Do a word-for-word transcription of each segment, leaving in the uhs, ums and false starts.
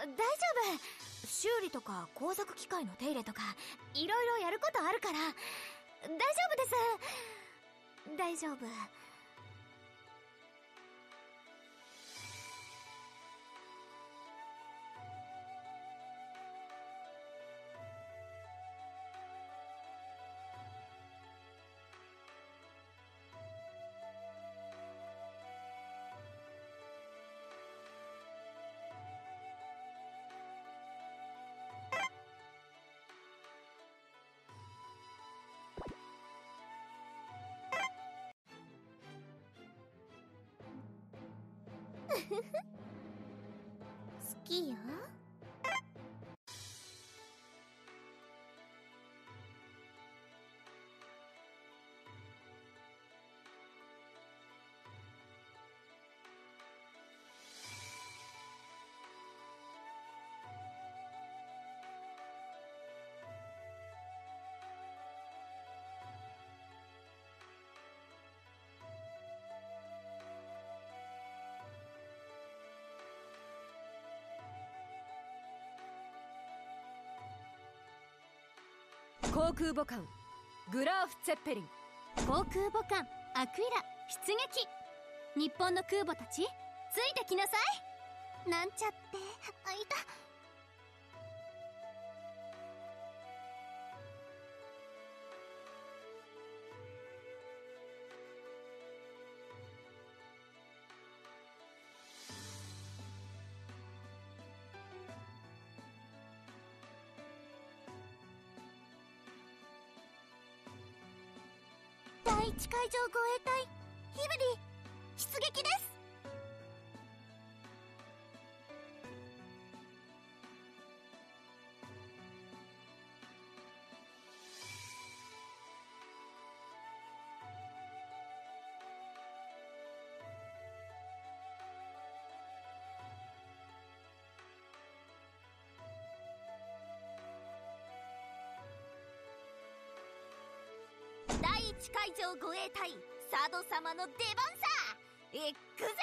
大丈夫。修理とか工作機械の手入れとかいろいろやることあるから、大丈夫です。大丈夫。好きよ。 航空母艦グラーフ・ツェッペリン。 航空母艦アクイラ出撃。日本の空母たちついてきなさい。なんちゃって、あ、いた。第一海上護衛隊ヒブリ出撃です。 第一海上護衛隊佐渡様の出番さ。行くぜ。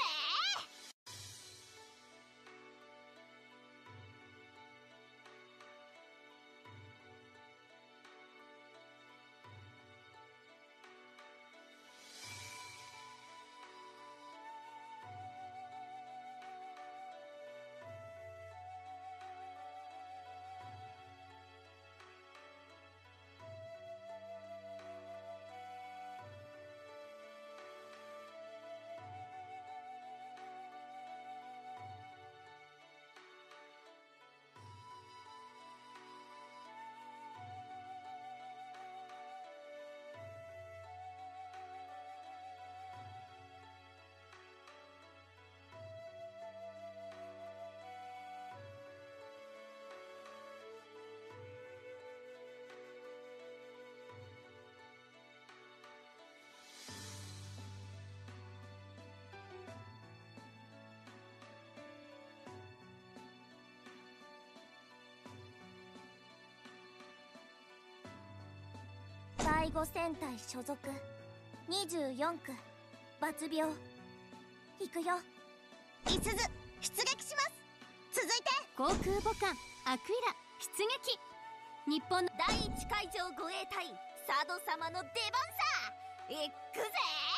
第五戦隊所属にじゅうよんく抜病。行くよ。 いすず出撃します。続いて航空母艦アクイラ出撃。日本の第一海上護衛隊佐渡様の出番さ。行くぜ。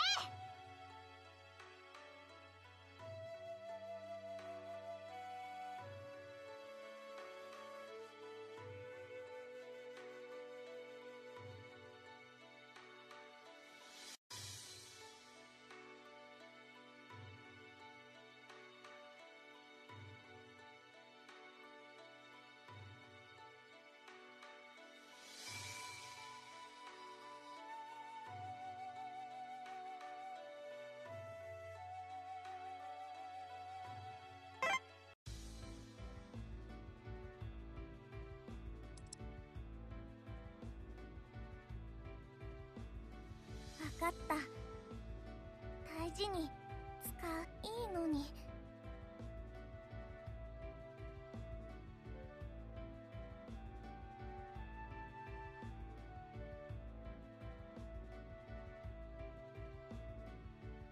わかった。大事に使う。いいのに。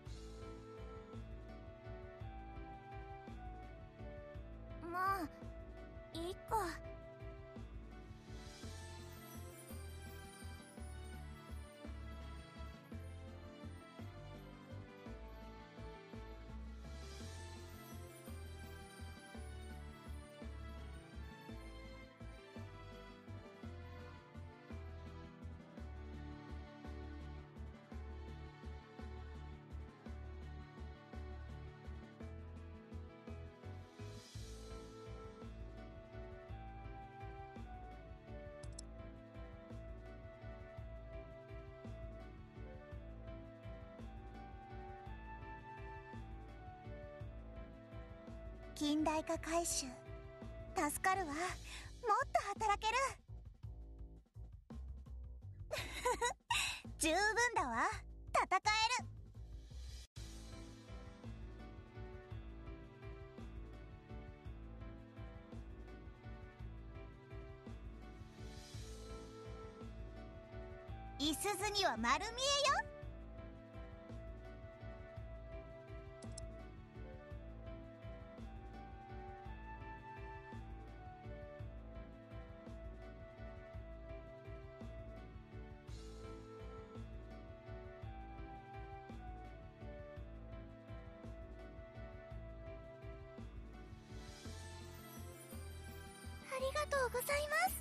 まあ近代化改修助かるわ。もっと働ける。十分だわ。戦える。いすゞには丸見えよ。 ありがとうございます。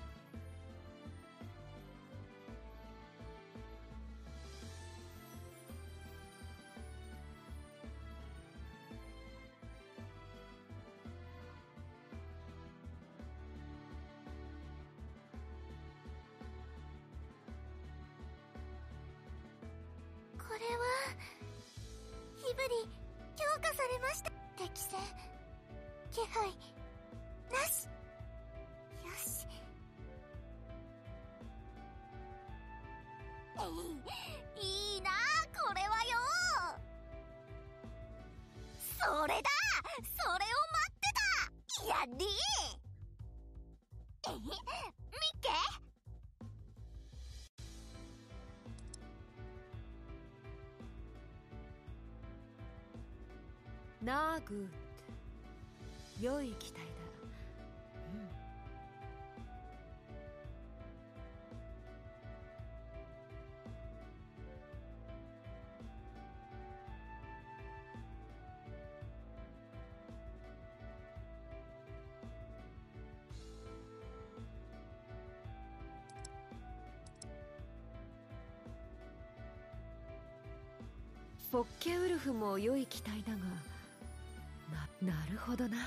これは火振り強化されました。敵戦気配なし。よし。いいなあ、これはよ。それだ、それを待ってた。やりえみっけ。 ナーグーって良い機体だ。うん。フォッケウルフも良い機体だが、な、なるほどな。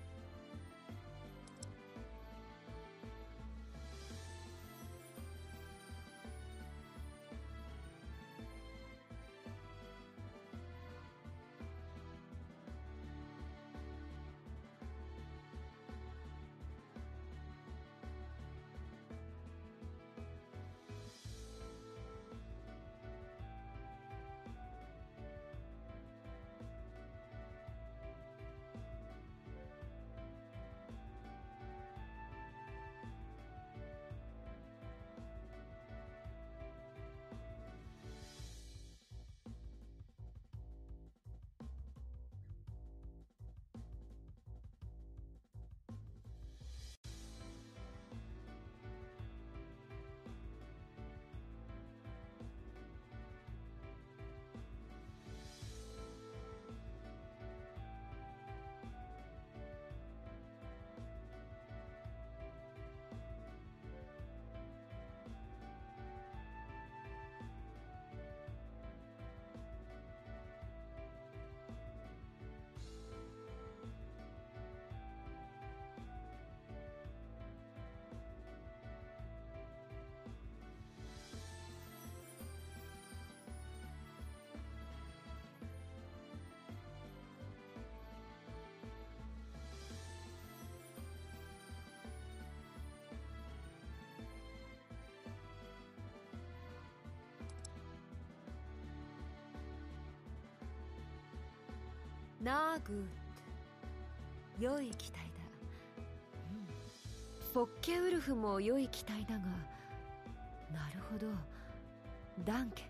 ナーグーって良い機体だ。うん。フォッケウルフも良い機体だが、なるほど、ダンケ。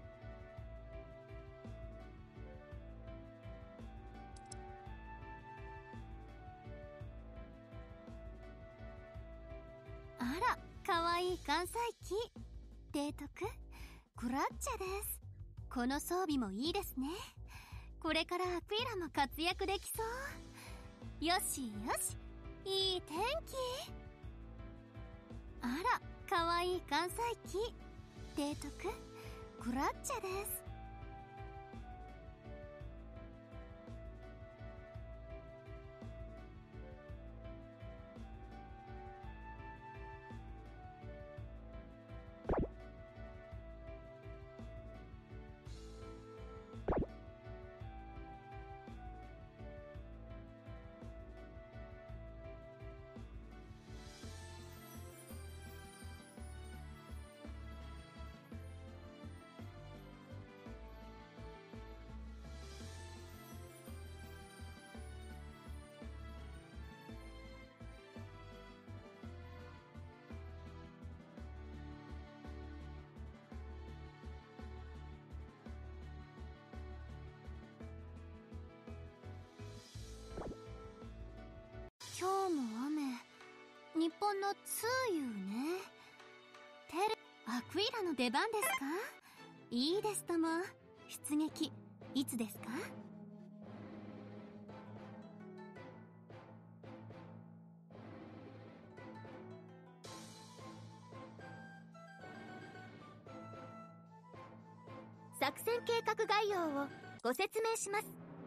あら、かわいい艦載機。提督クラッチャです。この装備もいいですね。これからアクイラも活躍できそう。よしよし、いい天気。あら、かわいい艦載機。提督クラッチャです。 本のツーユーね。テル、アクイラの出番ですか？いいですとも。出撃いつですか？ 作戦計画概要をご説明します。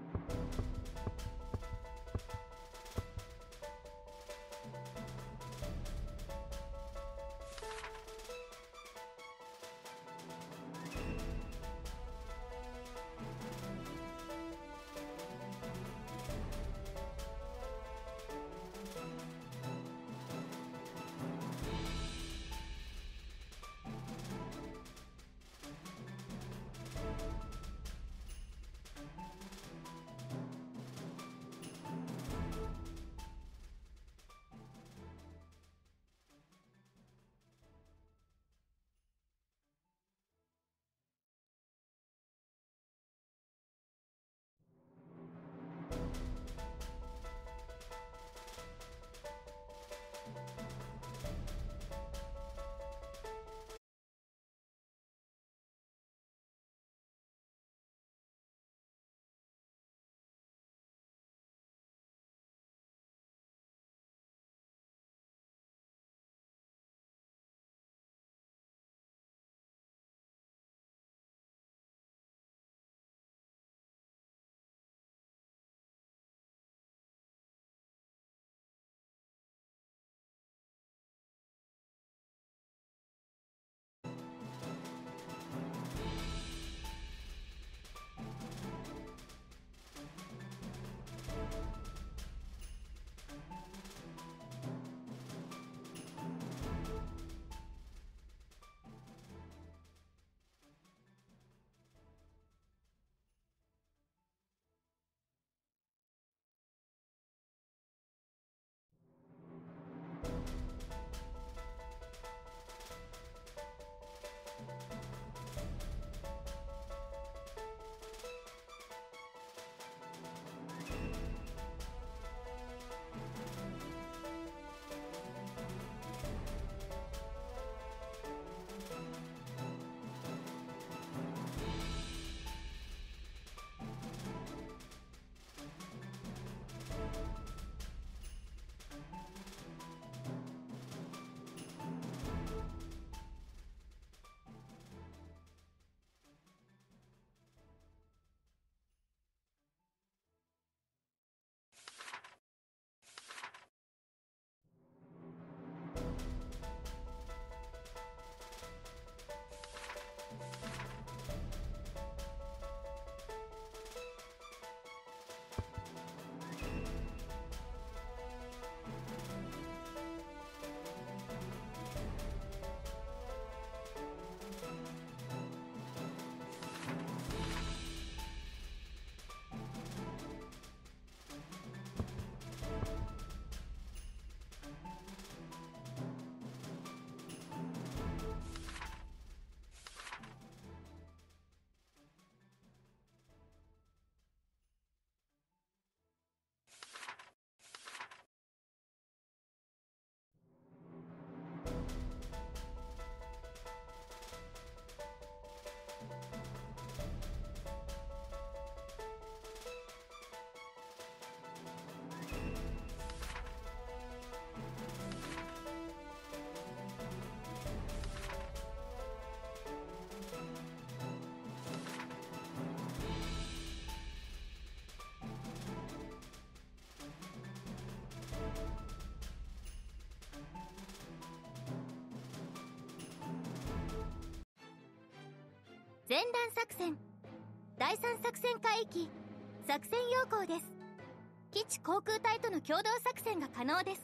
前段作戦第三作戦海域作戦要項です。基地航空隊との共同作戦が可能です。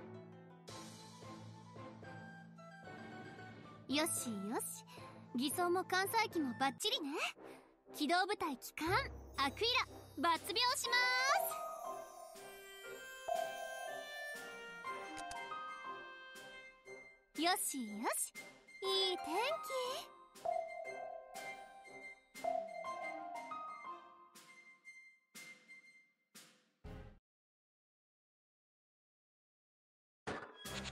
よしよし、偽装も艦載機もバッチリね。機動部隊帰還アクイラ抜病しまーす。よしよし、いい天気。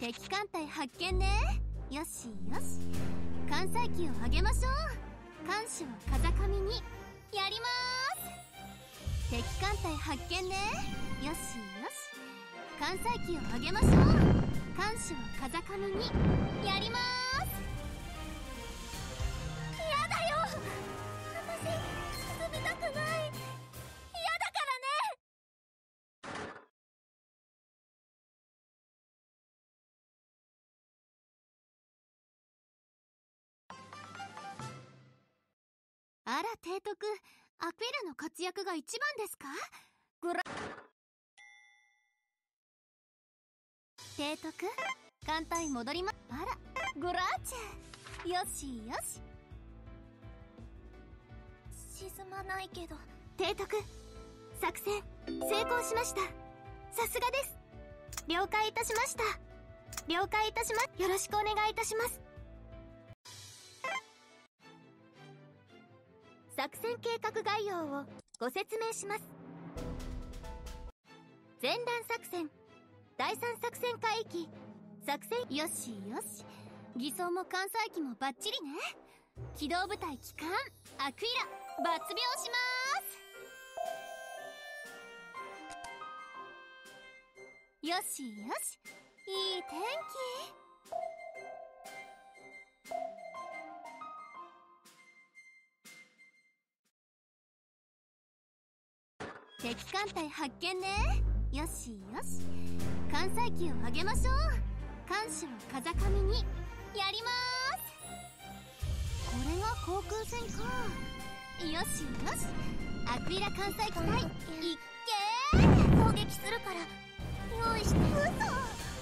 敵艦隊発見ね。よしよし、艦載機を上げましょう。艦首を風上にやりまーす。敵艦隊発見ね。よしよし、艦載機を上げましょう。艦首を風上にやりまーす。 やだよ、私進みたくない。やだからね。 あら提督、アクエラの活躍が一番ですか？ごら提督、艦隊戻りま。あらゴラーチェ、よしよし。 沈まないけど。 提督、作戦成功しました。さすがです。了解いたしました。了解いたします。よろしくお願いいたします。作戦計画概要をご説明します。前段作戦、第三作戦海域作戦。よしよし、偽装も艦載機もバッチリね。機動部隊機関アクイラ、抜病します。よしよし、いい天気。敵艦隊発見ね。よしよし、艦載機を上げましょう。艦首を風上にやりまーす。これが航空戦か。よしよし、アクイラ艦載機隊いっけー。 攻撃するから用意して。嘘。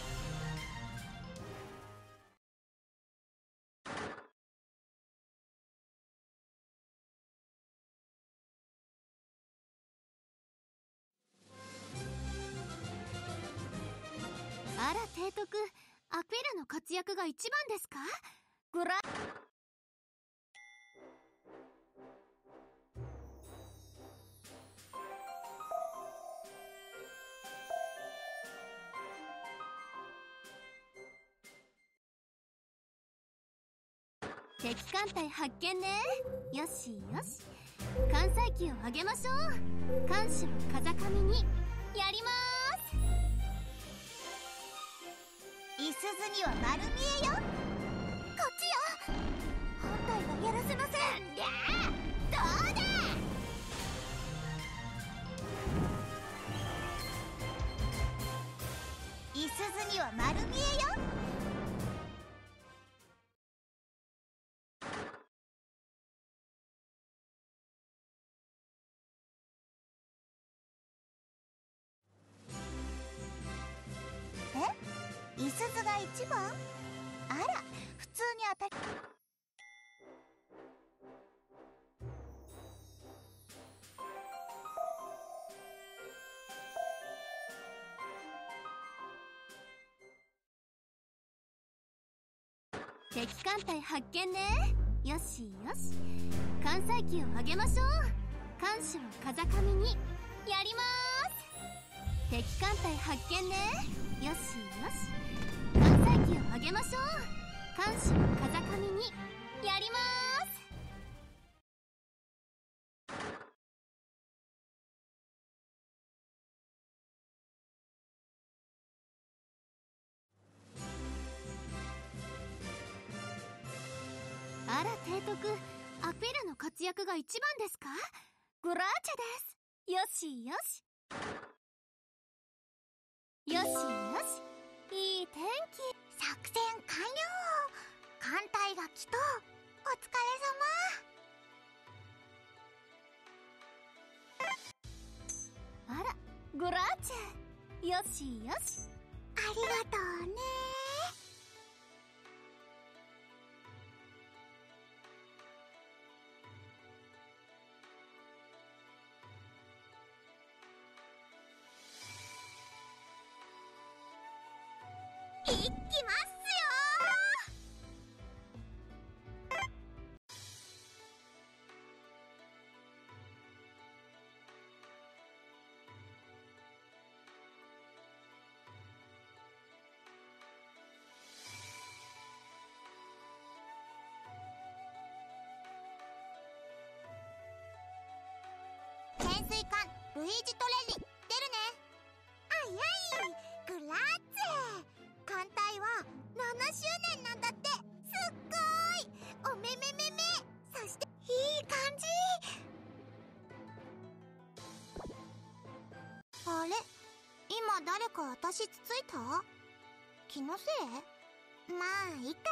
あら提督、アクエラの活躍が一番ですか？ごら敵艦隊発見ね。よしよし、艦載機を上げましょう。艦首を風上にやりまーす。 いすずには丸見えよ。 こっちよ。本体はやらせません。 どうだ。 いすずには丸見えよ。え、いすずが一番？あら、普通に当たり。 敵艦隊発見ね。よしよし、艦載機を上げましょう。艦首を風上にやりまーす。敵艦隊発見ね。よしよし、艦載機を上げましょう。艦首を風上にやりまーす。あら提督、アクエラの活躍が一番ですか？ゴラーチェです。よしよし。よしよし、いい天気。 作戦完了。艦隊が来とう。お疲れあらゴラーチェ、よしよし。 様。ありがとうね。行きますよー。 ルイージトレーニング出るね。あいあい、グラッツェ。艦隊はななしゅうねんなんだって。すっごーい。おめめめめ。そしていい感じ。あれ、今誰か私つついた？気のせい？まあいいか。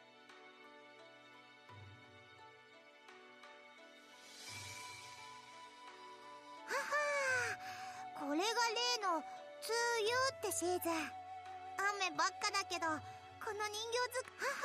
ははー、これが例の ツーユー ってシーズン。雨ばっかだけど、この人形ずく、は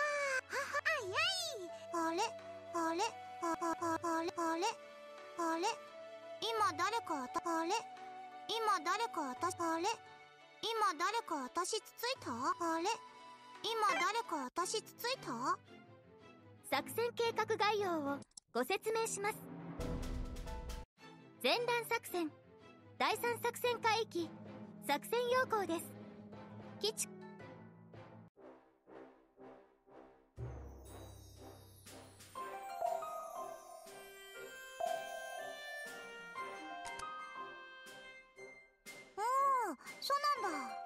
はー、はは、あいあい。あれあれああああれあれあれ、今誰かあたあれ今誰かあたあれ今誰か私つついた？あれ今誰か私つついた？ 作戦計画概要をご説明します。前段作戦だいさん作戦海域作戦要項です。基地うん、そうなんだ。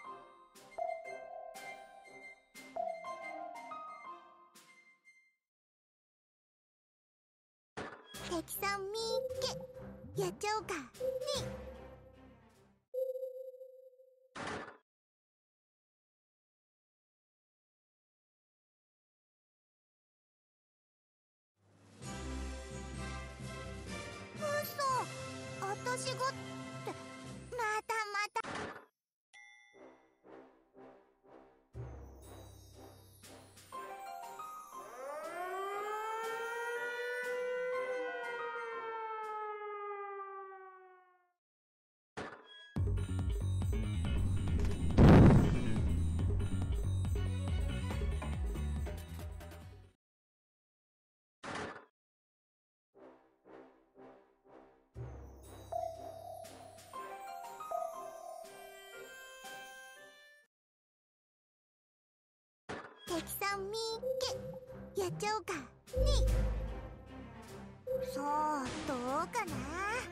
敵さんみーけ、やっちゃおうか。に嘘、私がってまたまた。敵さんみーけ、やっちゃおうか。にそう、どうかな。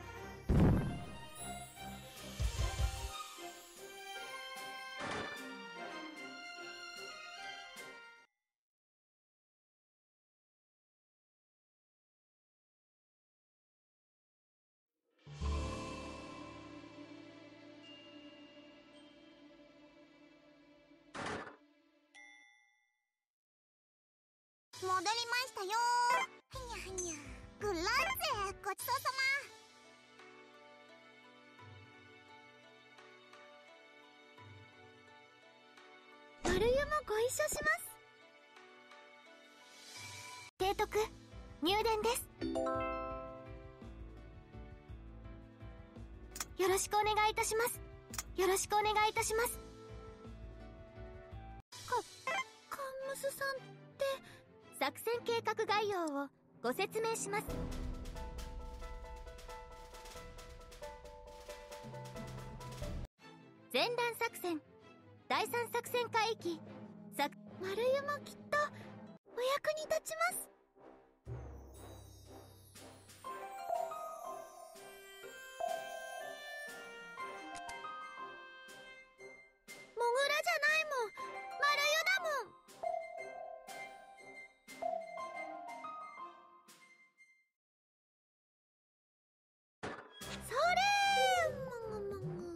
戻りましたよー。はにゃはにゃ。グラッツェ、ごちそうさ丸湯もご一緒します。提督入電です。よろしくお願いいたします。よろしくお願いいたします。か、カンムスさんって作戦計画概要をご説明します。前段作戦だいさん作戦海域作丸湯もきっとお役に立ちます。モグラじゃないもん、丸湯だもん。それー、もぐもぐ。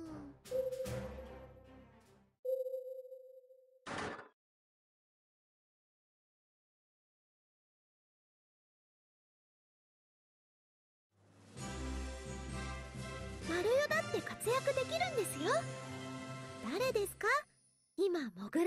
丸湯だって活躍できるんですよ。誰ですか？今モグラ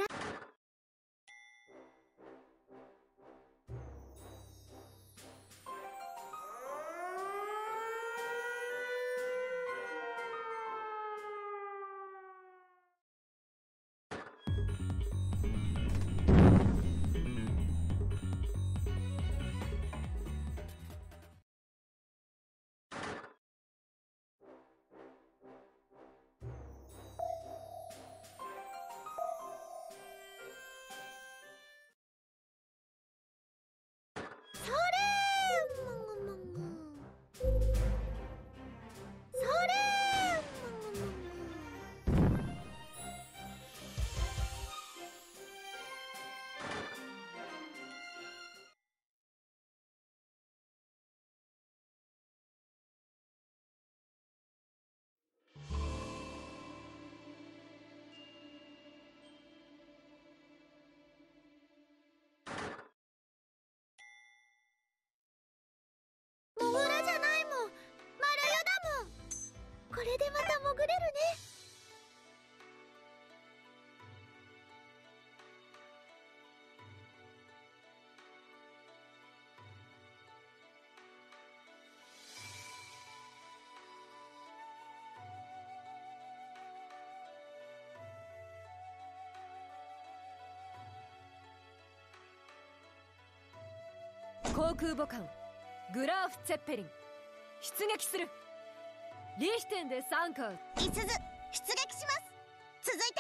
航空母艦グラーフ・ツェッペリン出撃する。リヒテンで参加。 いすず出撃します。続いて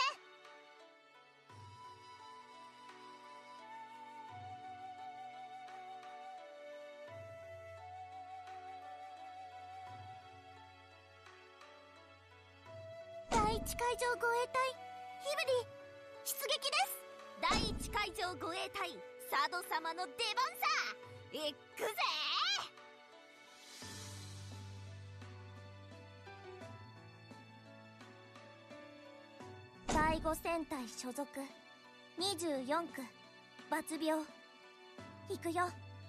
第一海上護衛隊ヒブリ出撃です。 第一海上護衛隊サド様の出番さ。行くぜ。 第五戦隊所属にじゅうよんく抜病行くよ。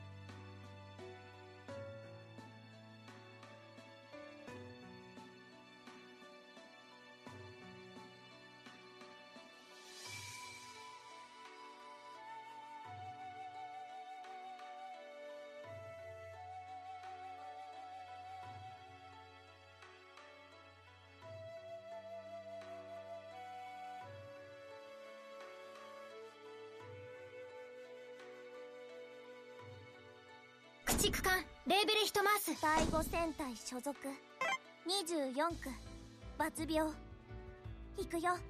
駆逐艦レーベルヒトマース第五戦隊所属にじゅうよんく抜病行くよ。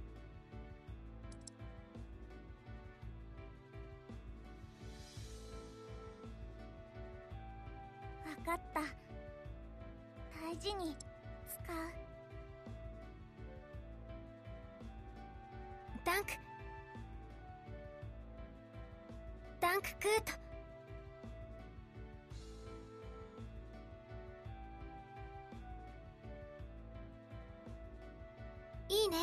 分かった。大事に使う。ダンクダンククート。いいね。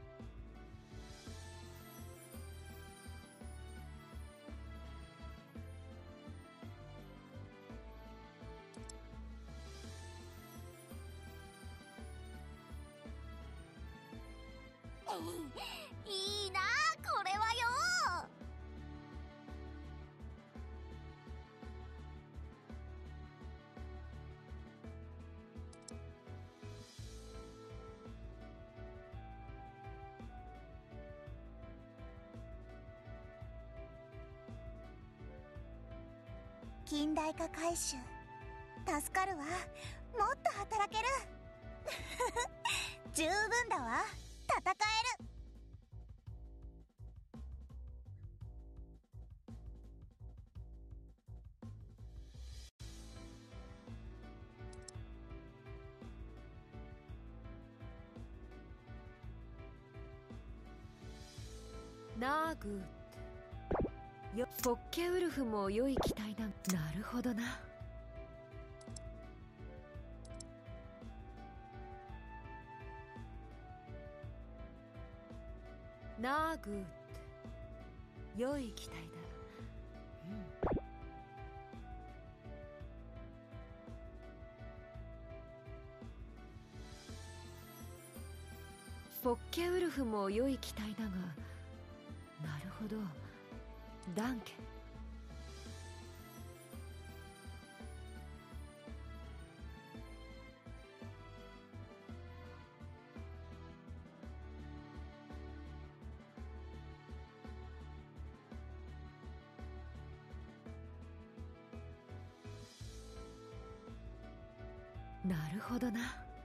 いいなこれはよ。 近代化回収助かるわ。もっと働ける。十分だわ。戦える。 ナーグーってよ、フォッケウルフも良い機体だ。なるほどな。ナーグーって良い機体だ。うん。フォッケウルフも良い機体だが、なるほど、ダンケ。なるほどな。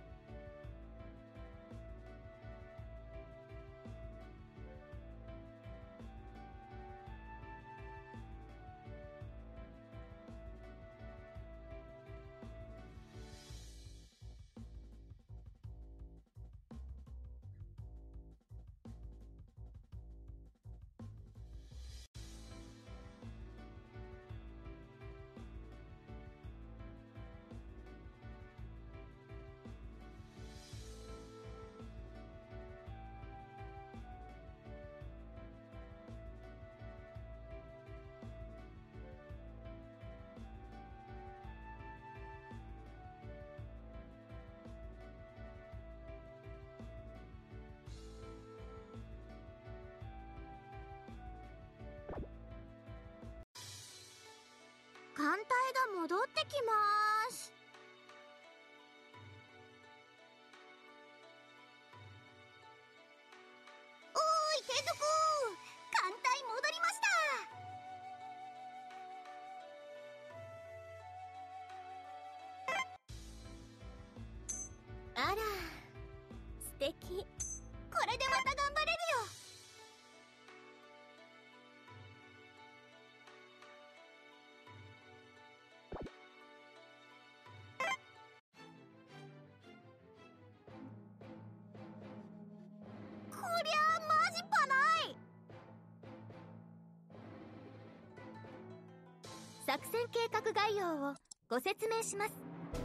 艦隊が戻ってきまーす。おーい提督、艦隊戻りました。 敵。 これでまた頑張れるよ。こりゃあマジパない。 作戦計画概要をご説明します。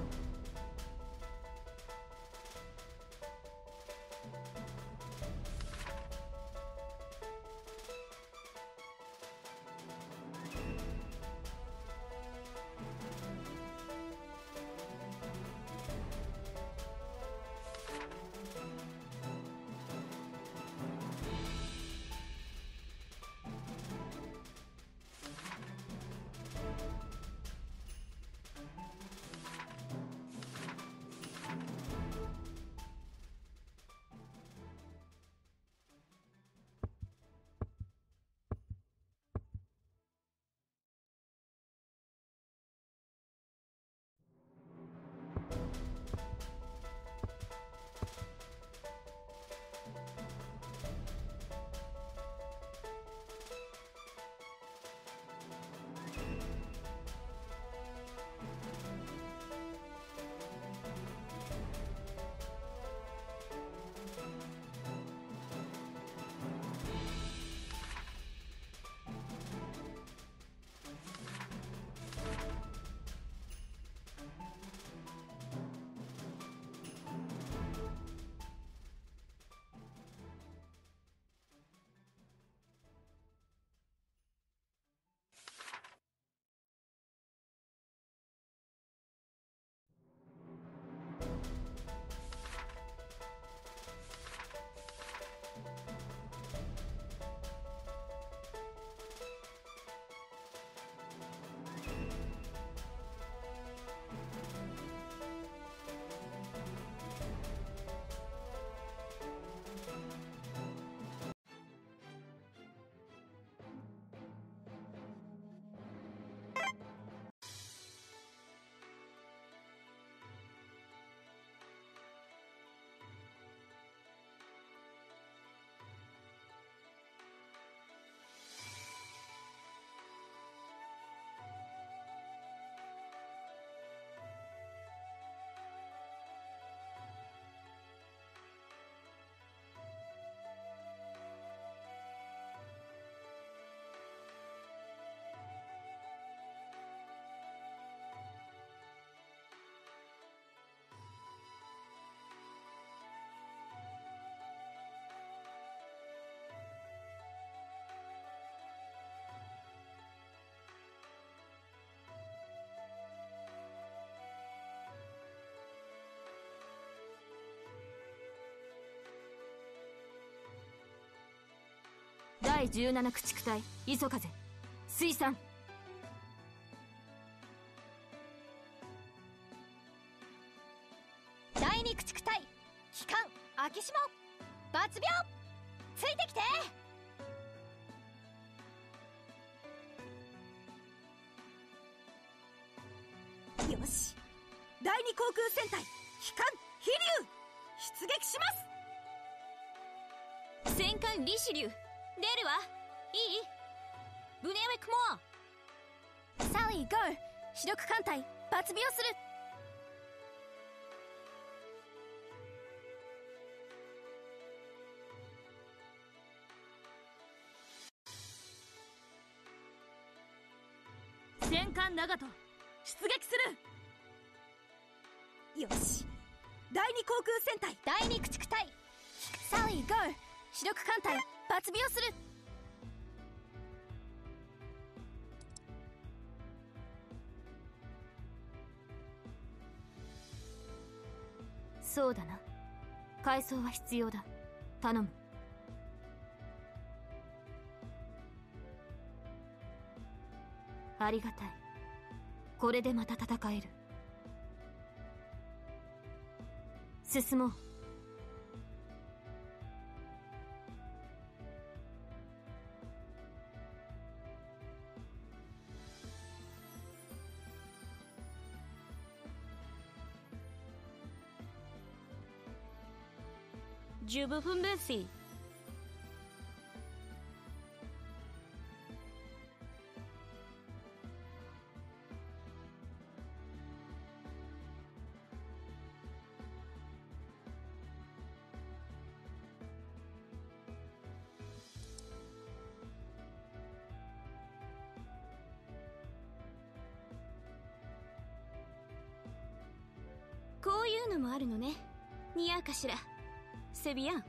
だいじゅうなな駆逐隊磯風水産。 だいに駆逐隊機関秋島抜病ついてきて。よし、だいに航空戦隊機関飛竜出撃します。戦艦リシリュウ出るわ。いい？ブネウェクモア。サリーゴー。主力艦隊抜病する。戦艦長門出撃する。よし、だいに航空戦隊だいに駆逐隊サリーゴー。主力艦隊抜病する。そうだな、改装は必要だ。頼む。ありがたい。これでまた戦える。進もう。 十分ですし。こういうのもあるのね。似合うかしら、セビアン。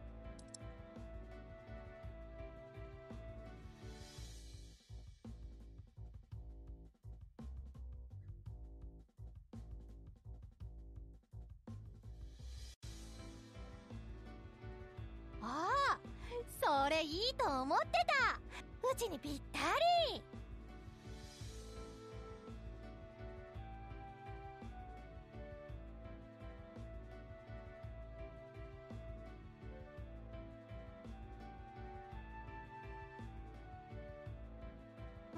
ああ、それいいと思ってた。うちにぴったり。うん、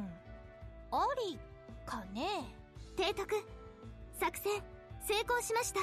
ありかね。 提督、作戦成功しました。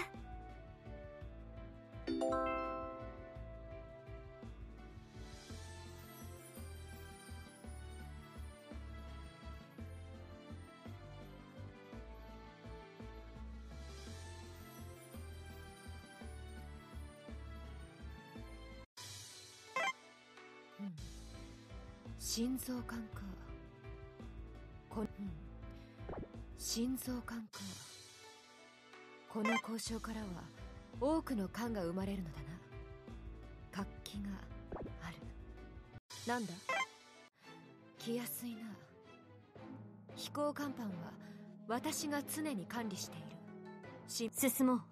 うん、心臓管か。こ、うん、心臓管か。この交渉からは多くの管が生まれるのだな。活気がある。なんだ、来やすいな。飛行甲板は私が常に管理している。し進もう。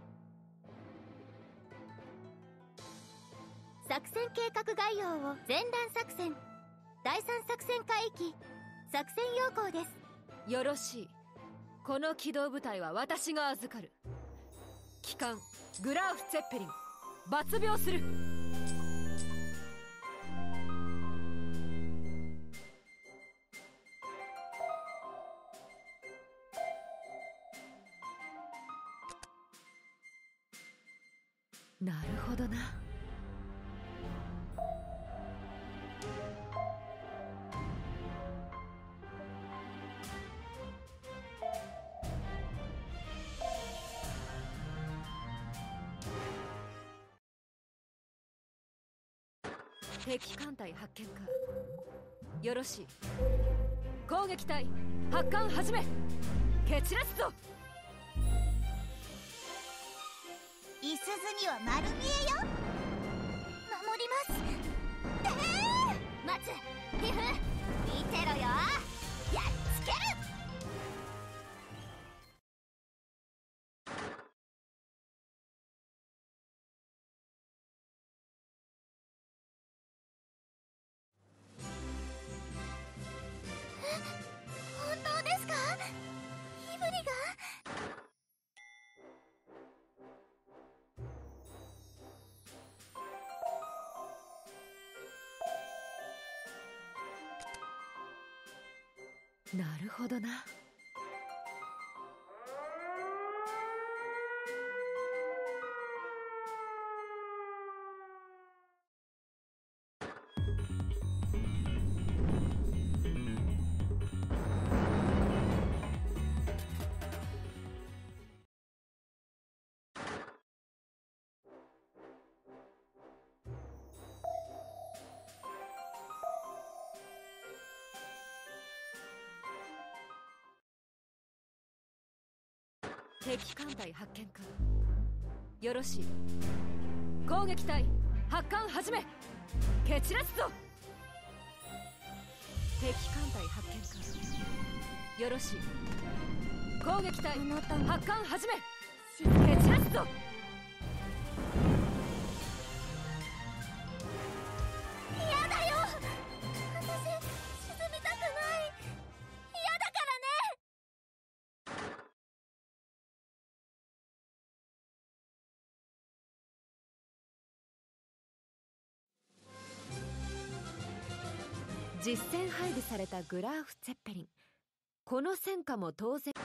作戦計画概要を前段作戦だいさん作戦海域作戦要項です。 よろしい。この機動部隊は私が預かる。機関グラーフ・ツェッペリン抜病する。なるほどな。敵艦隊発見か。よろしい。攻撃隊発艦始め。決裂ぞ。 いすずには丸見えよ。守ります。てー待つ、ティフ、見てろよ。やっつける。 本当ですか？ヒブリが？ なるほどな。敵艦隊発見か。よろしい。攻撃隊発艦始め。決裂ぞ。敵艦隊発見か。よろしい。攻撃隊発艦始め。決裂ぞ。 嫌だよ。私沈みたくない。嫌だからね。 実戦配備されたグラーフ・ツェッペリン。この戦果も当然。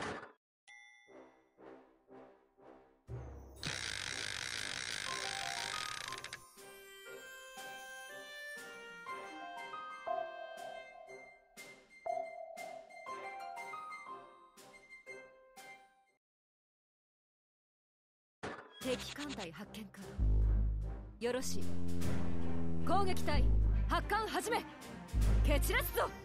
敵艦隊発見か。よろしい。攻撃隊発艦始め。蹴散らすぞ。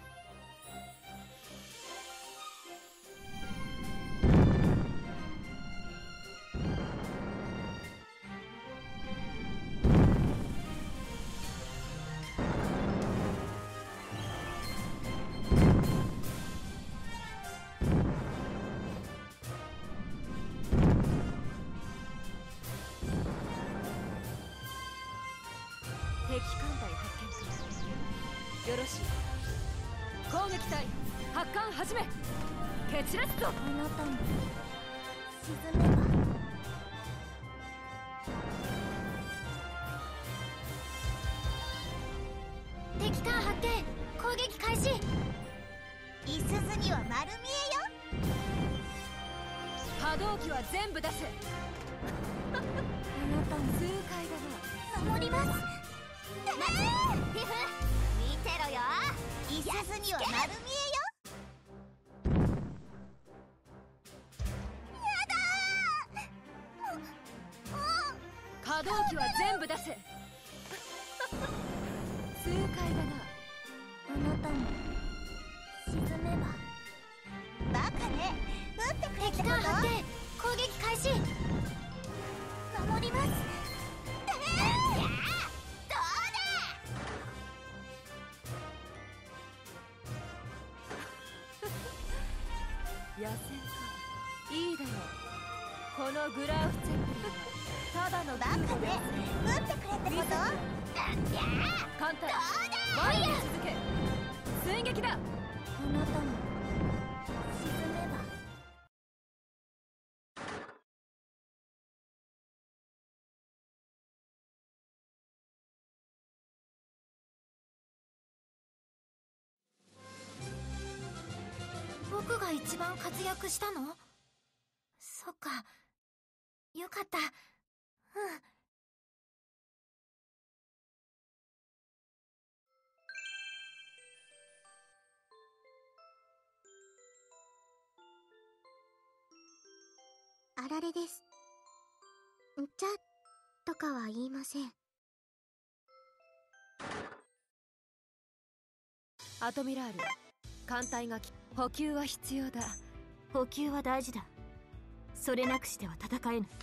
敵艦隊発見か。よろしい。攻撃隊発艦始め。蹴散らすぞ。 あなたも沈めば。 敵艦発見。攻撃開始。 いすずには丸見えよ。 波動機は全部出せ。 あなたも痛快だな。 守ります。 フィフ見てろよ。 いすずには丸見えよ。 波動機は全部出せ。痛快だな。 あなたも沈めば。バカね。撃ってくれって敵こと？ 艦発見。攻撃開始。 守ります。 野戦か。いいだろう。このグラウフツェッペリンはただのバカね。撃ってくれってこと？ 艦隊前に続け。追撃だ。 あなたも沈めば。 僕が一番活躍したの？そっか、よかった。うん。 あられです。じゃとかは言いません。 アトミラール、艦隊がき補給は必要だ。 補給は大事だ。それなくしては戦えぬ。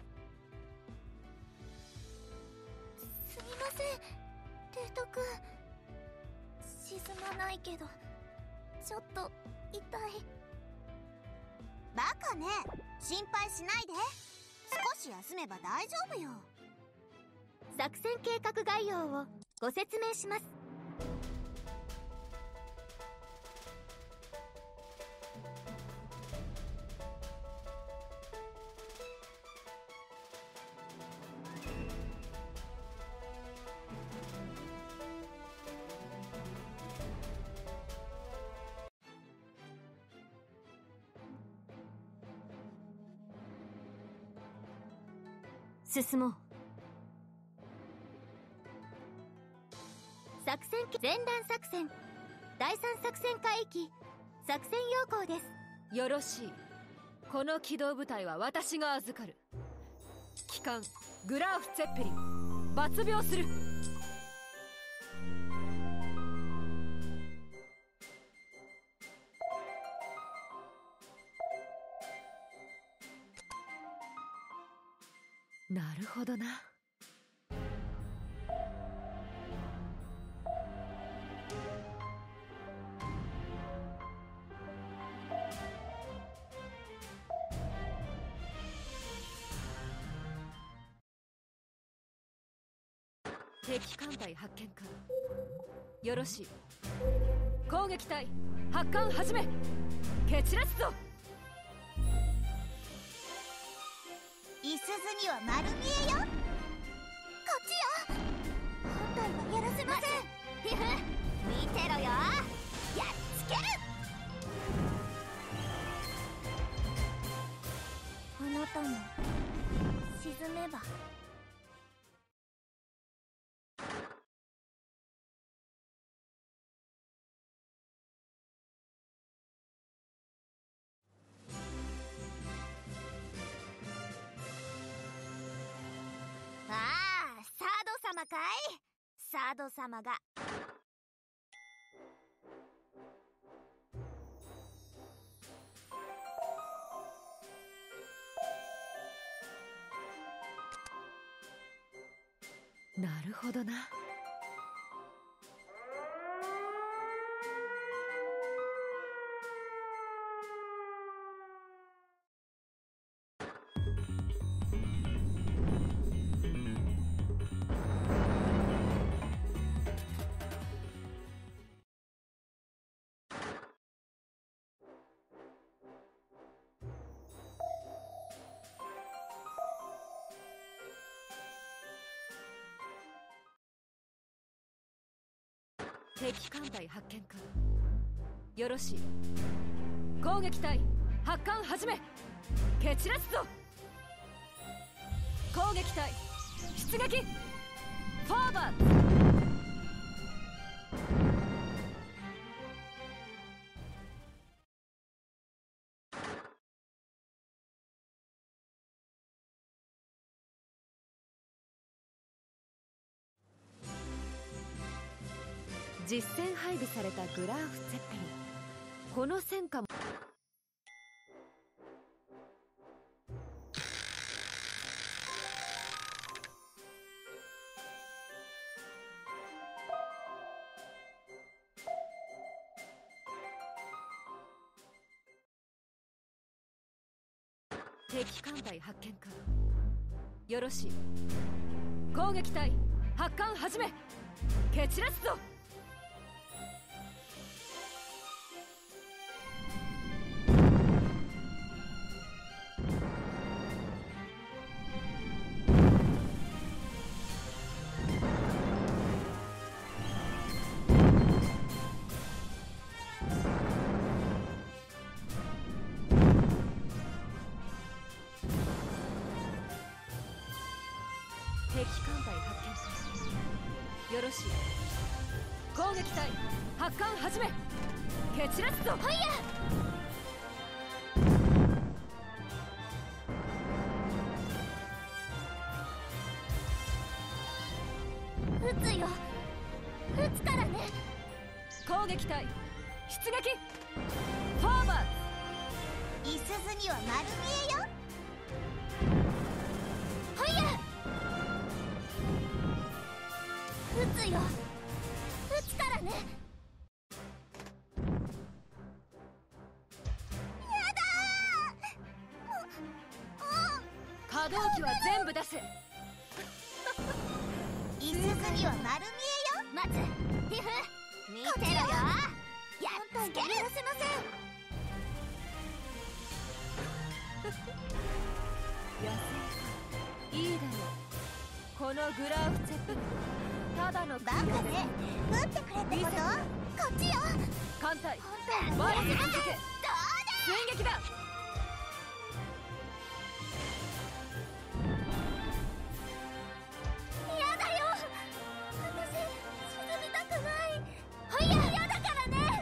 すみません、テイト君。沈まないけどちょっと痛い。バカね。心配しないで。少し休めば大丈夫よ。 作戦計画概要をご説明します。 進もう。 作戦全乱作戦第三作戦海域作戦要項です。 よろしい。この機動部隊は私が預かる。機関グラーフ・ツェッペリン抜病する。なるほどな。敵艦隊発見か。よろしい。攻撃隊発艦始め。蹴散らすぞ。 いすずには丸見えよ。こっちよ。本体はやらせません。 フィフ見てろよ。やっつける。 あなたも沈めば。 サド様が。 なるほどな。敵艦隊発見か。よろしい。攻撃隊発艦始め。蹴散らすぞ。攻撃隊出撃。フォーバー。実戦配備されたグラーフ・ツェッペリン。この戦果も敵艦隊発見か。よろしい。攻撃隊発艦始め。蹴散らすぞ。敵艦隊発見。よろしい。攻撃隊発艦始め。蹴散らすぞ。ファイヤー。撃つよ。撃つからね。 攻撃隊出撃。フォーバー。 いすずには丸見えよ。ファイヤー。撃つよ。撃つからね。やだー。もう可動機は全部出せ。 いすずには丸見えよ。待つ。ティフ見てろよ。やっつける。やらせません。 野生いいだろう。このグラーフ・ツェッペリンただのバカね。撃ってくれってこと？こっちよ。 艦隊本当前に続け。 どうだ。 追撃だ。 やだよ。私沈みたくない。ファイヤー。やだからね。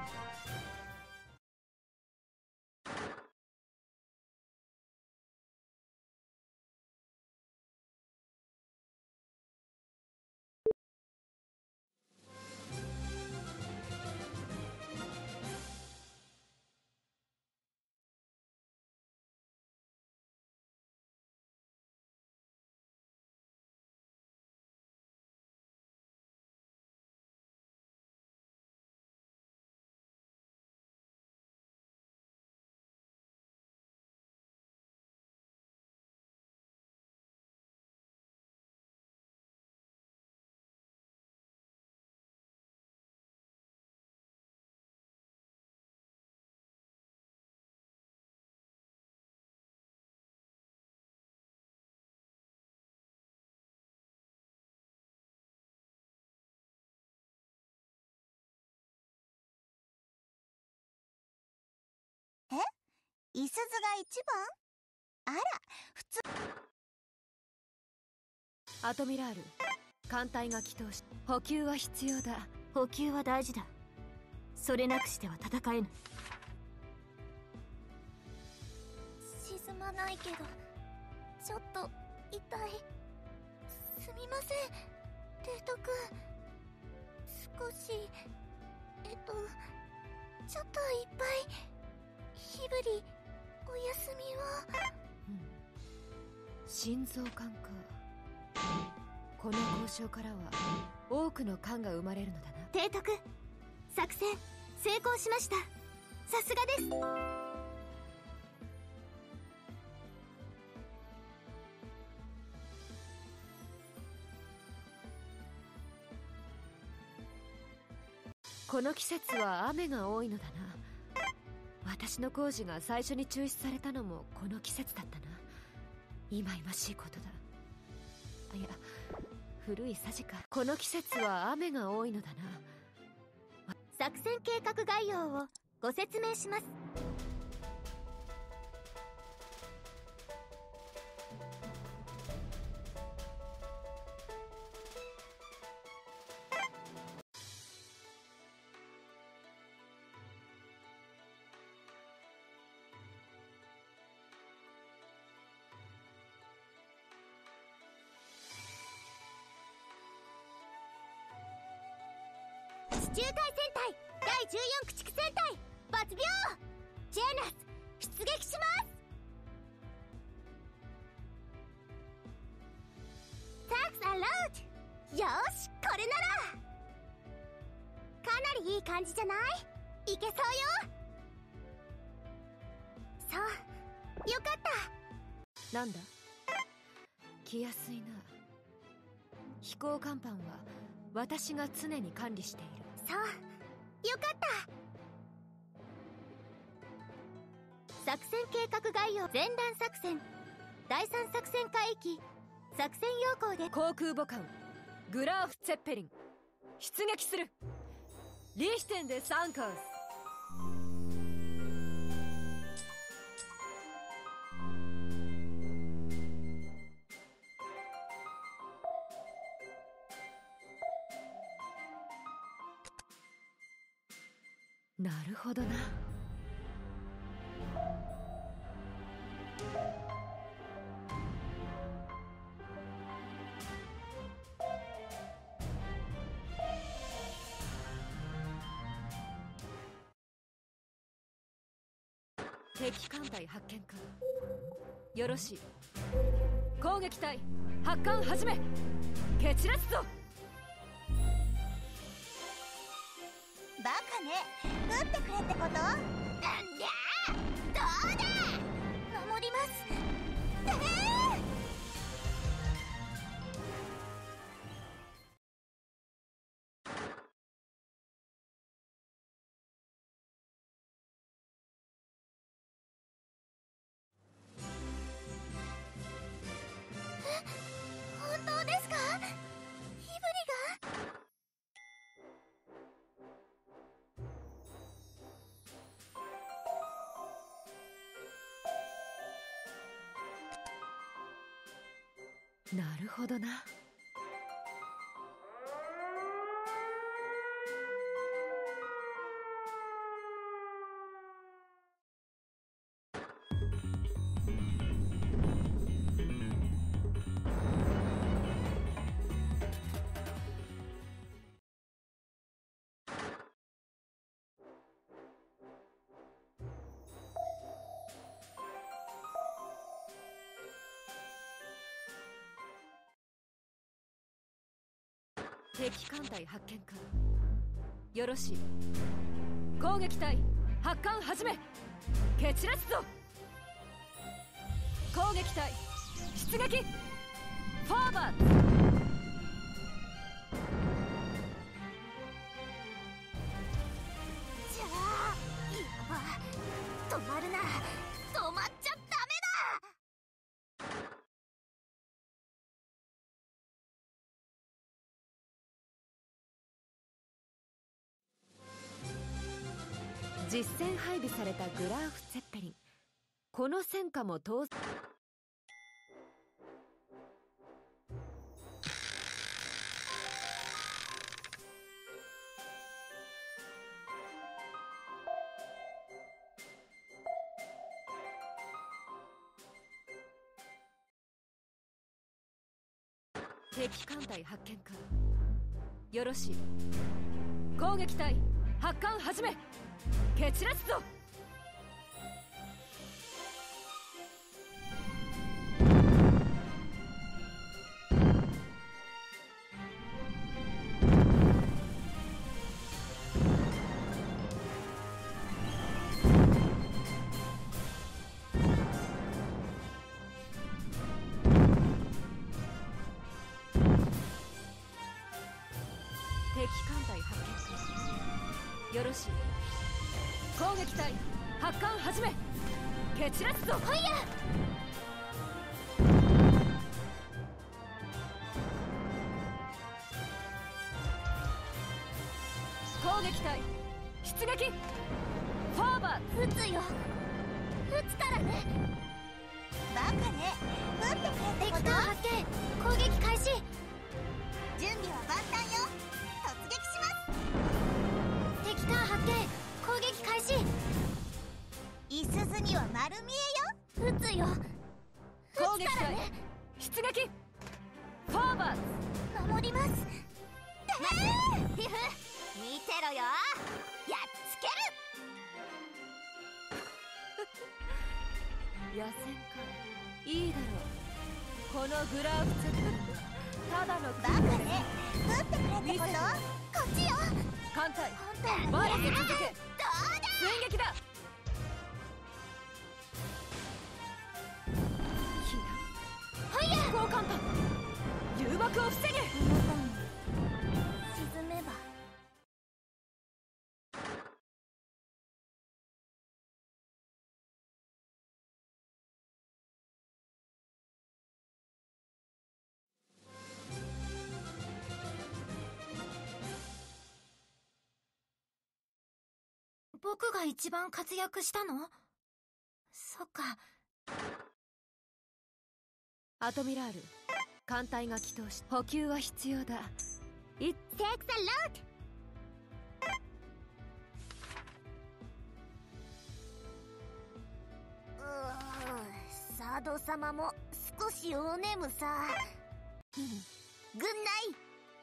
いすずが一番？あら、普通。 アトミラール、艦隊が帰投し、補給は必要だ。 補給は大事だ。それなくしては戦えぬ。 沈まないけどちょっと痛い。すみません。 提督、少しえっとちょっといっぱいヒブリお休みを。 うん、心臓管か。この交渉からは多くの艦が生まれるのだな。 提督、作戦成功しました。さすがです。 この季節は雨が多いのだな。私の工事が最初に中止されたのもこの季節だったな。忌々しいことだ。あ、いや、古いさじか。この季節は雨が多いのだな。 作戦計画概要をご説明します。地中海戦隊だいじゅうよん駆逐戦隊抜病ジェーナス出撃します。タクサンロード。よし、これならかなりいい感じじゃない？いけそうよ。そう、よかった。 なんだ？来やすいな。飛行甲板は私が常に管理している。 そう、よかった。作戦計画概要。前段作戦だいさん作戦海域作戦要項で航空母艦グラーフ・ツェッペリン出撃する。リヒテンでサンカース。なるほどな。敵艦隊発見か。よろしい。攻撃隊発艦始め。蹴散らすぞ。 バカね、撃ってくれってこと？なんだ？どうだ？守ります。えー、本当ですか？ヒブリが？ なるほどな。敵艦隊発見か。よろしい。攻撃隊発艦始め。蹴散らすぞ。攻撃隊出撃。フォーバー。 じゃあ、やば、止まるな。止まっちゃダメだ。 実戦配備されたグラーフ・ツェッペリン。この戦果も当然。敵艦隊発見か。 よろしい。攻撃隊発艦始め。蹴散らすぞ。敵艦隊発見。よろしい。攻撃隊発艦始め。蹴散らすぞ。ファイヤー。攻撃隊出撃。ファーバー。 撃つよ。撃つからね。 バカね。撃ってくれってこと？ 敵艦発見。攻撃開始。 準備は万端よ。突撃します。 敵艦発見。攻撃開始。 いすずには丸見えよ。 撃つよ。 攻撃隊出撃。ファーバー。 守ります。 ティフ見てろよ。やっつける。 野戦か。いいだろう。このグラーフツェットただのバカね。撃ってくれってこと？こっちよ。 艦隊艦隊バレて続け。 どうだ。 追撃だ。 ファイヤー。 飛行艦隊誘爆を防げ。 沈めば。僕が一番活躍したの？そっか。 アトミラール、艦隊が起動し補給は必要だ。いっテイクザロード。うーん、サード様も少しお眠さ。グンナイ。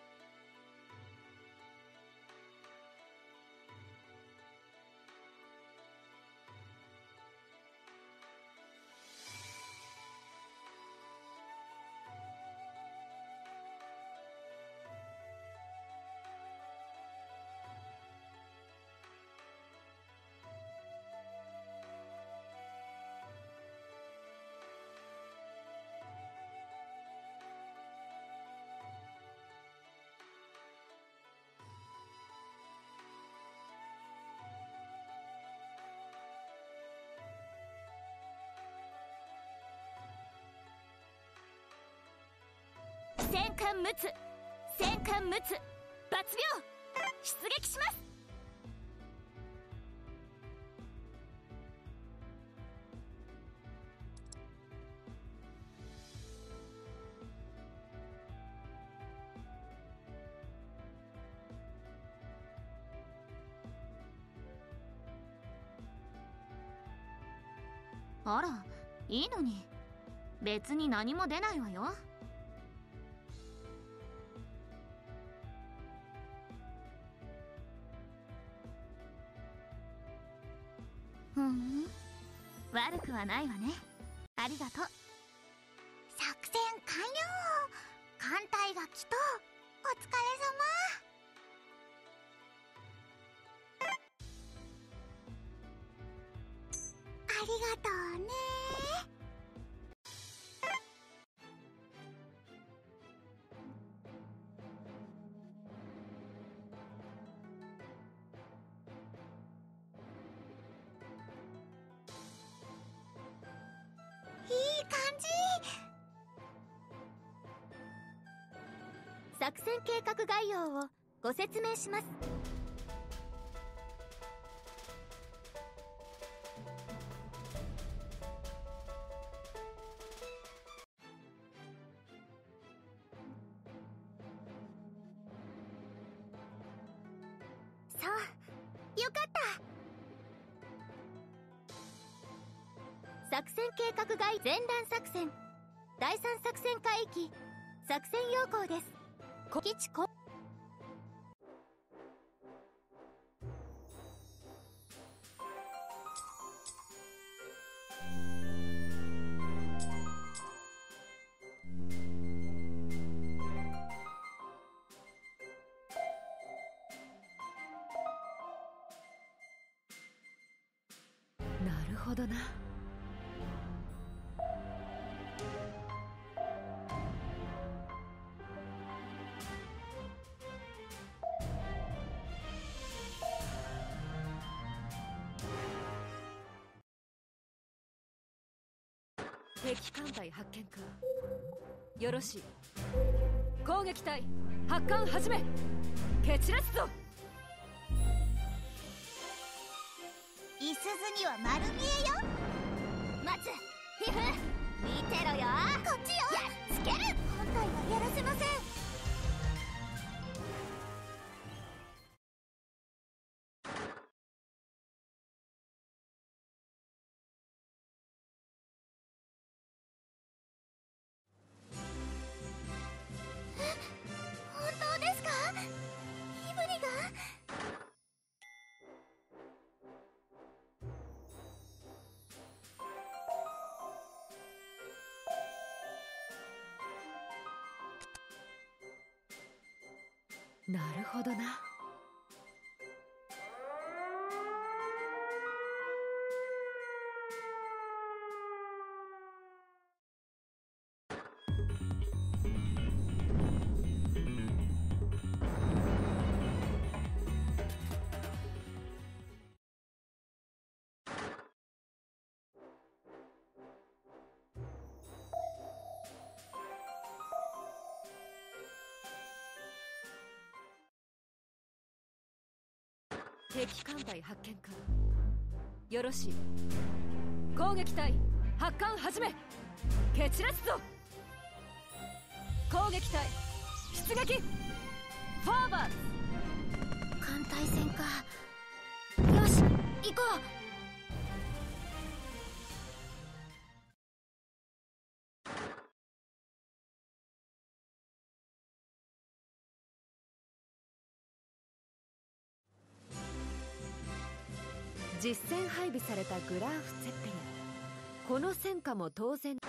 戦艦陸奥、戦艦陸奥、抜病出撃します。 あら、いいのに。別に何も出ないわよ。ふん、悪くはないわね。ありがとう。作戦完了。艦隊が来た。お疲れ様。ありがとうね。いい感じ。 作戦計画概要をご説明します。そうよかった。作戦計画外前段作戦だいさん作戦海域作戦要項です。基地こ敵艦隊発見か。よろしい。攻撃隊発艦始め。蹴散らすぞ。 いすずには丸見えよ。 待つ。フィフ見てろよ。 こっちよ。 やっつける。 本体はやらせません。本当ですか？イブリが？ なるほどな。敵艦隊発見か。よろしい。攻撃隊発艦始め。蹴散らすぞ。攻撃隊出撃。フォーバーズ。 艦隊戦か。よし行こう。 実戦配備されたグラーフ・ツェッペリン。この戦果も当然。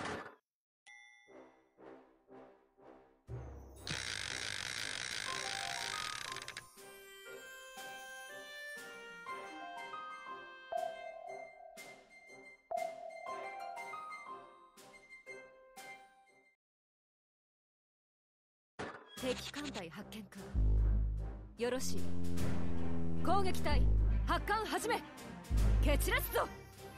敵艦隊発見か。よろしい。攻撃隊発艦始め。蹴散らすぞ。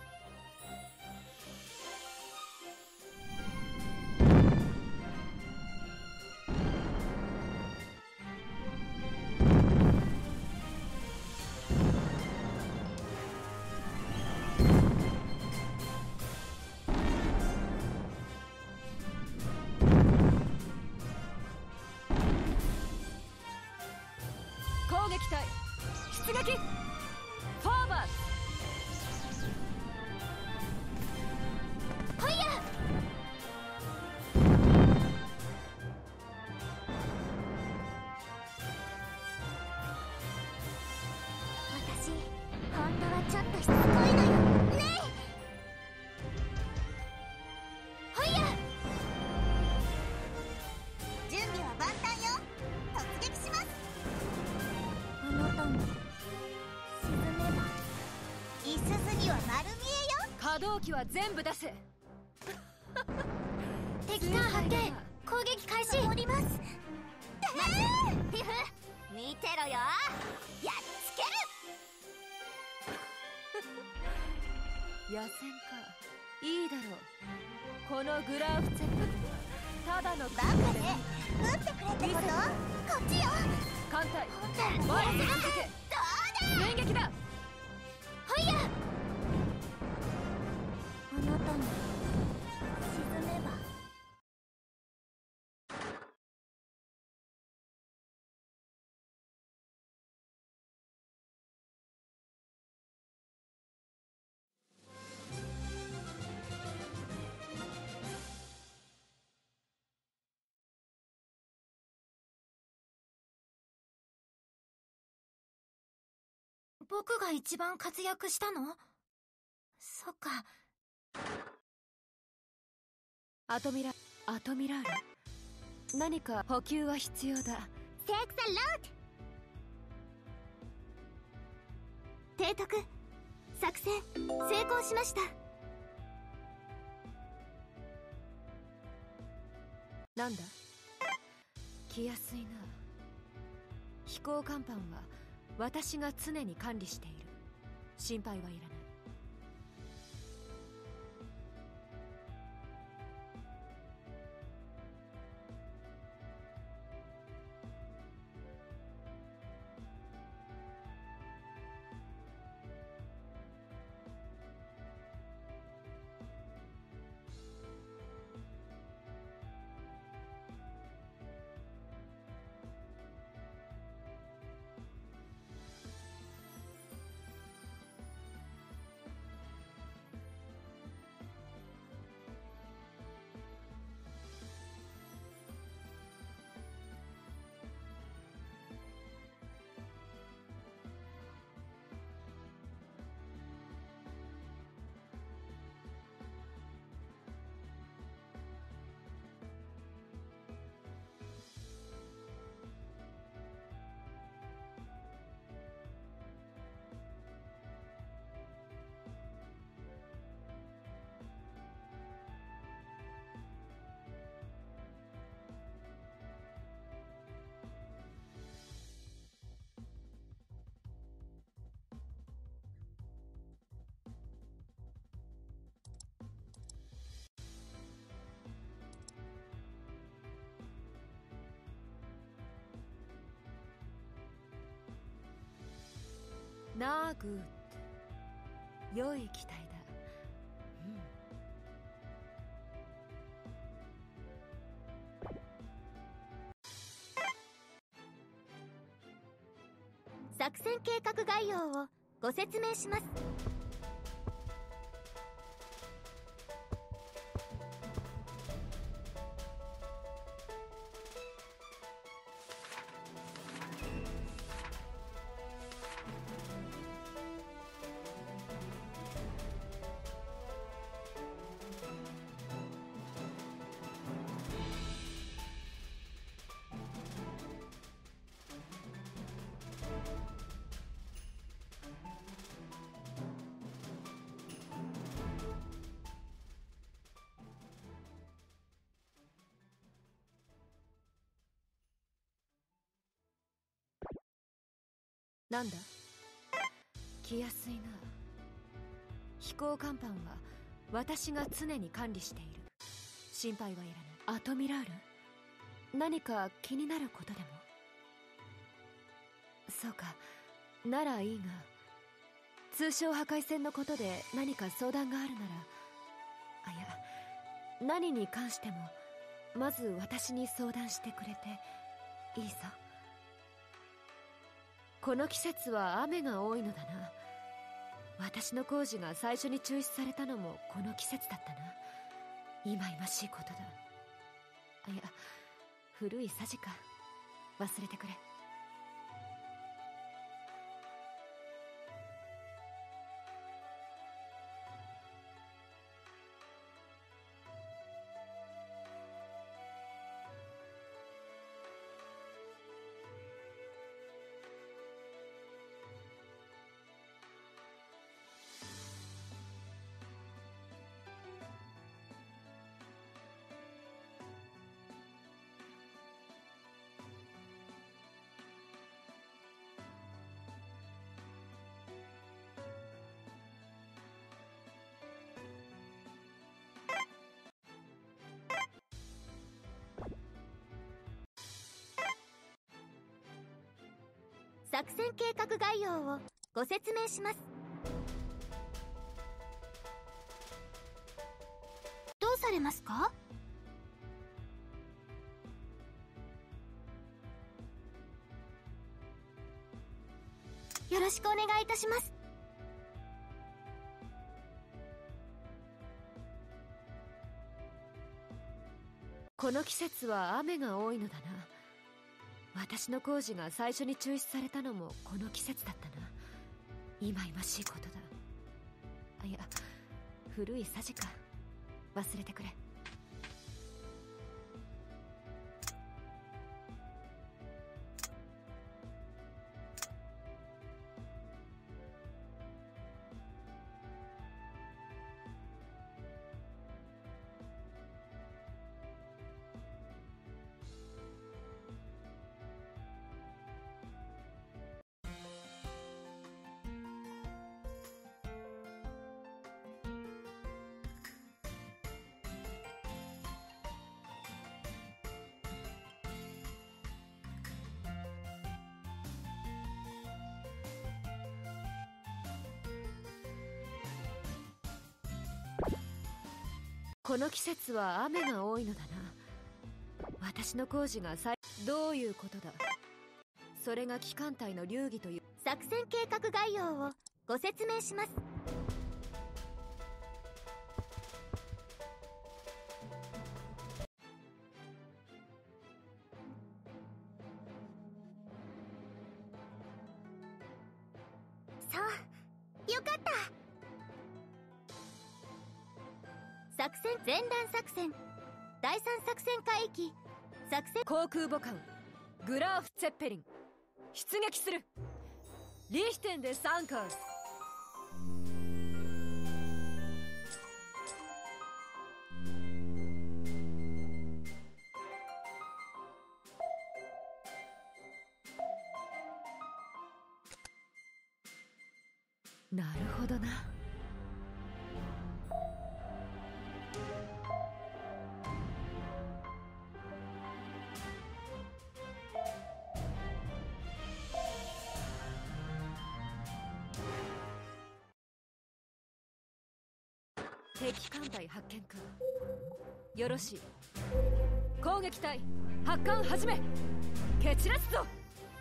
攻撃隊出撃。フォーバーズ。 本当はちょっとしつこいのよね。ほいや。準備は万端よ。突撃します。あなたも沈めばいすずには丸見えよ。 可動機は全部出せ。 敵艦発見。攻撃開始。 守ります。 フィフ見てろよ。やっつける。 野戦か。いいだろう。このグラーフ・ツェッペリンはただのバカで撃ってくれってこと？こっちよ。 艦隊前にかけて追撃だ。 ほいや。 あなたも沈めば。 僕が一番活躍したの？そっか。 アトミラアトミラール、何か補給は必要だ。 セクサロー提督、作戦成功しました。 なんだ、来やすいな。飛行甲板は私が常に管理している。心配はいらない。 ナーグーって良い機体だ。 作戦計画概要をご説明します。 なんだ、来やすいな。飛行甲板は私が常に管理している。心配はいらない。アトミラール、何か気になることでも？そうか、ならいいが、通商破壊戦のことで何か相談があるなら、あ、いや、何に関してもまず私に相談してくれていいぞ。この季節は雨が多いのだな。私の工事が最初に中止されたのもこの季節だったな。忌々しいことだ。あ、いや、古いさじか。忘れてくれ。 作戦計画概要をご説明します。どうされますか？よろしくお願いいたします。 この季節は雨が多いのだな。私の工事が最初に中止されたのもこの季節だったな。忌々しいことだ。あ、いや、古いさじか。忘れてくれ。この季節は雨が多いのだな。私の工事が最…どういうことだ。それが機関隊の流儀という。 作戦計画概要をご説明します。 そう、よかった。 作戦前段作戦第三作戦海域作戦航空母艦グラーフ・ツェッペリン出撃する。リヒテンで参加。なるほどな。 敵艦隊発見か。よろしい。攻撃隊発艦始め。蹴散らすぞ。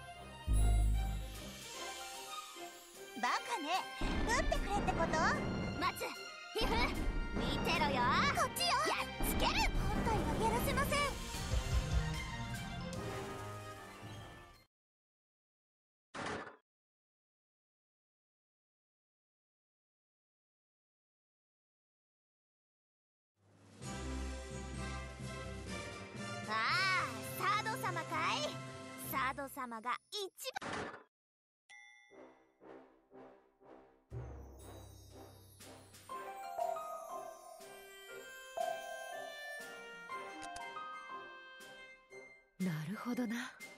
バカね、撃ってくれってこと？ 待つ。ヒフ見てろよ。 こっちよ。 やっつける。 本体はやらせません。 ああ、サード様かい。サード様が一番。 なるほどな。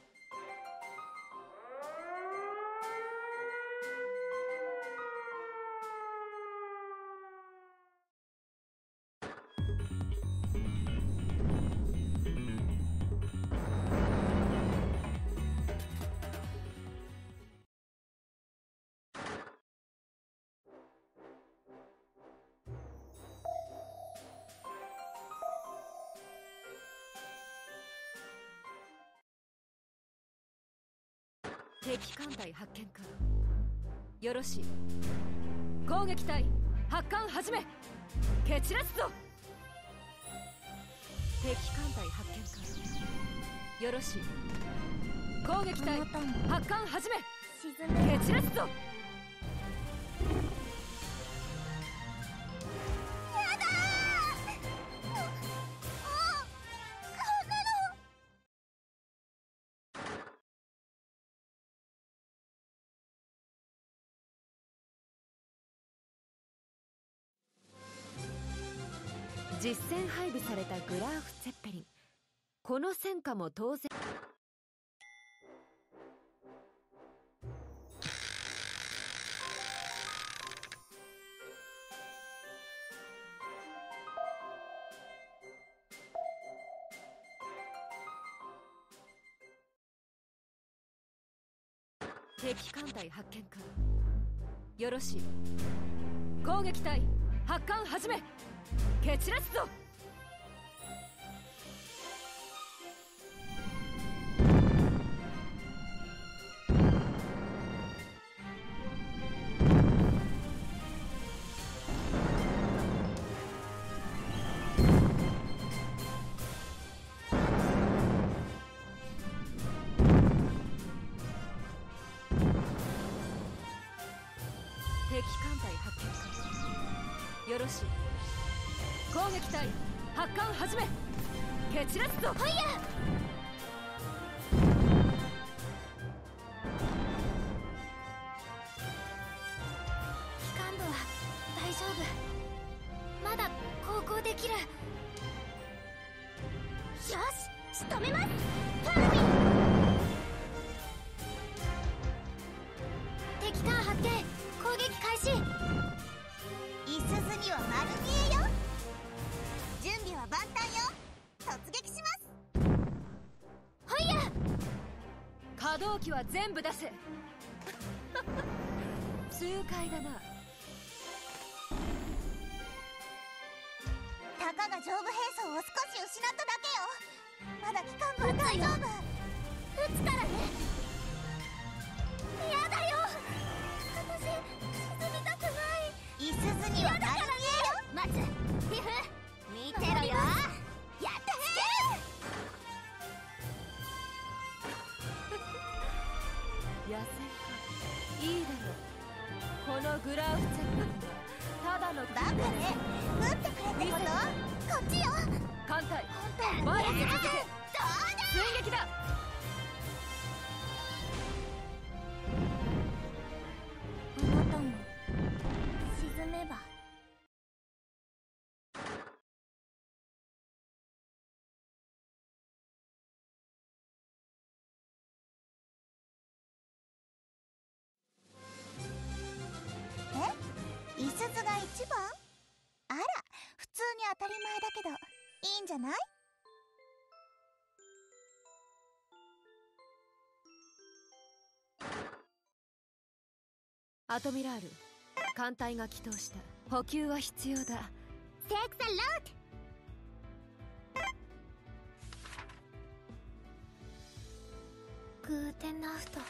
敵艦隊発見か。よろしい。攻撃隊発艦始め。蹴散らすぞ。敵艦隊発見か。よろしい。攻撃隊発艦始め。 沈め。 蹴散らすぞ。 やだー。もう、もうこんなの。 実戦配備されたグラーフ・ツェッペリン。この戦果も当然。敵艦隊発見か。よろしい。攻撃隊発艦始め。蹴散らすぞ。敵艦隊発見か。よろしい。攻撃隊発艦始め。蹴散らすぞ。ファイヤー。 機関部は大丈夫。まだ航行できる。よし、仕留めます。ファルミン。敵艦発見。攻撃開始。 いすずには丸見えよ。準備は万端よ。突撃します。 ファイヤー。 可動機は全部出せ。痛快だな。 たかが上部兵装を少し失っただけよ。まだ機関部は大丈夫。 撃つからね。やだよ。私沈みたくない。 いすずには丸見えよ。 待つ。ヒフ見てろよ。やってつける。 野戦か。いいだろう。このグラーフ・ツェッペリンはただのバカね、撃ってくれってこと？こっちよ。 艦隊本当前に続け。 どうだ。 追撃だ。 あなたも沈めば。え？いすずが一番？あら、普通に当たり前だけど、いいんじゃない？ アトミラール、艦隊が帰投した。補給は必要だ。 セクサロード。グーテンナフト。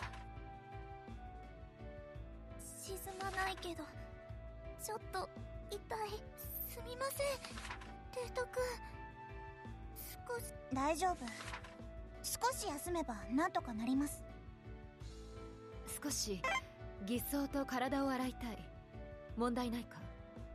沈まないけどちょっと痛い。すみません提督。少し大丈夫。少し休めばなんとかなります。 少し偽装と体を洗いたい。問題ないか？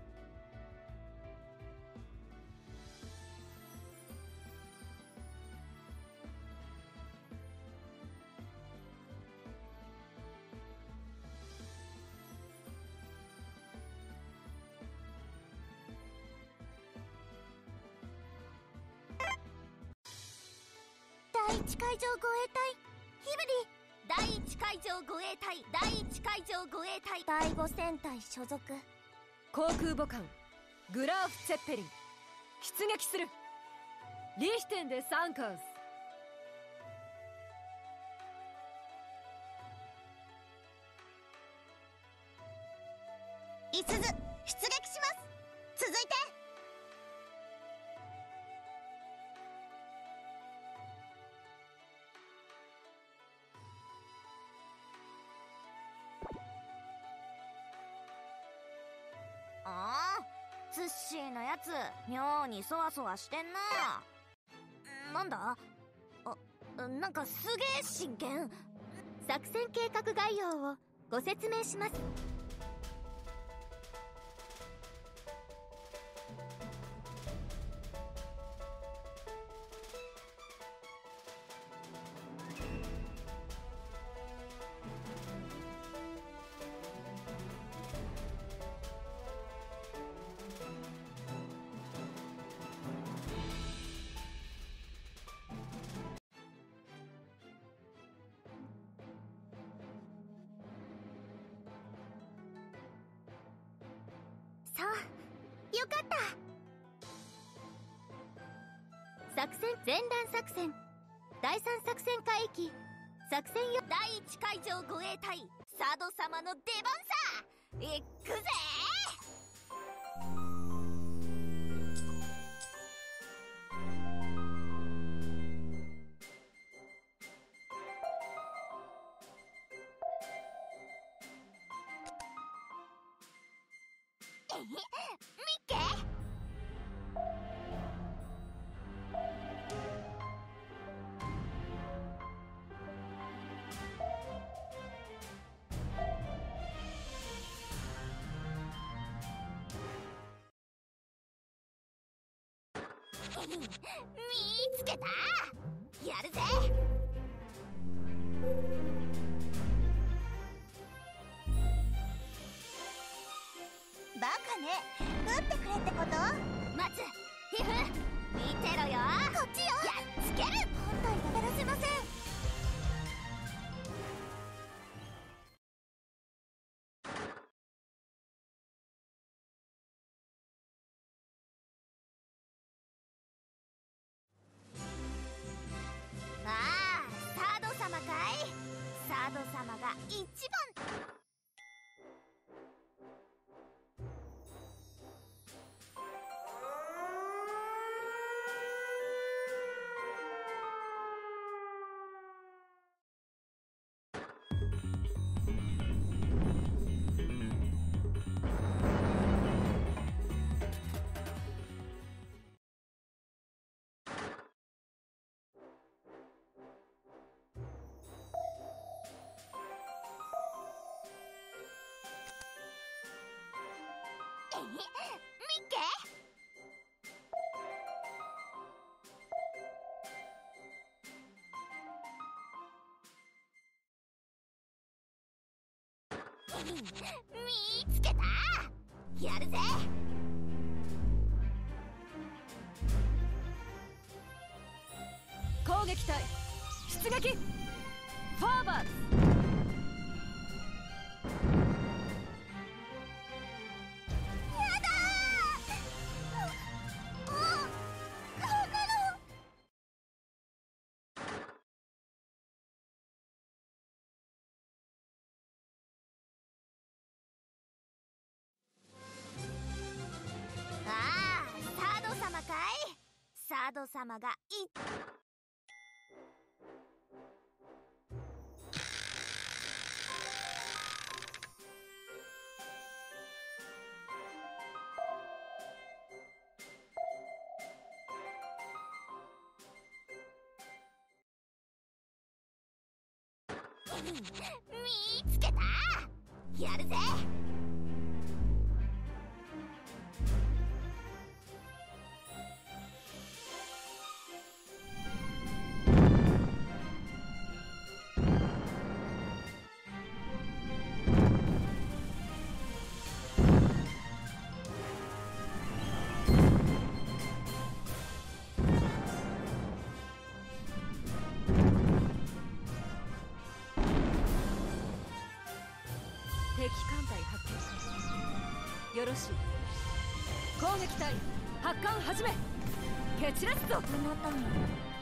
第一海上護衛隊ヒブリ。 第一海上護衛隊第一海上護衛隊第五戦隊所属。 航空母艦グラーフ・ツェッペリン出撃する。リヒテンで参加。 いすず出撃します。続いてああ、ツッシーのやつ妙にそわそわしてんな。なんだあ、なんかすげえ真剣。 作戦計画概要をご説明します。そう、よかった。作戦前段作戦だいさん作戦海域作戦よ。 第一海上護衛隊サド様の出番さ。行くぜー。ミッケ見つけた。やるぜ。 バカね。撃ってくれってこと？ 待つヒフ、見てろよ。 こっちよ。 やっつける。 本体がやらせません。 ああ、サード様かい。サード様が一番。ミッケ見つけた。やるぜ。 攻撃隊出撃。ファーバーズ。 ああ、 ラド様がいっ見つけた。やるぜ。 敵艦隊発見。よろしい。攻撃隊発艦始め。蹴散らすぞ。 あなたも沈め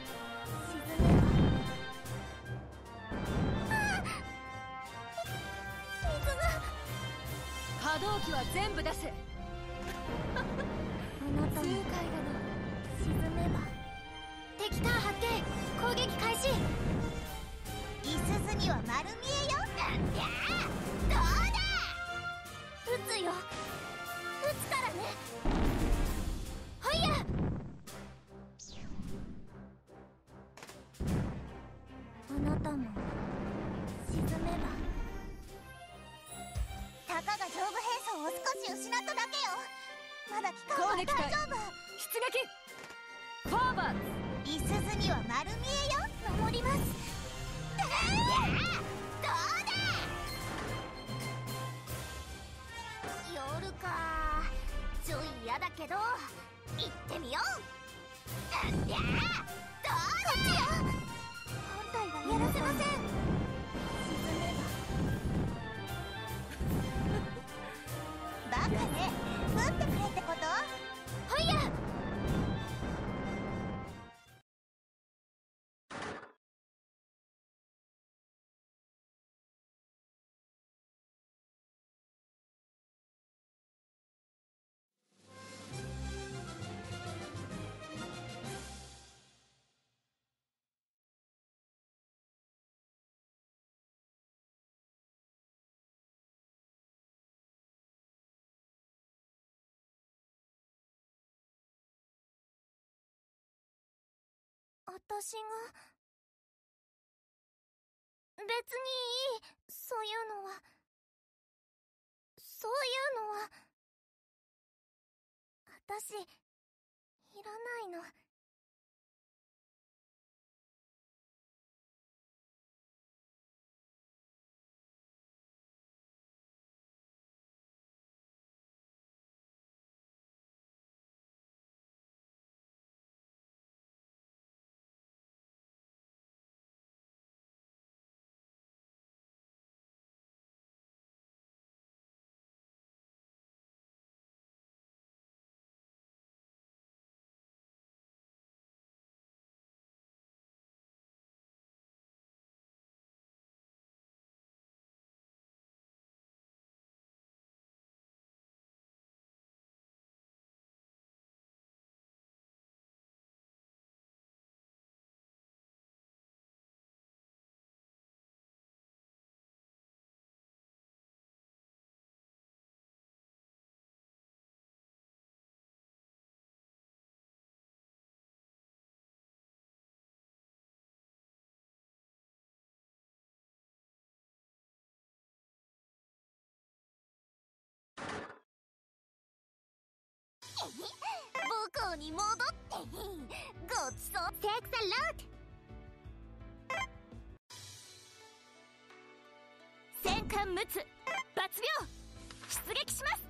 ば。水が。 可動機は全部出せ。 あなたも痛快だな。 沈めば。 敵艦発見。攻撃開始。 いすずには丸見えよ。なんじゃどうだ。撃つよ。撃つからね。 はいや。 あなたも沈めば。たかが上部兵装を少し失っただけよ。まだ期間は大丈夫。 出撃。フォーワード。 いすずには丸見えよ。守ります。どうだ。夜か。ちょい嫌だけど行ってみよう。なんだ。どうだ。こっちよ。本体はやらせません。沈めば。バカね。撃ってくれってこと？ はいや。 私が別にいい。そういうのはそういうのは私いらないの。母校に戻ってごちそうセクサロート。 戦艦陸奥抜病出撃します。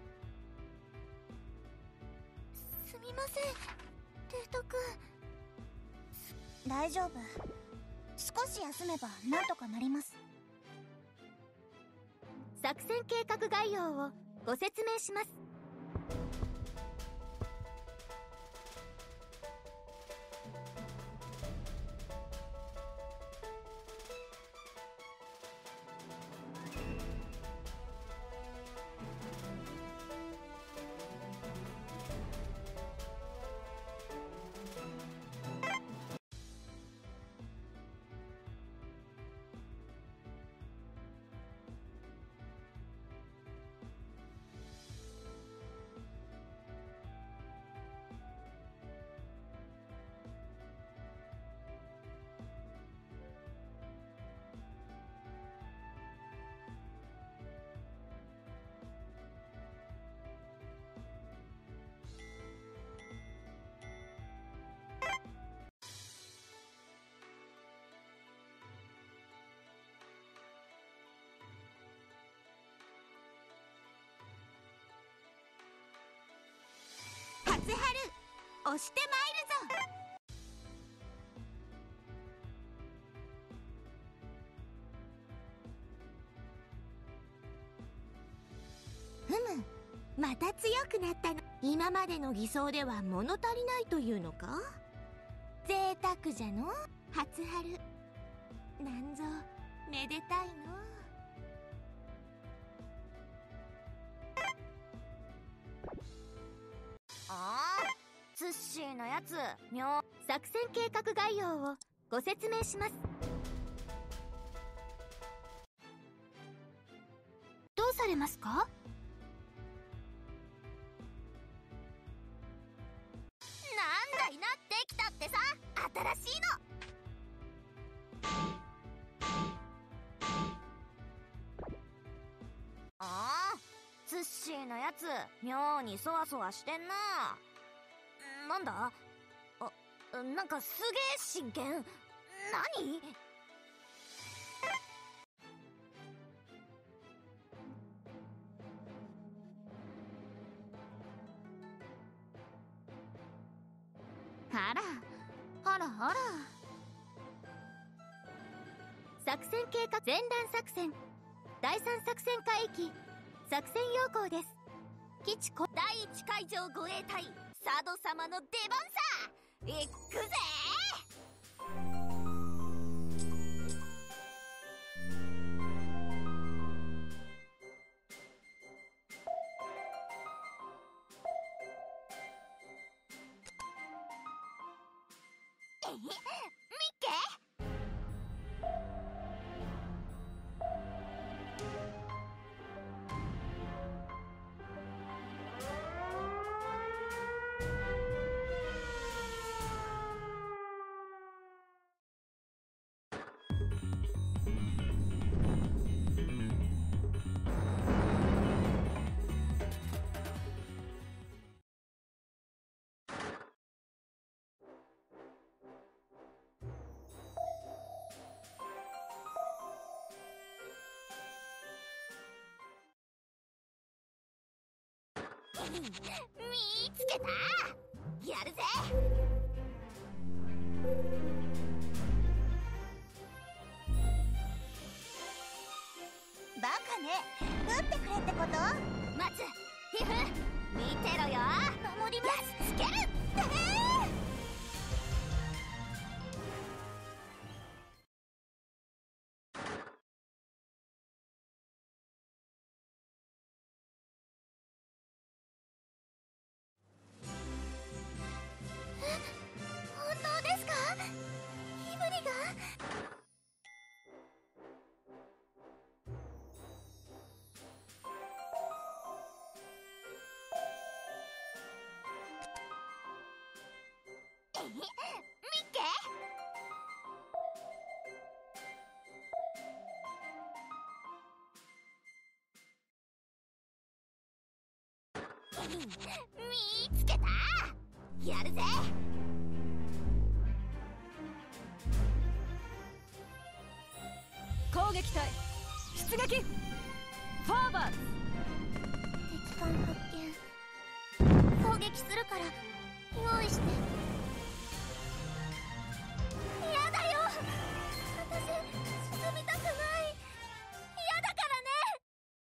すみません提督。大丈夫。少し休めばなんとかなります。 作戦計画概要をご説明します。 押してまいるぞ。ふむ、また強くなったの。今までの偽装では物足りないというのか。贅沢じゃの初春。なんぞめでたいの。 ああ、ツッシーのやつ妙。作戦計画概要をご説明します。どうされますか。 なんだいなってきたってさ、新しいの。 ああ、ツッシーのやつ妙にそわそわしてんな。なんだ、あ、なんかすげえ真剣。何。 あらあらあら。 作戦計画前段作戦第三作戦海域作戦要項です。基地こ第一海上護衛隊佐渡様の出番さ。行くぜ。 えへ、ミッケ。見つけた。やるぜ。バカね、撃ってくれってこと。 待つ、ヒフ、見てろよ。 守ります。 やっつける。 えー本当ですか。ヒブリが。えへ、ミッケ。見つけた。やるぜ。 攻撃隊出撃。フォーバーズ。 敵艦発見。攻撃するから用意して。やだよ、私進みたくない。やだからね。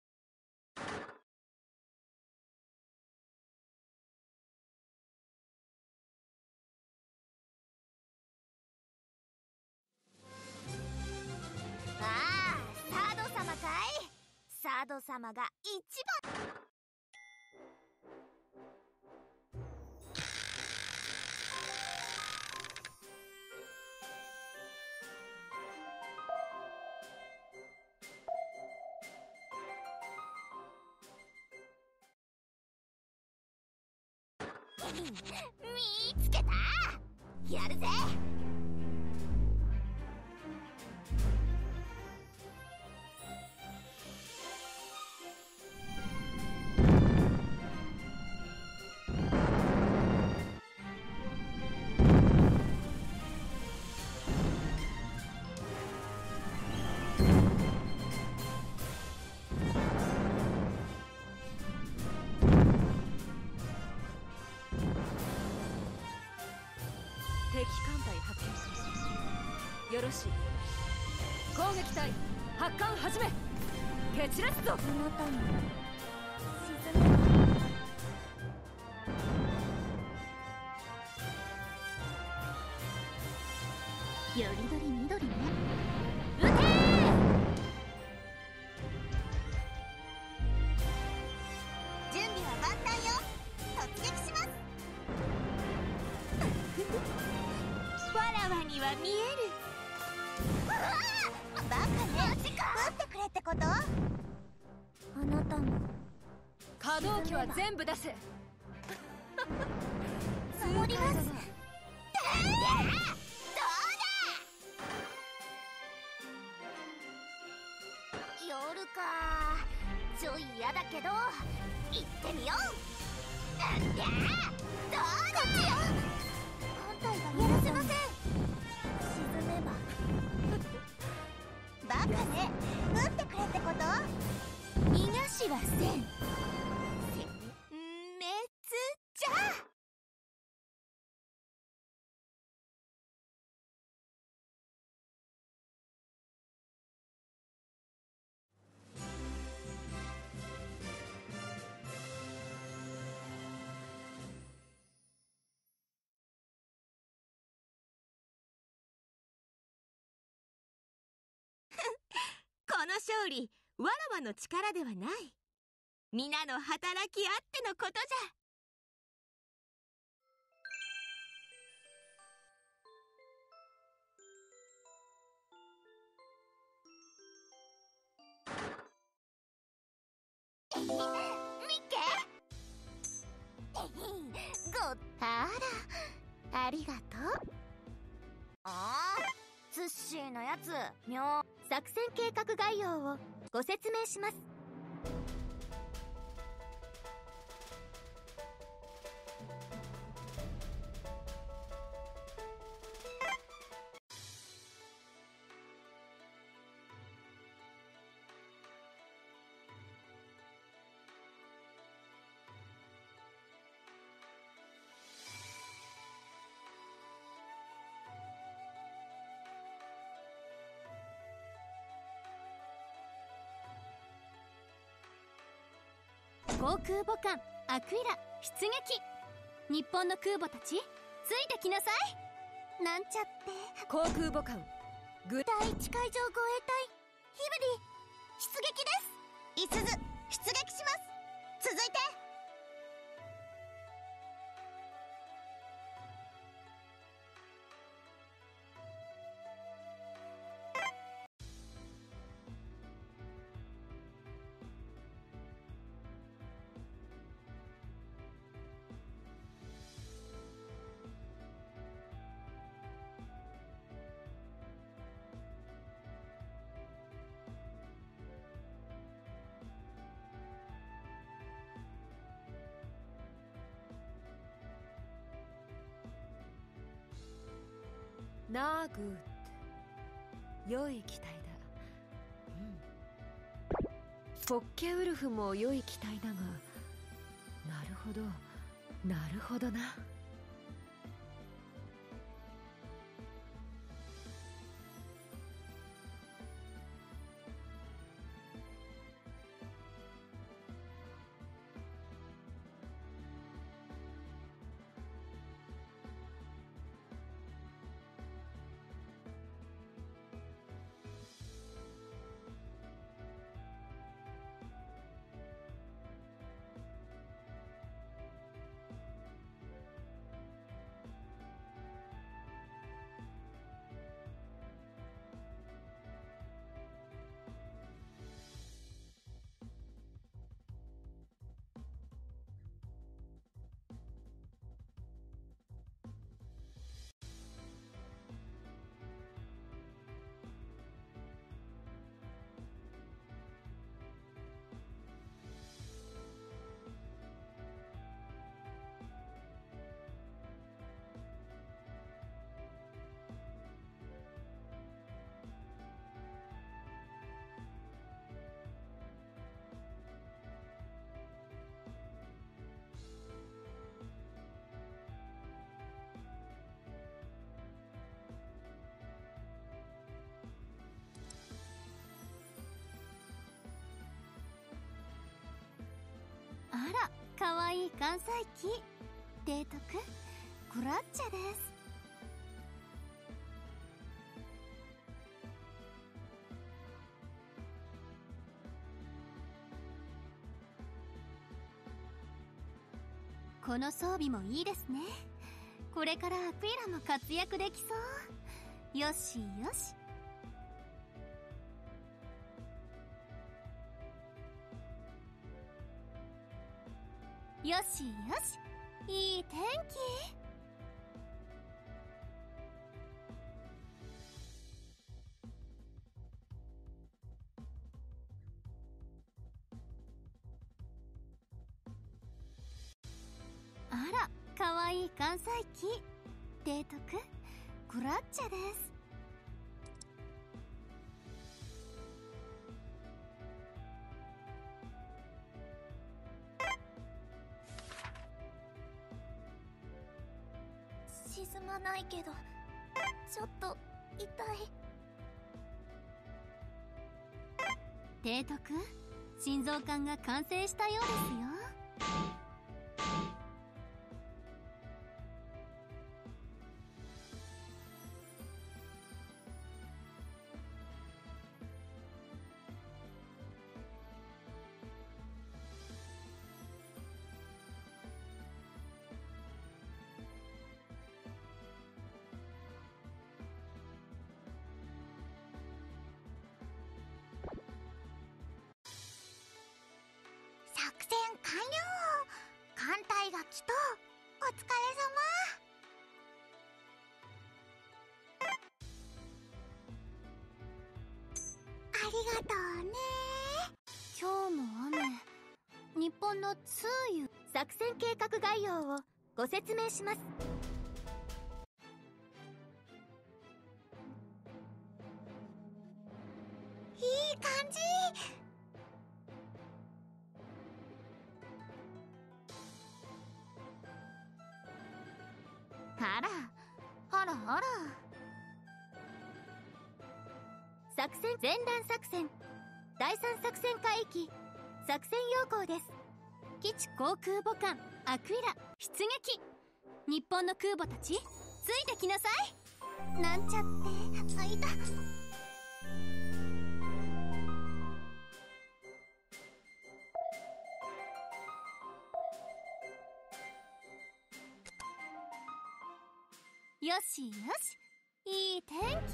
ああ、佐渡様かい。佐渡様が一番。 見つけた。やるぜ。 よろしい。攻撃隊発艦始め。蹴散らすぞ。 あなたも沈めよりどりみどりね。 撃てー。準備は万端よ。突撃します。 わらわには見える。 うわー、バカね。マジか。撃ってくれってこと？あなたも可動機は全部出せ。 守ります。どうだ。夜か。ちょい嫌だけど行ってみよう。なんだ。どうだ。本体がやらせません。沈めばバカね。撃ってくれってこと？ 逃がしはせん。せん滅じゃ。この勝利、わらわの力ではない。皆の働きあってのことじゃ。 ミッケごあら、ありがとう。ああ、ツッシーのやつ妙。 作戦計画概要をご説明します。航空母艦アクイラ出撃。日本の空母たちついてきなさい。 なんちゃって。 航空母艦グ第一海上護衛隊ヒブリ出撃です。いすず出撃します。続いて。 ナーグーって良い機体だ。うん。フォッケウルフも良い機体だが、なるほどなるほどな。 かわいい関西機提督クラッチェです。この装備もいいですね。これからアクイラも活躍できそう。よしよし。よしよし、いい天気。あら、かわいい関西機提督クラッチェです。 沈まないけどちょっと痛い。 提督、心臓管が完成したようですよ。 作戦完了。艦隊が来た。お疲れ様。ありがとうね。 今日も雨。日本の通湯。 作戦計画概要をご説明します。 いい感じ。 あらあらあら。 作戦前段作戦第三作戦海域作戦要項です。 基地航空母艦アクイラ出撃。日本の空母たちついてきなさい。 なんちゃってあいた。 よしよし、いい天気。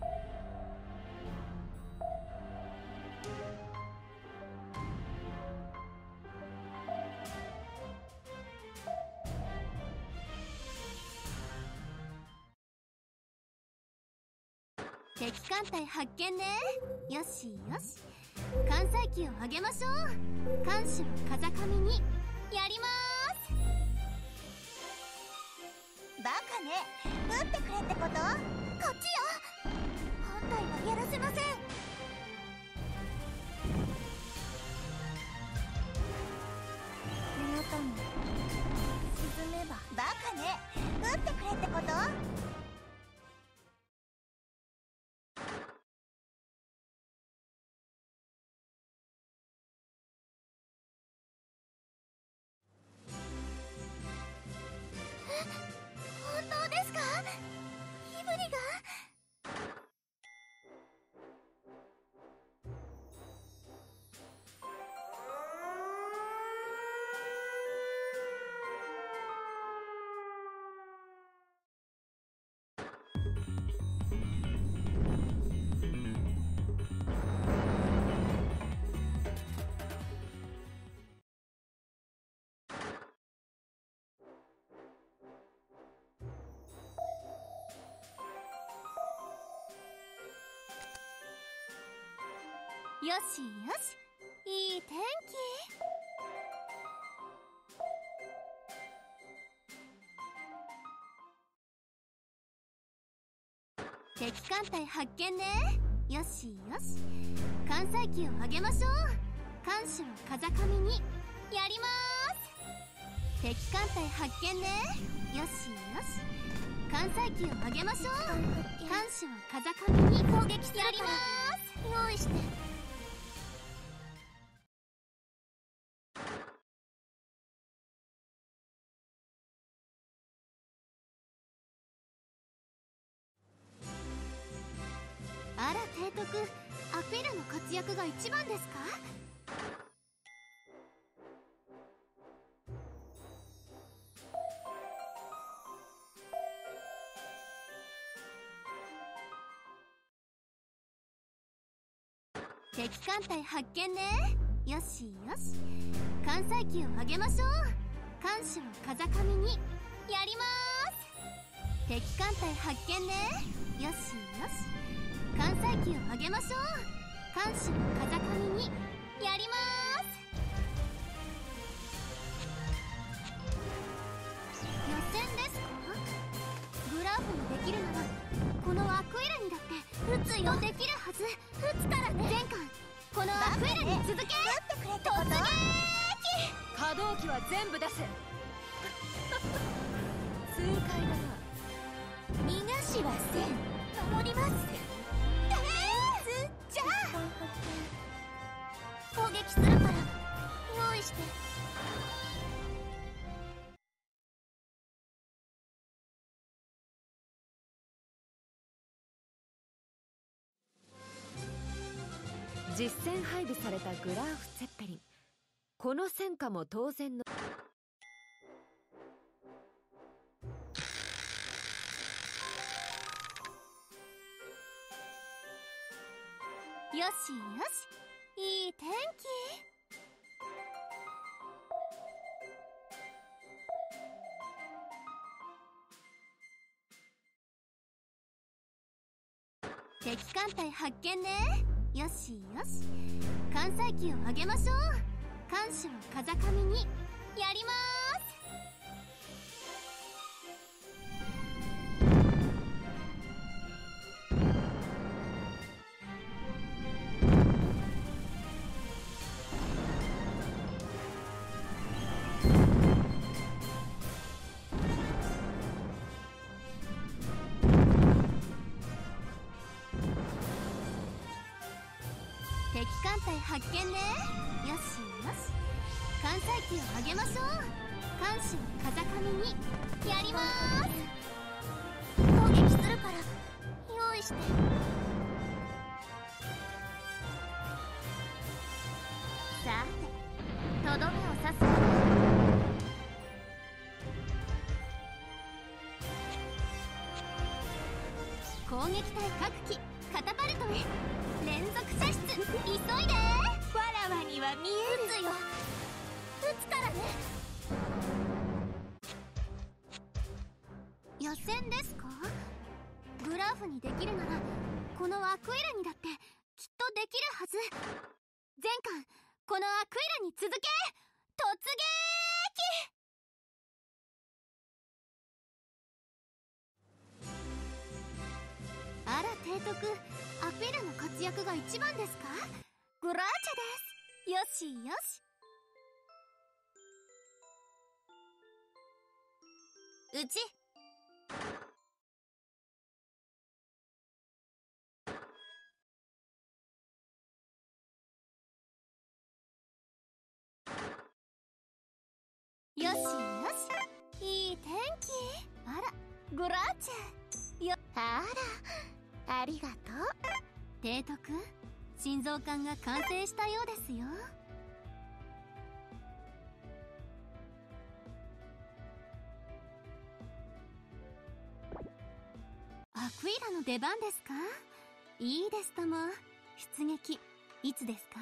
敵艦隊発見ね。よしよし、艦載機を上げましょう。艦首を風上にやりまーす。 バカね、撃ってくれってこと？こっちよ。本体はやらせません。あなたも沈めば。バカね、撃ってくれってこと？本当ですか？ヒブリが？ よしよし、いい天気。敵艦隊発見ね。よしよし、艦載機を上げましょう。艦首を風上にやりまーす。敵艦隊発見ね。よしよし、艦載機を上げましょう。艦首を風上に攻撃やりまーす。用意して。 督アクエラの活躍が一番ですか？敵艦隊発見ね。よしよし、艦載機を上げましょう。艦首を風上にやりまーす。敵艦隊発見ね。よしよし、艦載機を上げましょう。艦首を風上にやりまーす。予選ですか？グラフにできるならこのアクエラにだって撃つよ。できるはず。撃つからね。前艦このアクエラに続け。突撃。 可動機は全部出せ。痛快だな。 逃がしはせん。守ります。えー、じゃあ攻撃するから用意して。 実戦配備されたグラーフ・ツェッペリン。この戦果も当然の。 よしよし、いい天気。敵艦隊発見ね。よしよし、艦載機を上げましょう。艦首を風上にやりまーす。敵艦隊発見ね。よしよし、艦載機を上げましょう。艦首を風上にやりまーす。 攻撃するから用意して。 さて、とどめを刺すわね。攻撃隊各機カタパルトへ。連続射出、急いで。 わらわには見える。 撃つよ。撃つからね。 予選ですか？グラフにできるならこのアクエラにだってきっとできるはず。前艦このアクエラに続け。突撃。あら提督、アクエラの活躍が一番ですか？グラーチャです。よしよし。 うちよしよし、いい天気。あらグラーチャよ。 あら、ありがとう。 提督、心臓管が完成したようですよ。アクイラの出番ですか？いいですとも。出撃いつですか？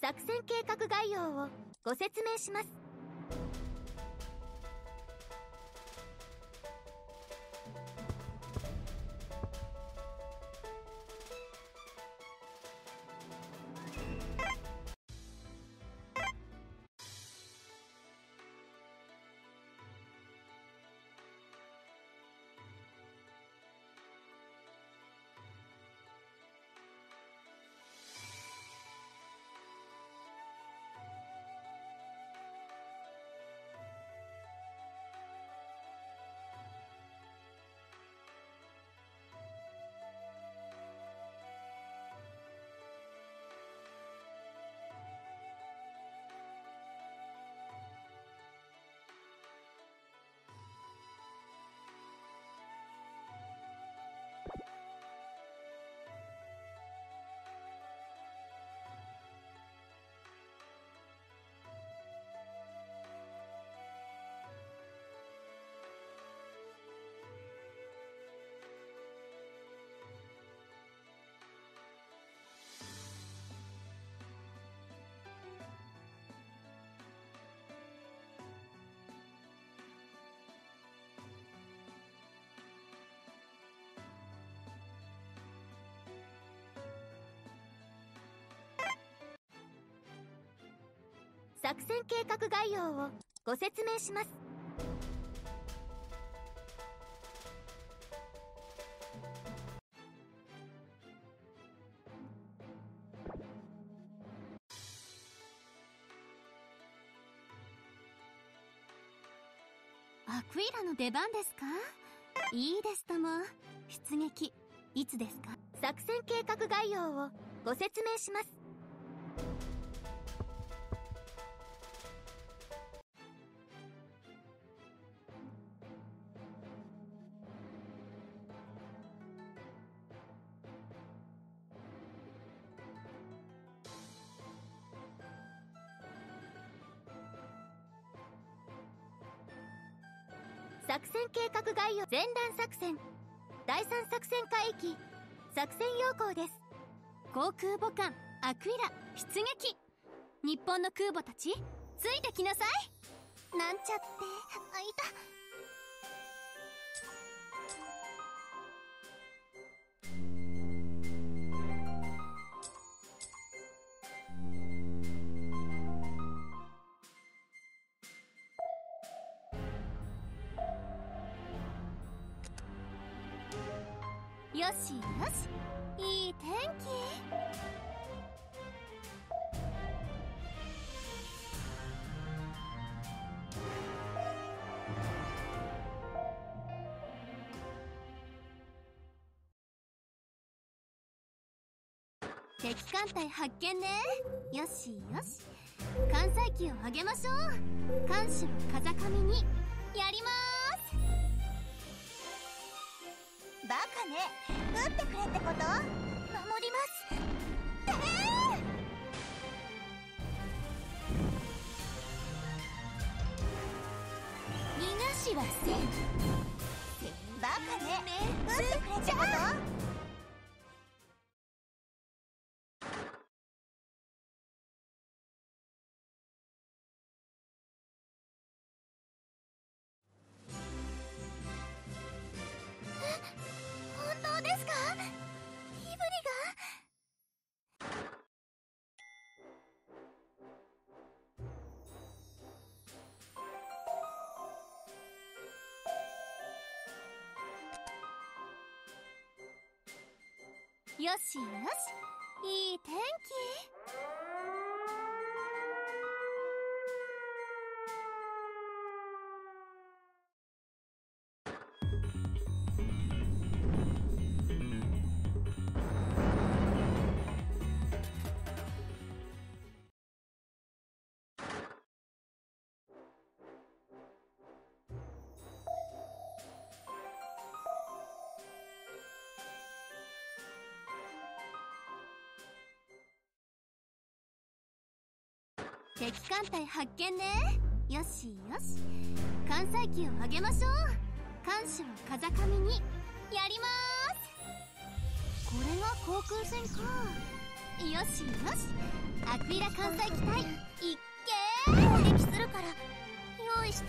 作戦計画概要をご説明します。作戦計画概要をご説明します。アクイラの出番ですか？いいですとも。出撃いつですか？作戦計画概要をご説明します。作戦計画概要。前段作戦だいさん作戦海域作戦要項です。航空母艦アクイラ出撃。日本の空母たちついてきなさい。 なんちゃってあいた。よしよし、いい天気。敵艦隊発見ね。よしよし、艦載機を上げましょう。艦首を風上にやりまーす。バカね、撃ってくれってこと？守ります。てー！逃がしはせん。バカね、撃ってくれってこと？よしよし、いい天気。敵艦隊発見ね。よしよし、艦載機を上げましょう。艦首を風上にやりまーす。これが航空戦か。 よしよし、アクイラ艦載機体いっけ攻ー。 撃するから用意して。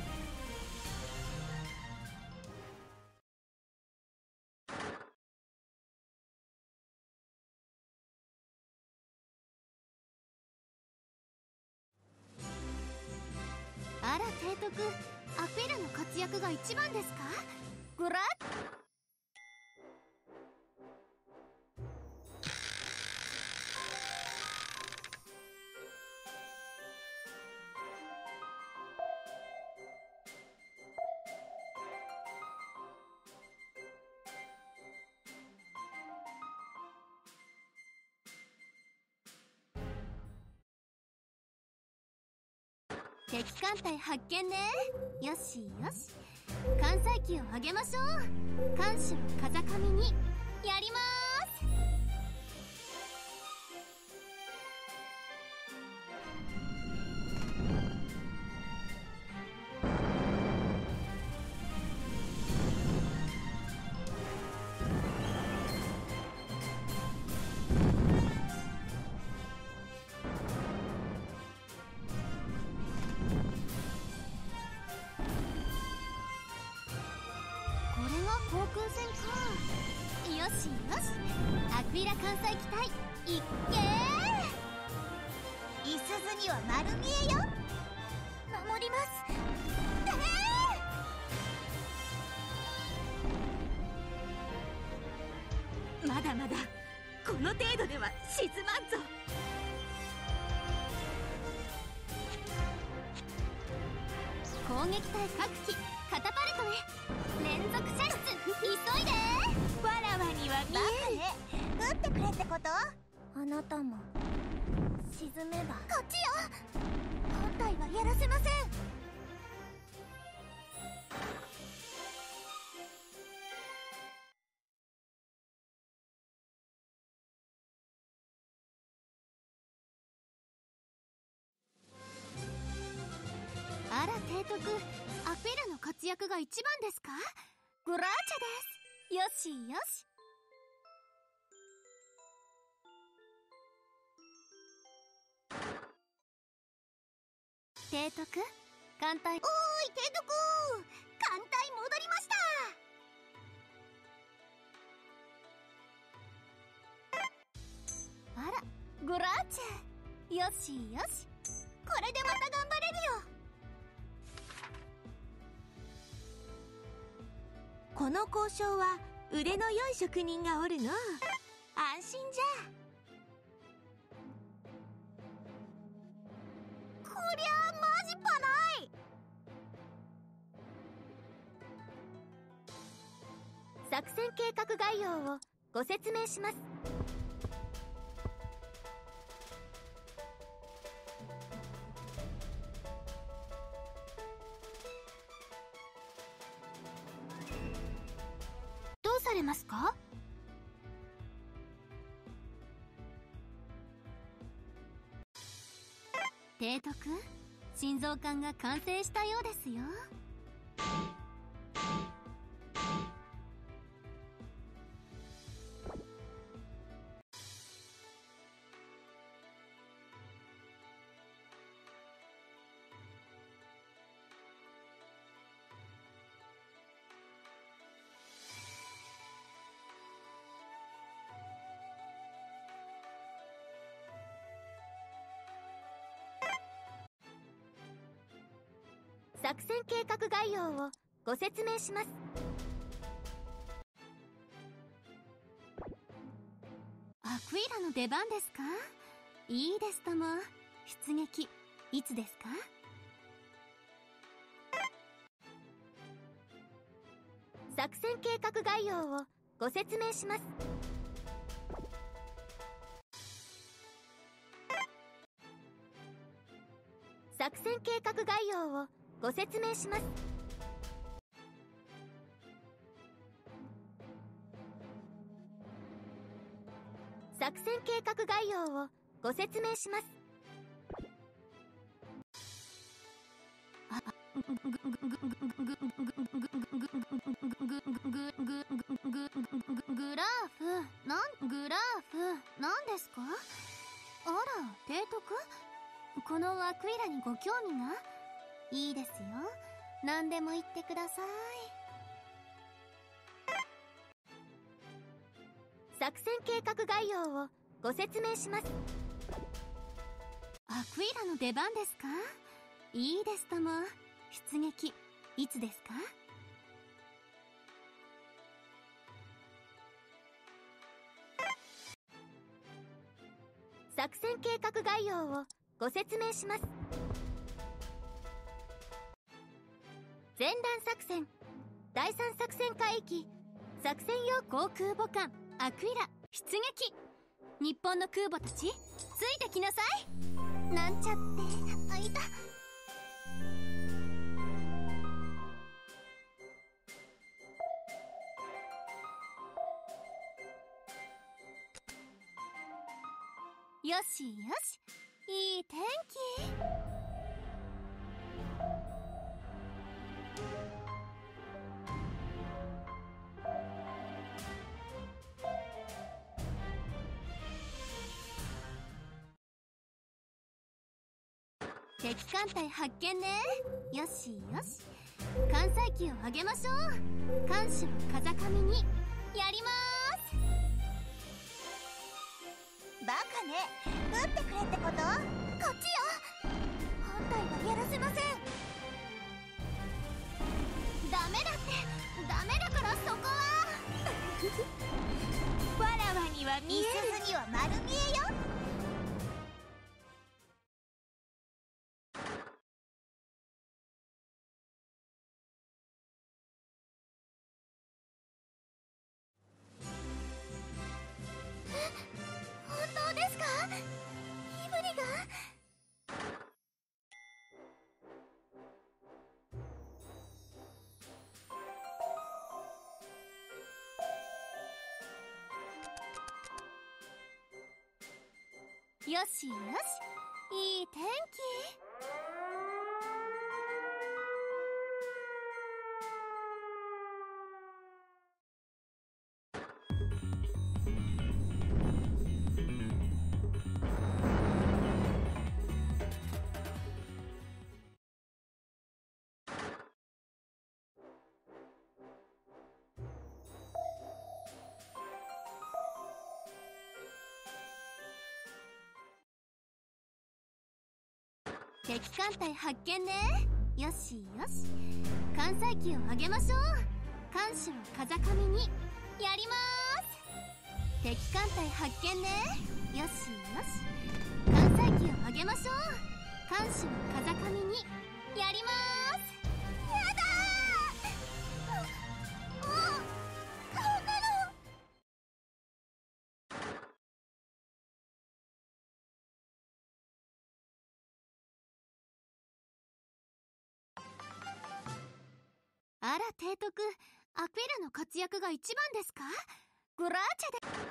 あら提督、アクイラの活躍が一番ですか？グラッ。敵艦隊発見ね。よしよし、艦載機を上げましょう。艦首を風上にやりまーす。航空戦か。よしよし、アクイラ艦載機体いっけー。 いすずには丸見えよ。守ります。 えー、まだまだこの程度では沈まんぞ。 攻撃隊各機カタパルトへ。連続射出急いで。 わらわには見える。 撃ってくれってこと？あなたも沈めば。こっちよ。本体はやらせません。 あら提督、アクイラの活躍が一番ですか？グラーチャです。よしよし。提督、艦隊。おーい提督、艦隊戻りました。あらグラーチャ、よしよし、これでまた頑張れるよ。 この交渉は腕の良い職人がおるの。安心じゃ。 こりゃあマジパない。作戦計画概要をご説明します。どうされますか？提督、心臓管が完成したようですよ。作戦計画概要をご説明します。アクイラの出番ですか？いいですとも。出撃いつですか？作戦計画概要をご説明します。作戦計画概要をご説明します。作戦計画概要をご説明します。グラフなんグラフなんでですか？あら、提督、このアクイラにご興味が？いいですよ、何でも言ってください。 作戦計画概要をご説明します。 アクイラの出番ですか？いいですとも。出撃いつですか？ 作戦計画概要をご説明します。前段作戦、だいさん作戦海域、作戦用航空母艦アクイラ出撃。日本の空母たちついてきなさい。 なんちゃってあいた。 よしよし、いい天気。敵艦隊発見ね。よしよし、艦載機を上げましょう。艦首を風上にやりまーす。 バカね、撃ってくれってこと？こっちよ。本体はやらせません。 ダメだって、ダメだからそこは。 わらわには見える。 いすずには丸見えよ。 本当ですか？イブリが？ よしよし、いい天気。敵艦隊発見ね。よしよし、艦載機を上げましょう。艦首を風上にやりまーす。敵艦隊発見ね。よしよし、艦載機を上げましょう。艦首を風上にやりまーす。 やだー。もうこんなの。 あら提督、アクイラの活躍が一番ですか？グラーチェで。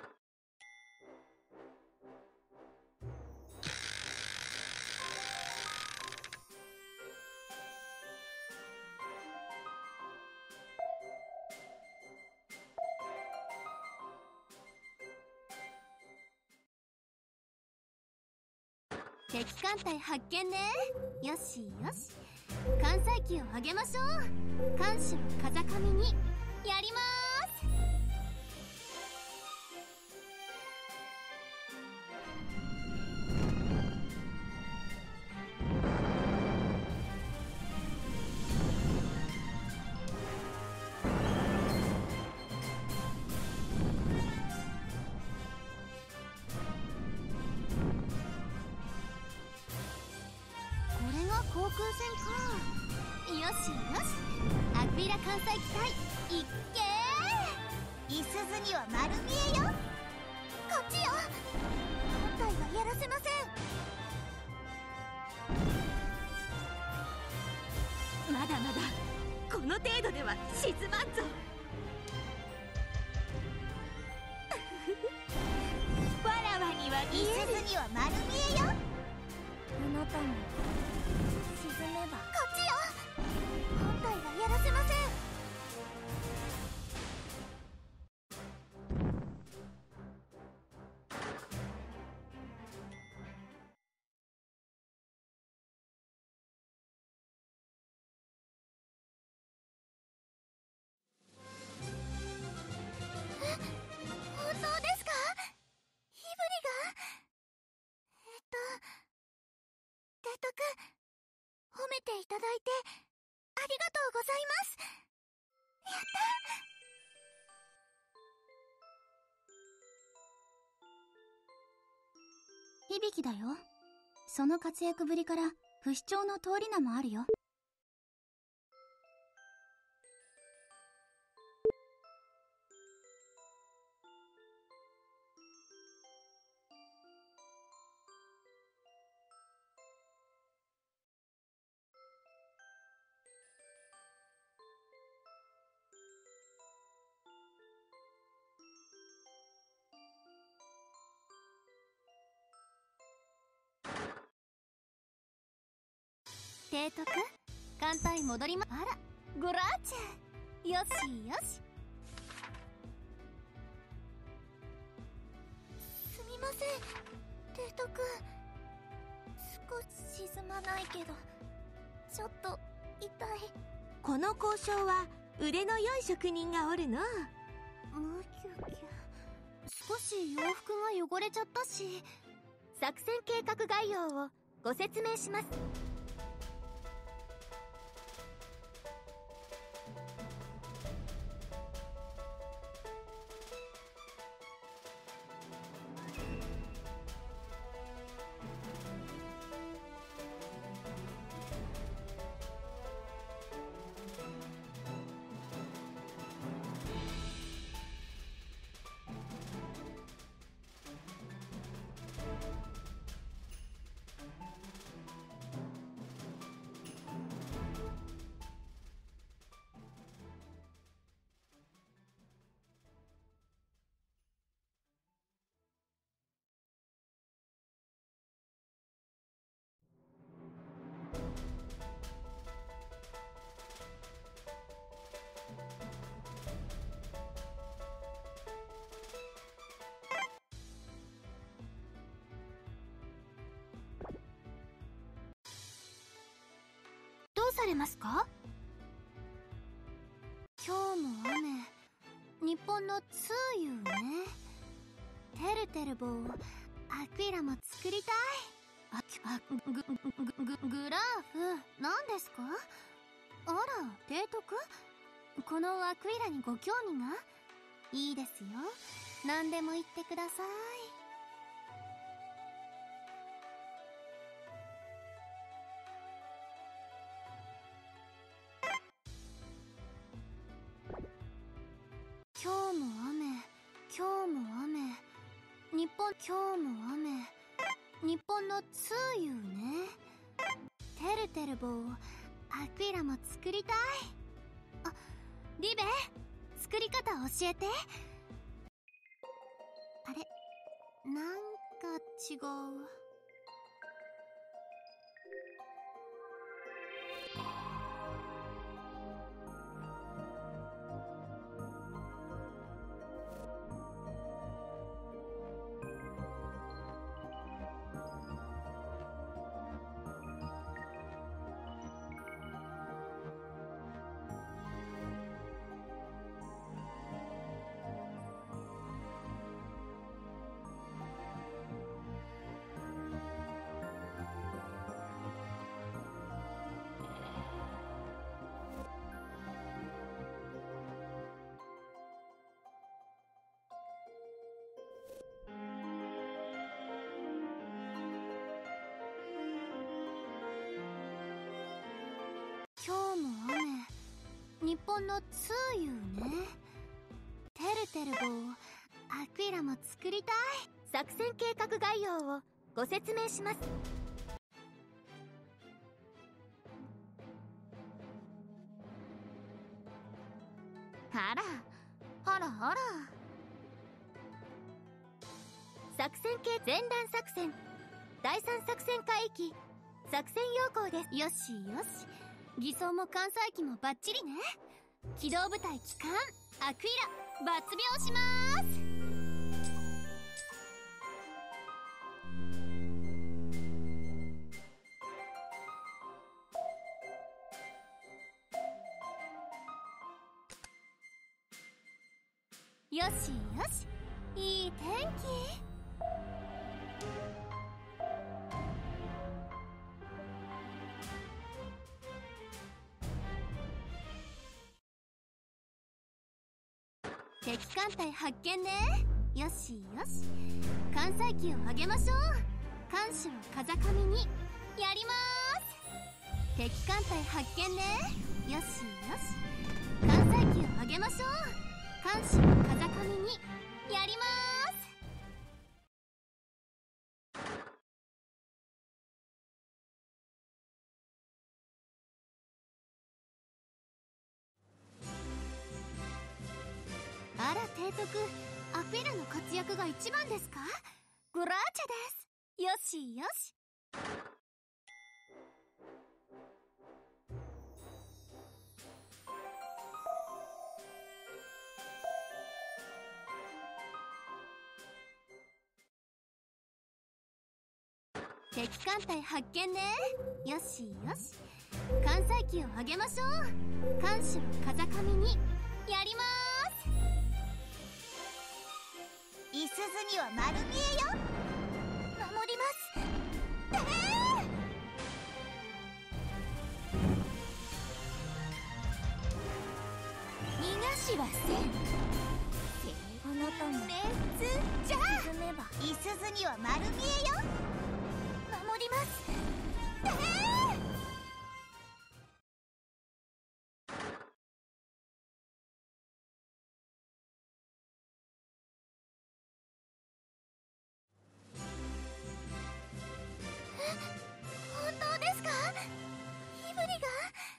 敵艦隊発見ね。よしよし、艦載機を上げましょう。艦首を風上にやりまーす。航空船か。よしよし、アクイラ艦載機隊いっけー。 いすずには丸見えよ。 こっちよ。本体はやらせません。まだまだこの程度では沈まんぞ。わらわには見える。 いすずには丸見えよ。 あなたも沈めば。こっちよ。本体はやらせません。 く、褒めていただいてありがとうございます。やった。 響だよ。その活躍ぶりから不死鳥の通り名もあるよ。 提督、艦隊戻りま、あら、ゴラーチェ、よしよし。 すみません、提督。少し沈まないけど、ちょっと痛い。 この交渉は腕の良い職人がおるの。 むきゅきゅ。少し洋服が汚れちゃったし、作戦計画概要をご説明します。どうされますか？今日も雨、日本の通湯ね。てるてる棒、アクイラも作りたい。あ、あ、ぐ、ぐ、ぐ、ぐ、グラーフ、何ですか？あら、提督？このアクイラにご興味が？いいですよ。何でも言ってください。今日も雨、今日も雨、日本、今日も雨、日本の通湯ね。てるてる棒、アクイラも作りたい。あ、リベ、作り方教えて。あれ、なんか違う。今日も雨、日本の通湯ね。てるてる棒、アクイラも作りたい。作戦計画概要をご説明します。あら、あらあら。作戦系前段作戦、第三作戦海域、作戦要項です。よしよし。偽装も艦載機もバッチリね。機動部隊帰還、アクイラ、抜病しまーす。よしよし、いい天気。 敵艦隊発見ね。よしよし、艦載機を上げましょう。艦首を風上にやりまーす。敵艦隊発見ね。よしよし、艦載機を上げましょう。艦首を風上にやりまーす。あら提督、アフィルの活躍が一番ですか？グラーチェです。よしよし。敵艦隊発見ね。よしよし、艦載機を上げましょう。艦首を風上にやりまーす。 いすずには丸見えよ。守ります。てへー。逃がしはせん。あなたもレッツじゃあ進めばいすずには丸見えよ。守ります。てへー。本当ですか？ヒブリが？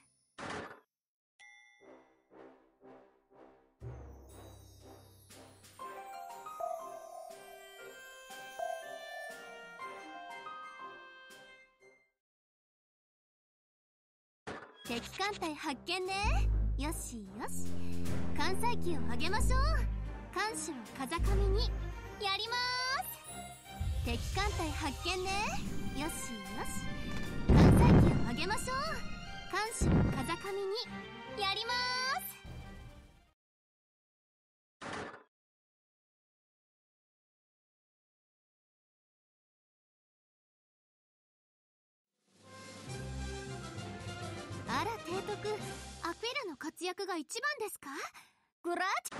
敵艦隊発見ね。よしよし、艦載機を上げましょう。艦首を風上にやりまーす。敵艦隊発見ね。よしよし、艦載機を上げましょう。艦首を風上にやりまーす。あら提督、アフィルの活躍が一番ですか？グラーチ。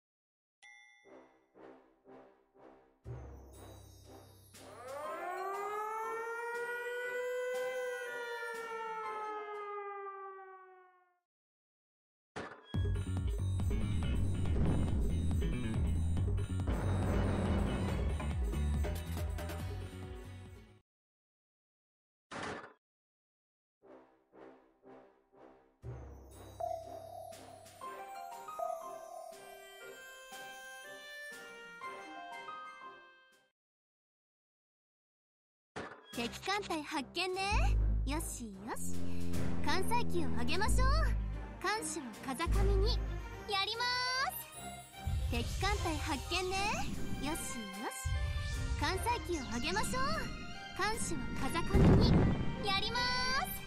敵艦隊発見ね。よしよし、艦載機を上げましょう。艦首を風上にやりまーす。敵艦隊発見ね。よしよし、艦載機を上げましょう。艦首を風上にやりまーす。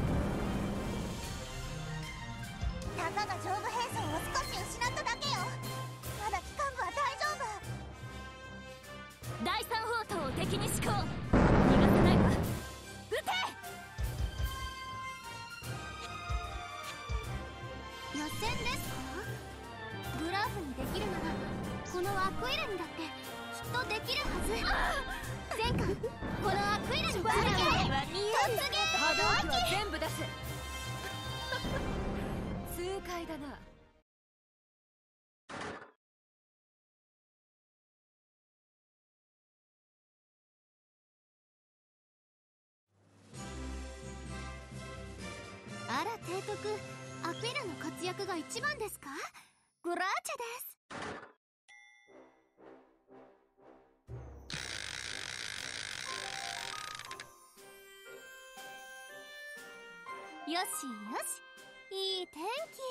たかが上部兵装を少し失っただけよ。まだ機関部は大丈夫。 第三砲塔を敵に施行。逃がさないわ。撃て。 予選ですか？グラーフにできるならこのアクイラにだってきっとできるはず。前回このアクイラに突撃。 は見える。 突撃波動機は全部出す。痛快だな。 あら提督、アクイラの活躍が一番ですか？グラーチェです。よしよし、いい天気。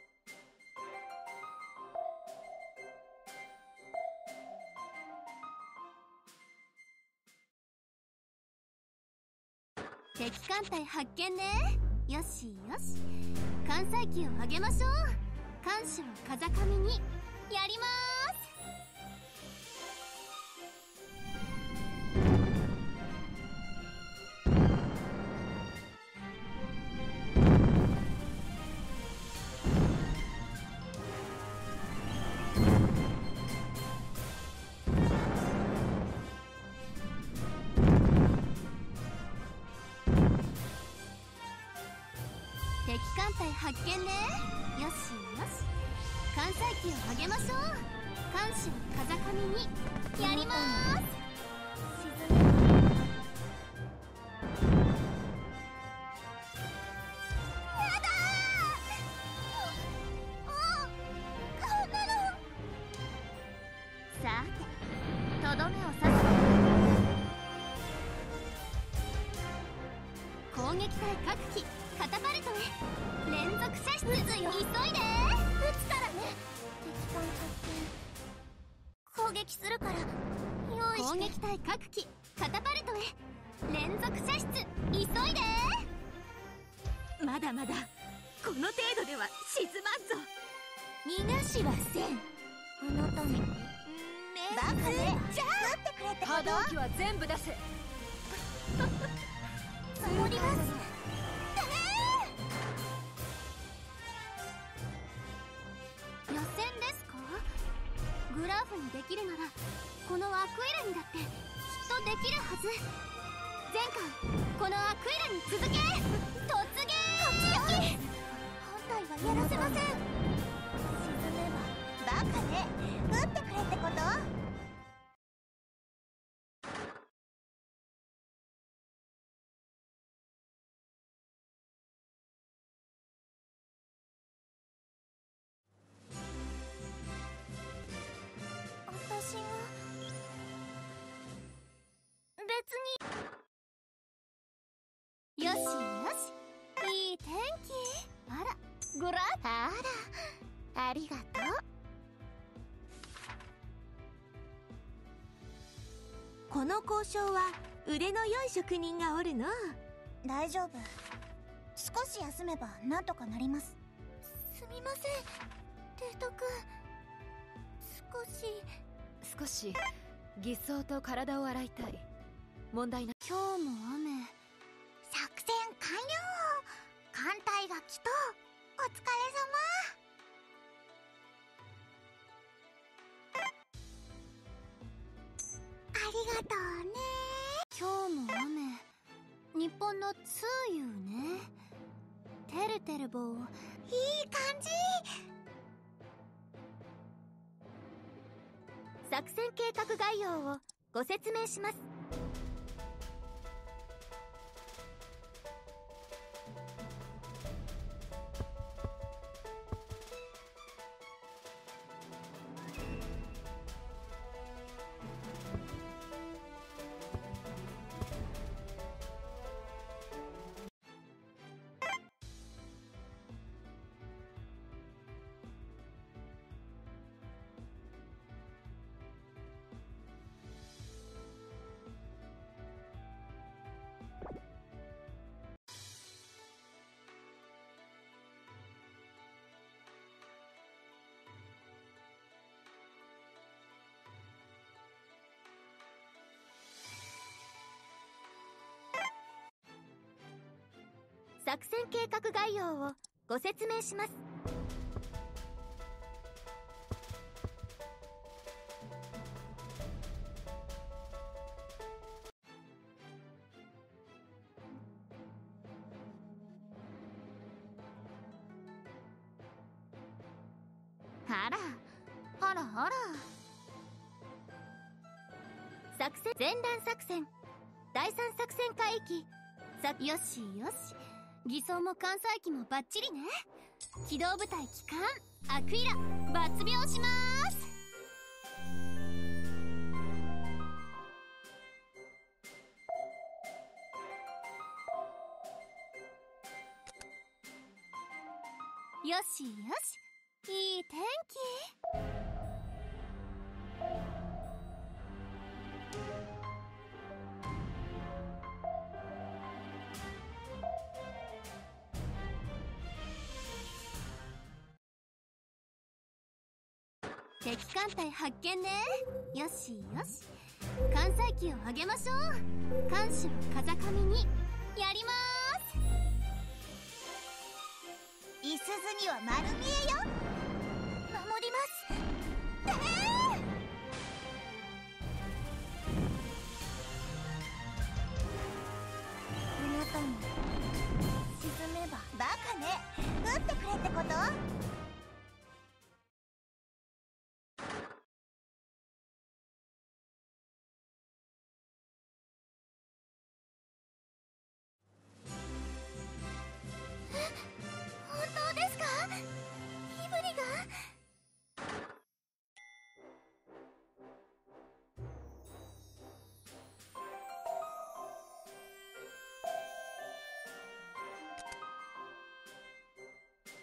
敵艦隊発見ね。よしよし、艦載機を上げましょう。艦首を風上にやりまーす。 隊発見ね。よしよし、艦載機を上げましょう。艦首を風上にやりまーす。 やだー。もうこんなの。 さて、とどめを刺す。攻撃隊各機カタパルトへ。連続射出。急いで。撃つからね。 敵艦発見。攻撃するから用意して。 攻撃隊各機カタパルトへ。連続射出。急いで。 まだまだこの程度では沈まんぞ。 逃がしはせん。あなたにバカね。じゃあ撃ってくれってこと？ 波動機は全部出せ。 守ります。 予選ですか？グラフにできるならこのアクエラにだってきっとできるはず。前回このアクエラに続け。突撃。 本体はやらせません。沈めばバカね。撃ってくれってこと？私が別に。 よしよし、いい天気。あら、ごらあら、ありがとう。 この交渉は腕の良い職人がおるの。 大丈夫。少し休めばなんとかなります。すみません、デート君。少し少し偽装と体を洗いたい。問題な。 今日も雨。 作戦完了。艦隊が来た。お疲れ様。ありがとうね。 今日も雨。日本の通遊ね。てるてる棒。 いい感じ。 作戦計画概要をご説明します。作戦計画概要をご説明します。あら、あらあら。作戦前段作戦だいさん作戦海域。さよしよし、偽装も艦載機もバッチリね。機動部隊機関アクイラ抜病しまーす。よしよし、いい天気。敵艦隊発見ね。よしよし、艦載機を上げましょう。艦首を風上にやりまーす。 いすずには丸見えよ。守ります。えー、あなたも沈めばバカね。撃って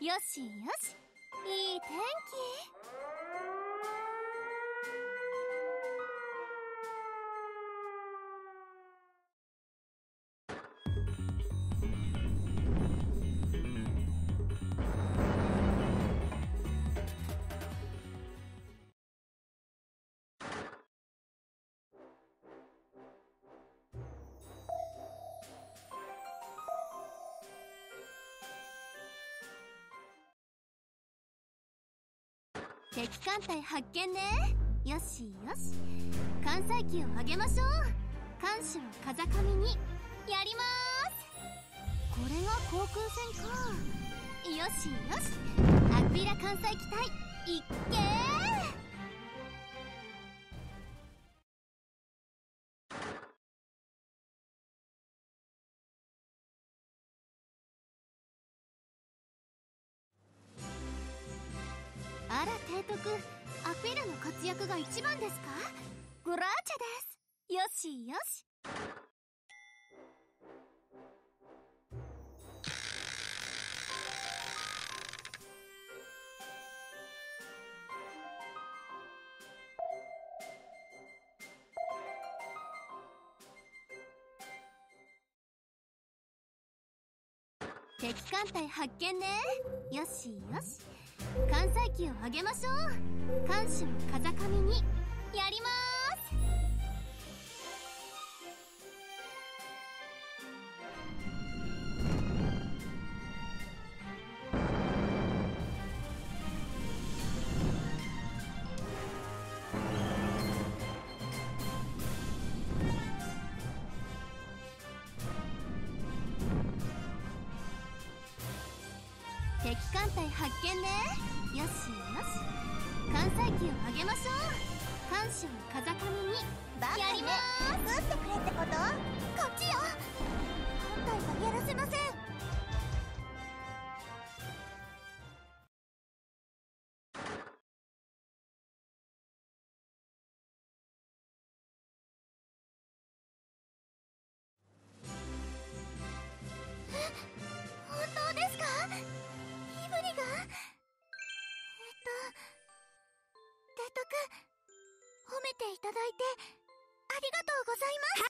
よしよし、いい天気。敵艦隊発見ね。よしよし、艦載機を上げましょう。艦首を風上にやりまーす。これが航空戦か。よしよし、アクイラ艦載機隊いっけー。あら提督、アクイラの活躍が一番ですか？グラーチェです。よしよし。敵艦隊発見ね。よしよし、艦載機を上げましょう。艦首を風上にやりまーす。敵艦隊発見ね。よしよし、艦載機を上げましょう。艦首を風上にやりまーす。 撃ってくれってこと？こっちよ。本体はやらせません。本当ですか？イブリが？えっと提督、褒めていただいてありがとうございます。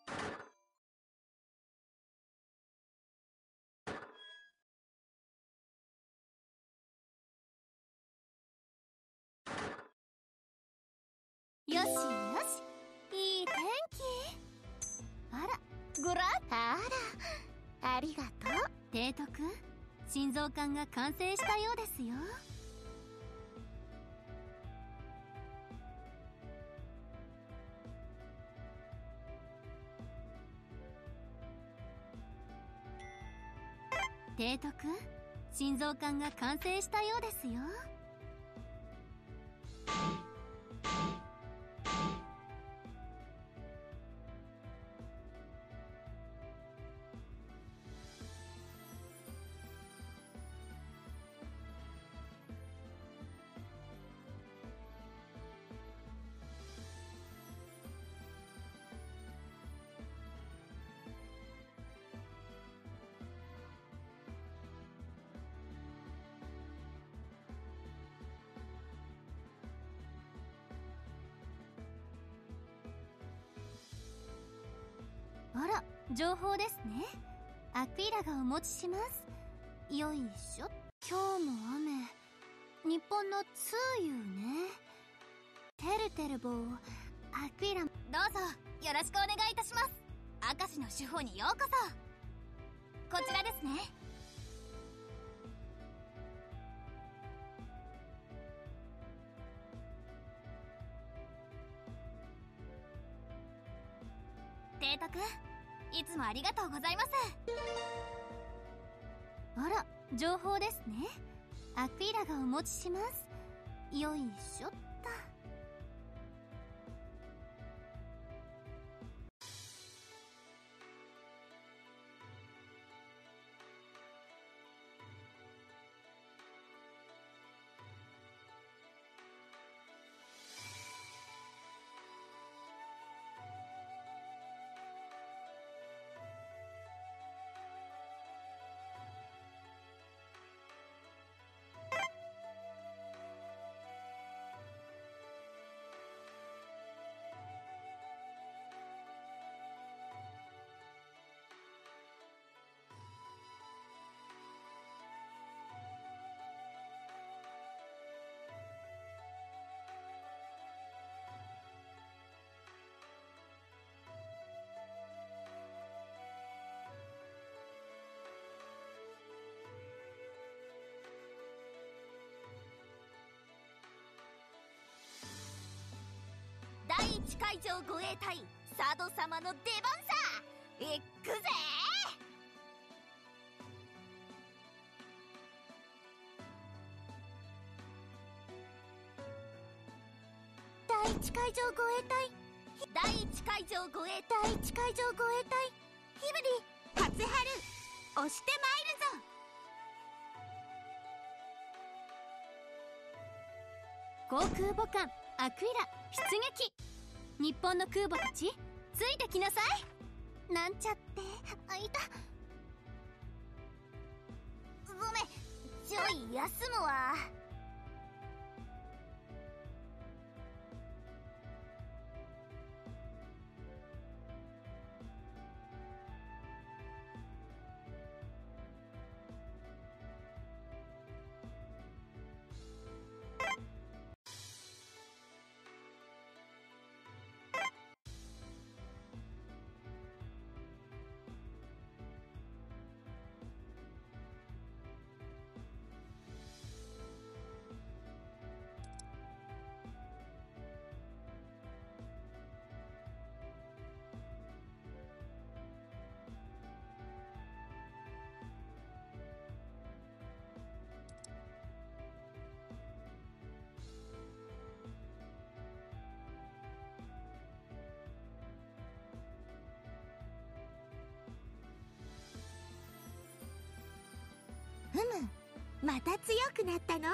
よしよし、いい天気。あら、ごらん。あら、ありがとう。提督、心臓管が完成したようですよ。提督、心臓管が完成したようですよ。あら、情報ですね。アクイラがお持ちします。よいしょ。今日も雨。日本の通雨ね。てるてる坊、アクイラ、どうぞよろしくお願いいたします。明石の主砲にようこそ。こちらですね。提督、いつもありがとうございます。あら、情報ですね。アクイラがお持ちします。よいしょっと。 海上護衛隊佐渡様の出番さ。いっくぜ第一海上護衛隊第一海上護衛第一海上護衛隊ヒブリ初春押してまいるぞ。 航空母艦アクイラ出撃。日本の空母たちついてきなさい。 なんちゃってあいた。ごめん、ちょい休むわ。 ふむ、また強くなったの。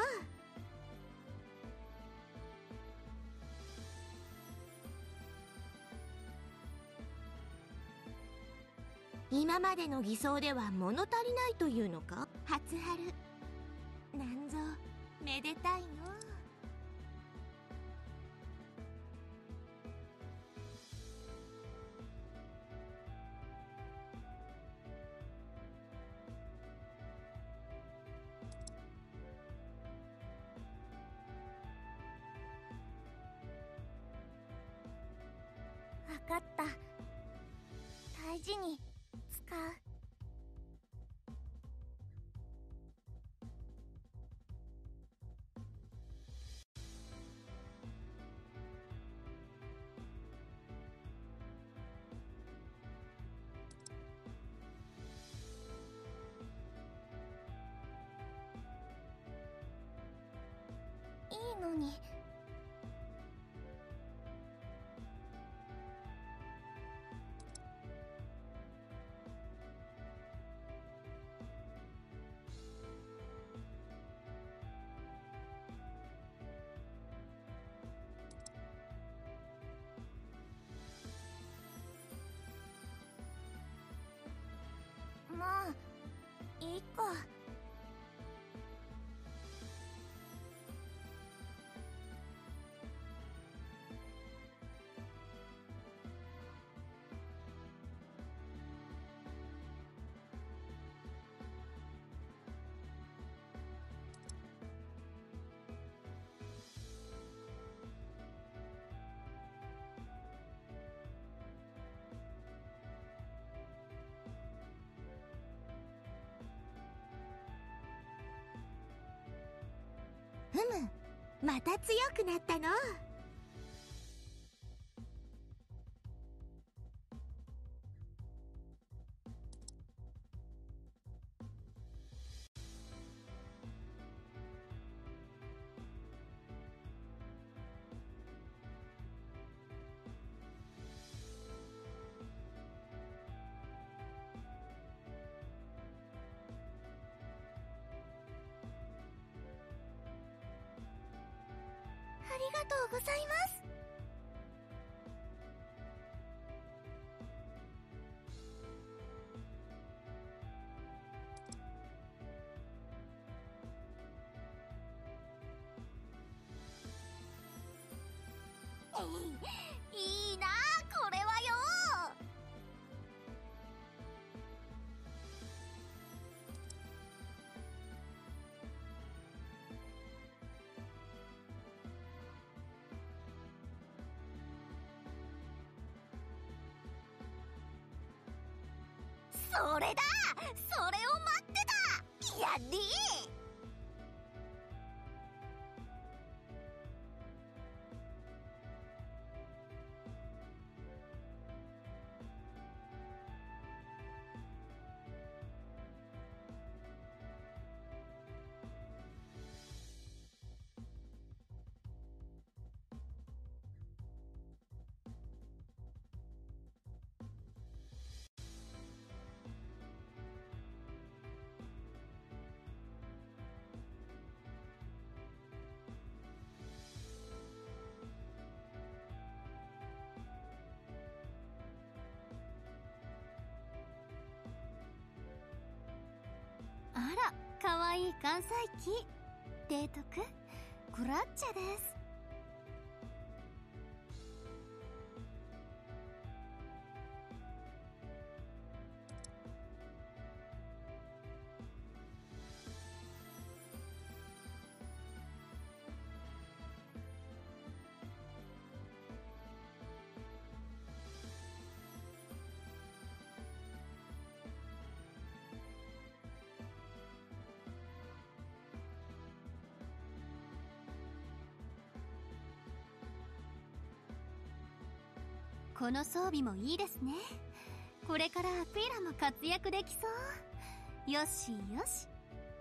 今までの偽装では物足りないというのか。初春なんぞめでたいの。 わかった。大事に使う。いいのに。まあいいか。 ふむ、また強くなったの。 ありがとうございます。 いいなあ、これはよ。それだ、それを待ってた。やっりー。 いい関西機提督クラッチェです。この装備もいいですね。これからアクイラも活躍できそう。よしよし。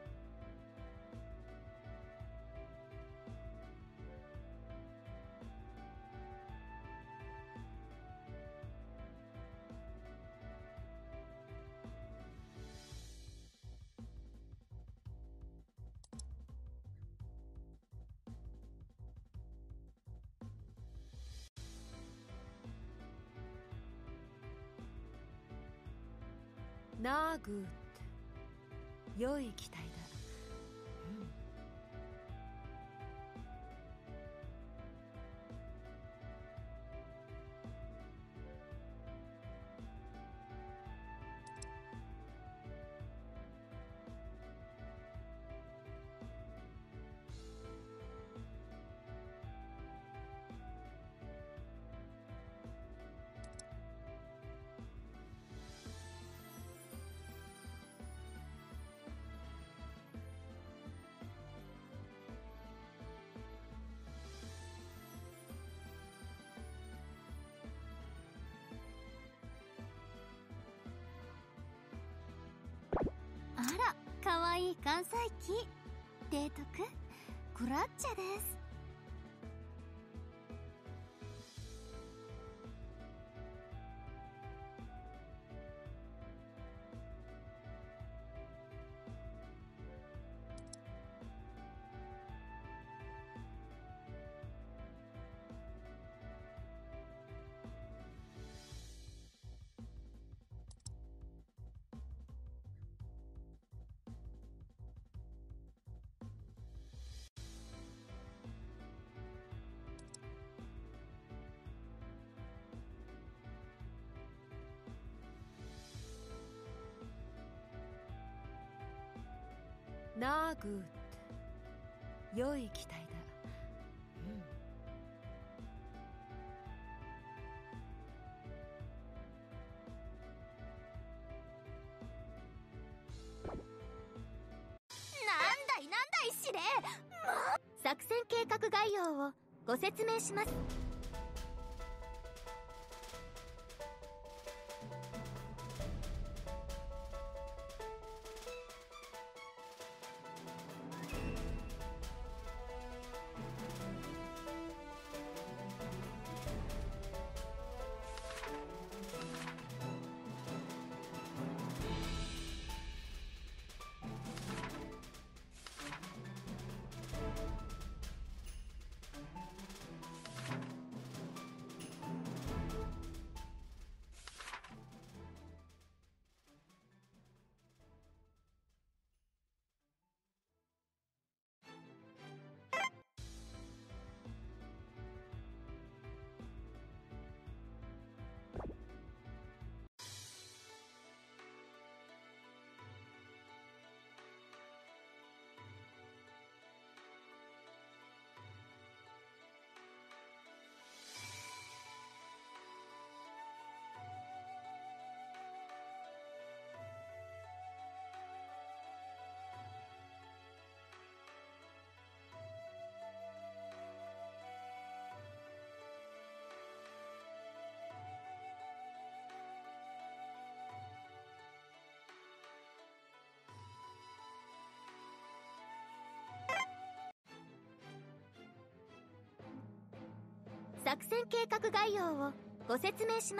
ナーグーって良い機体だ。うんあら、かわいい関西機提督クラッチェです。 ナーグーって良い機体だ。うんなんだいなんだい司令、作戦計画概要をご説明します。作戦計画概要をご説明します。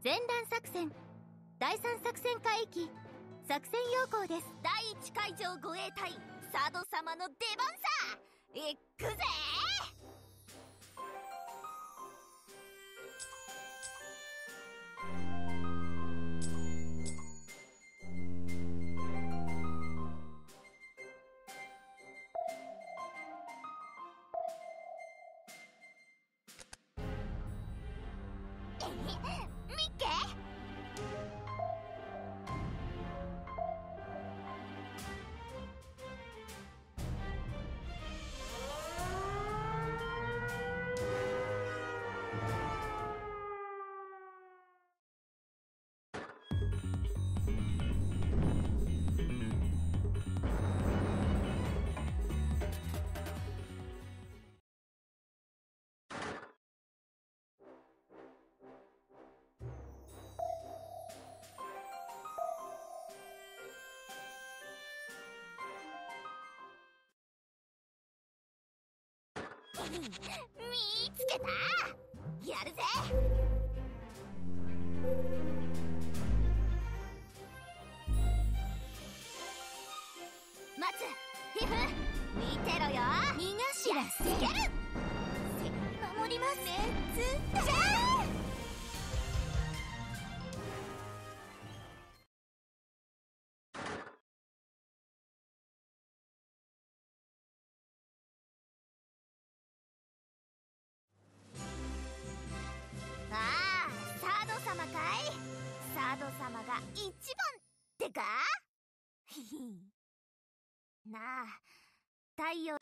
前段作戦第三作戦海域作戦要項です。 第一海上護衛隊佐渡様の出番さ。行くぜ。ミッケー見つけた。やるぜ。待つヒフ、見てろよ。 逃がしらせつける。守ります。レッツジャンプ。ああ、サード様かい。サード様が一番ってか。ひひなあ、太陽。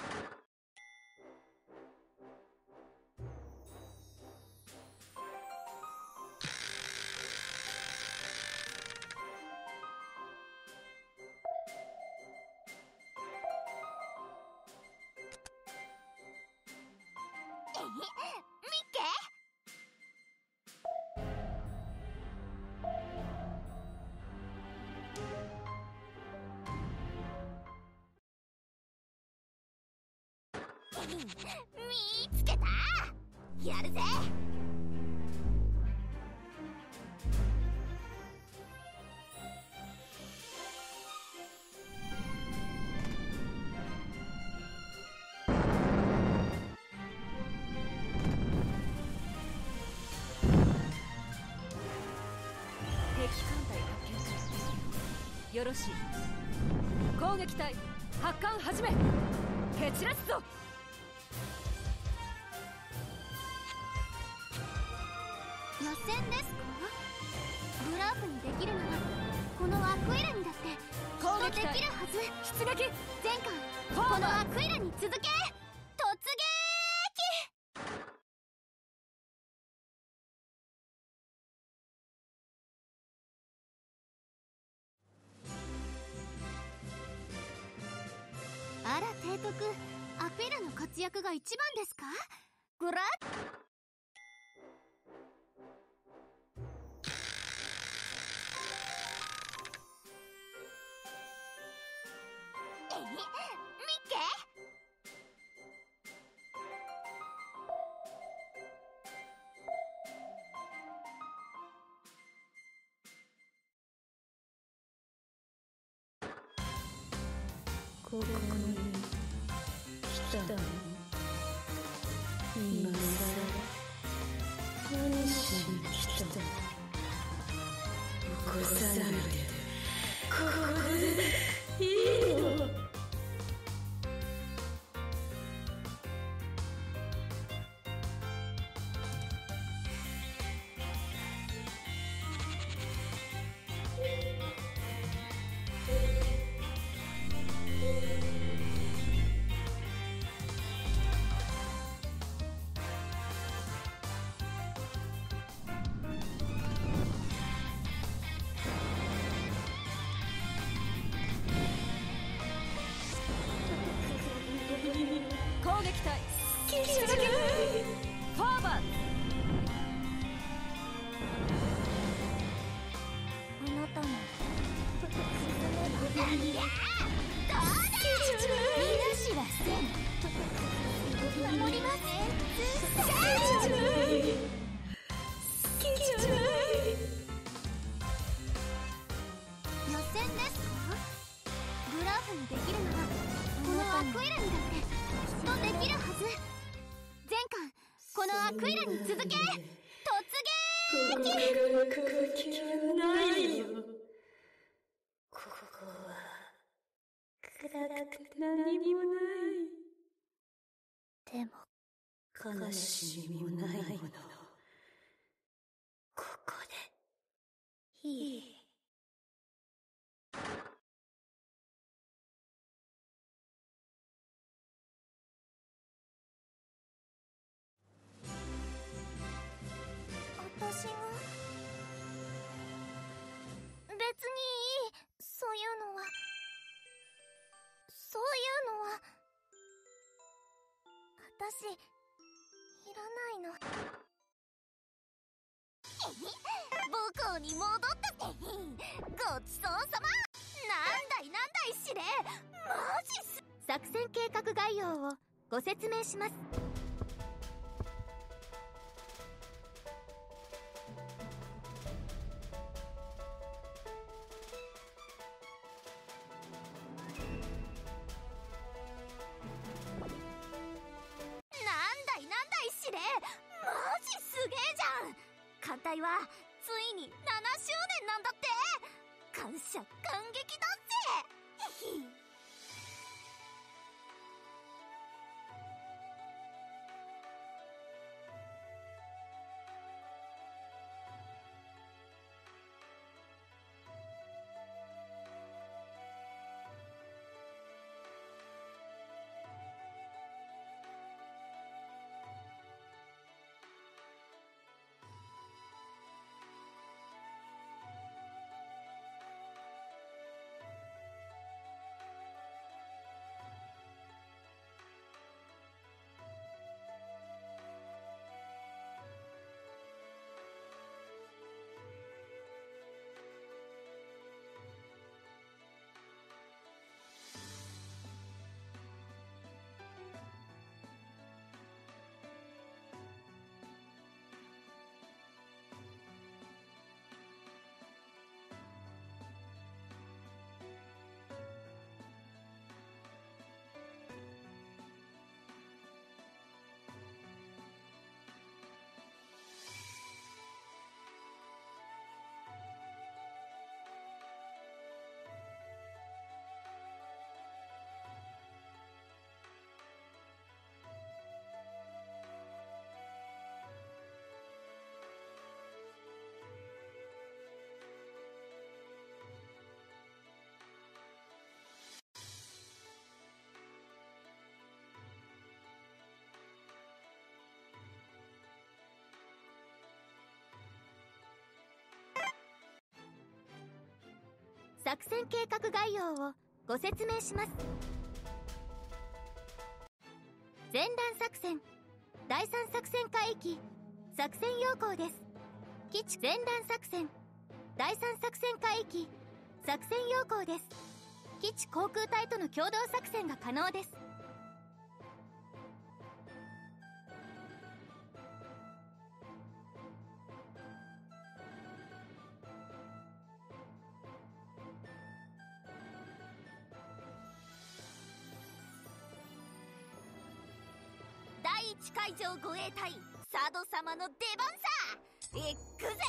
えへ、ミッケー見つけた。やるぜ。 敵艦隊発見。よろしい。攻撃隊発艦始め。蹴散らすぞ。 予選ですか？グラープにできるならこのアクイラにだってきっとできるはず。 出撃。 前回フォーマーこのアクイラに続け突撃。あら提督、アクイラの活躍が一番ですか？グラえへ、ミッケここに来たの。今さら何しに来たの。起こさないでここでいいの。攻撃隊出撃。フォーバー。 あなたもいやどうだ。 逃がしはせん。守ります。 好きじゃない。好きじゃない。 戦ですか？グラフにできるならこのアクイラにだってきっとできるはず。前巻このアクイラに続け突撃。 ここから空気はないよ。ここは暗くて何もない。でも悲しみもないもの。ここでいい。 私が別にいい。そういうのはそういうのは私いらないの。母校に戻ったぜ。ごちそうさま。なんだいなんだい司令、マジっす。 作戦計画概要をご説明します。 艦隊はついにななしゅうねんなんだって。感謝感激だぜ。ヒヒ作戦計画概要をご説明します。前段作戦だいさん作戦海域作戦要項です。基地前段作戦だいさん作戦海域作戦要項です。基地航空隊との共同作戦が可能です。 第一海上護衛隊サド様の出番さ。行くぜ。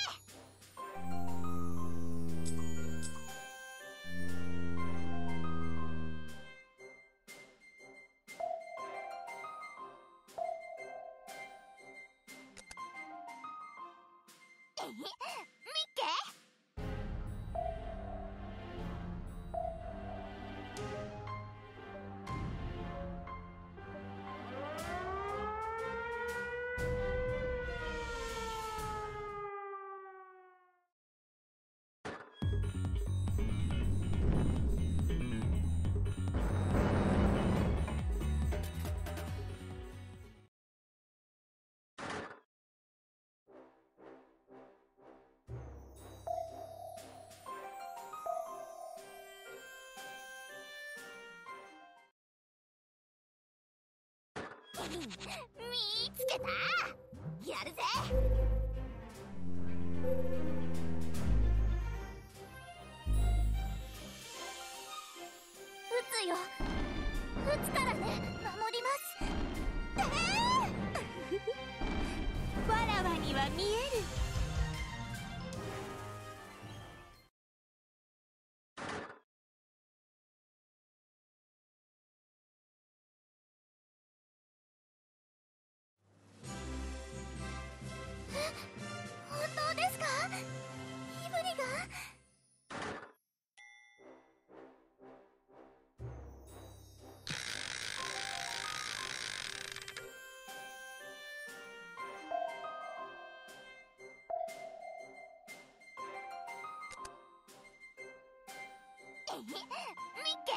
えへミッケ。見つけた。やるぜ。 つよ。撃つからね。守ります。てーわらわには見える。 本当ですか？イブリが？えへ、ミッケ？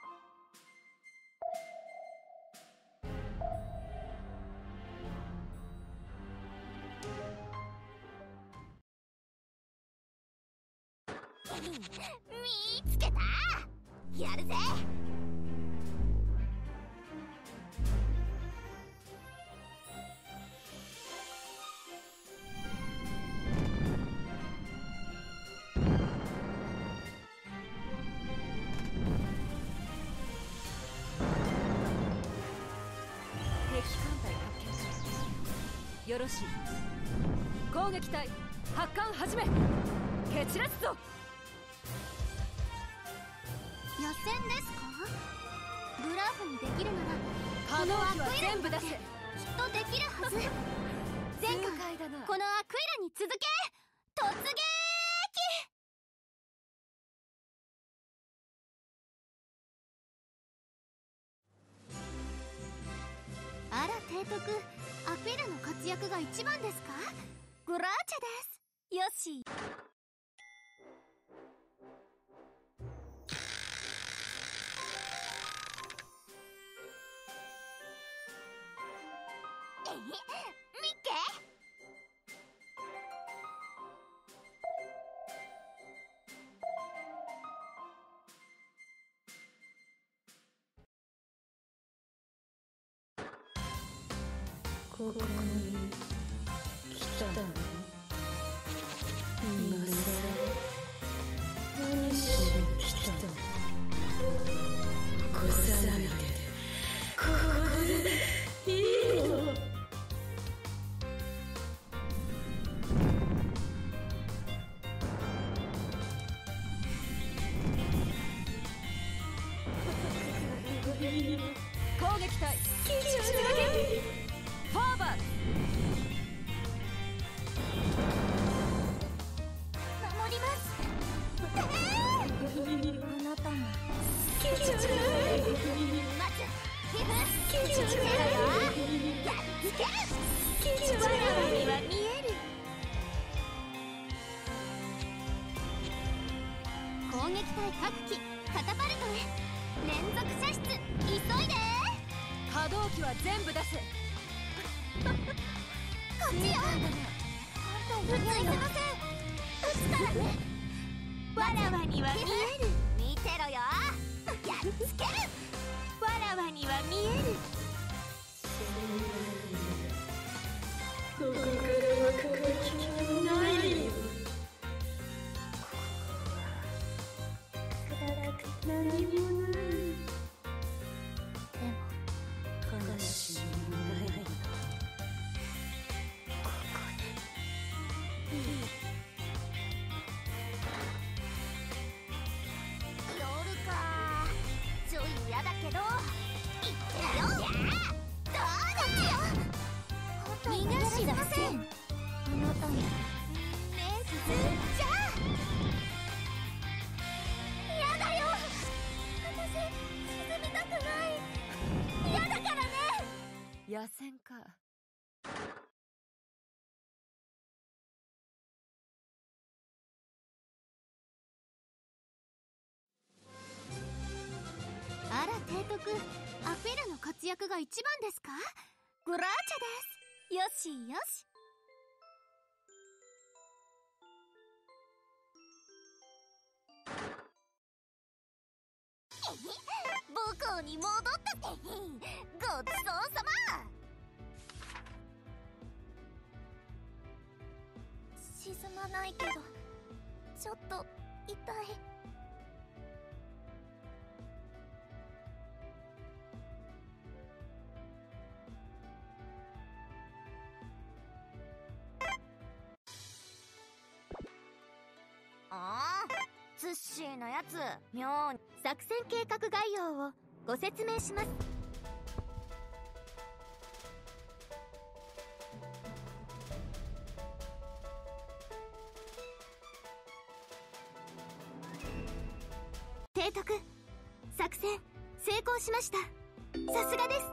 見つけた！やるぜ！ 敵艦隊発見。よろしい。攻撃隊発艦始め。蹴散らすぞ。 予選ですか？ブラフにできるなら可能機は全部出せ。 きっとできるはず。前回だな。 このアクイラに続け突撃！あら提督、アクイラの活躍が一番ですか？グラーチェです。よし。 えへ、ミッケ？ ここに来たの？今さら何しに来たの？こさないでここでいいの？ 攻撃隊フォーバー。 守ります。あなたもまず皮膚見せろよ。やっつける。 わらわには見える。 攻撃隊各機カタパルトへ。連続射出急いで。 可動機は全部出せ。 こっちよ。撃つよ。撃つからね。 わらわには見える。 見てろよ。やっつける。 わらわには見える。 ここからは攻撃はないよ。暗く何もない。でも悲しみもないの。ここでいい。 夜か。ちょい嫌だけど行ってみよう。どうだよ。 逃がしません。 あなたもねえ、じゃあやだよ。私沈みたくない。嫌だからね。 野戦か。 あら提督、アクイラの活躍が一番ですか？グラーチェです。よしよし。 母校に戻ったって。ごちそうさま。沈まないけどちょっと痛い。 いなやつ妙に。 作戦計画概要をご説明します。提督、作戦成功しました。さすがです。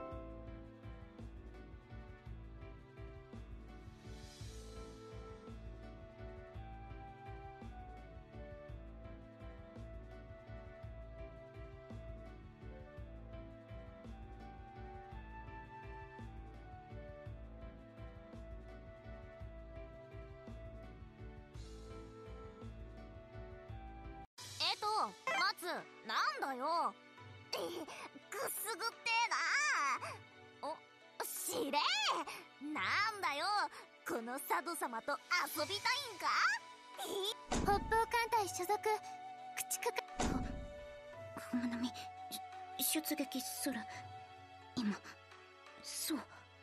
えっと松、なんだよ。くすぐってえな。お、司令なんだよ、この佐渡様と遊びたいんか。 北方艦隊所属駆逐艦。 船並出撃する。今そう。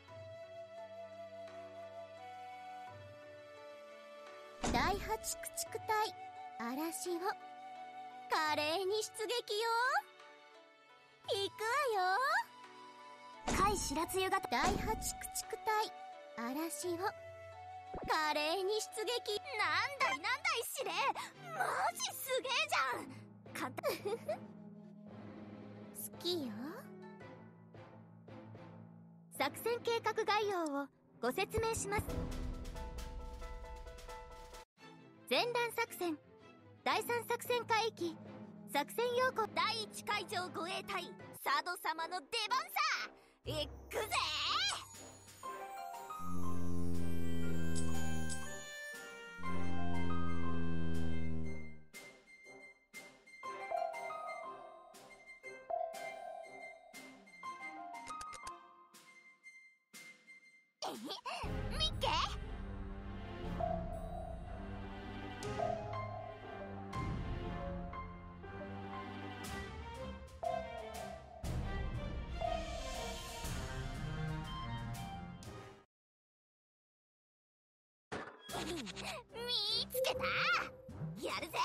第八駆逐隊嵐を華麗に出撃よ。行くわよ。甲斐白露型第八駆逐隊嵐を華麗に出撃。 なんだいなんだい司令、マジすげえじゃん。簡単好きよ。作戦計画概要をご説明します。前段作戦第三作戦海域作戦要項。 第一海上護衛隊佐渡様の出番さ。行くぜ。ミッケ見つけた。やるぜ。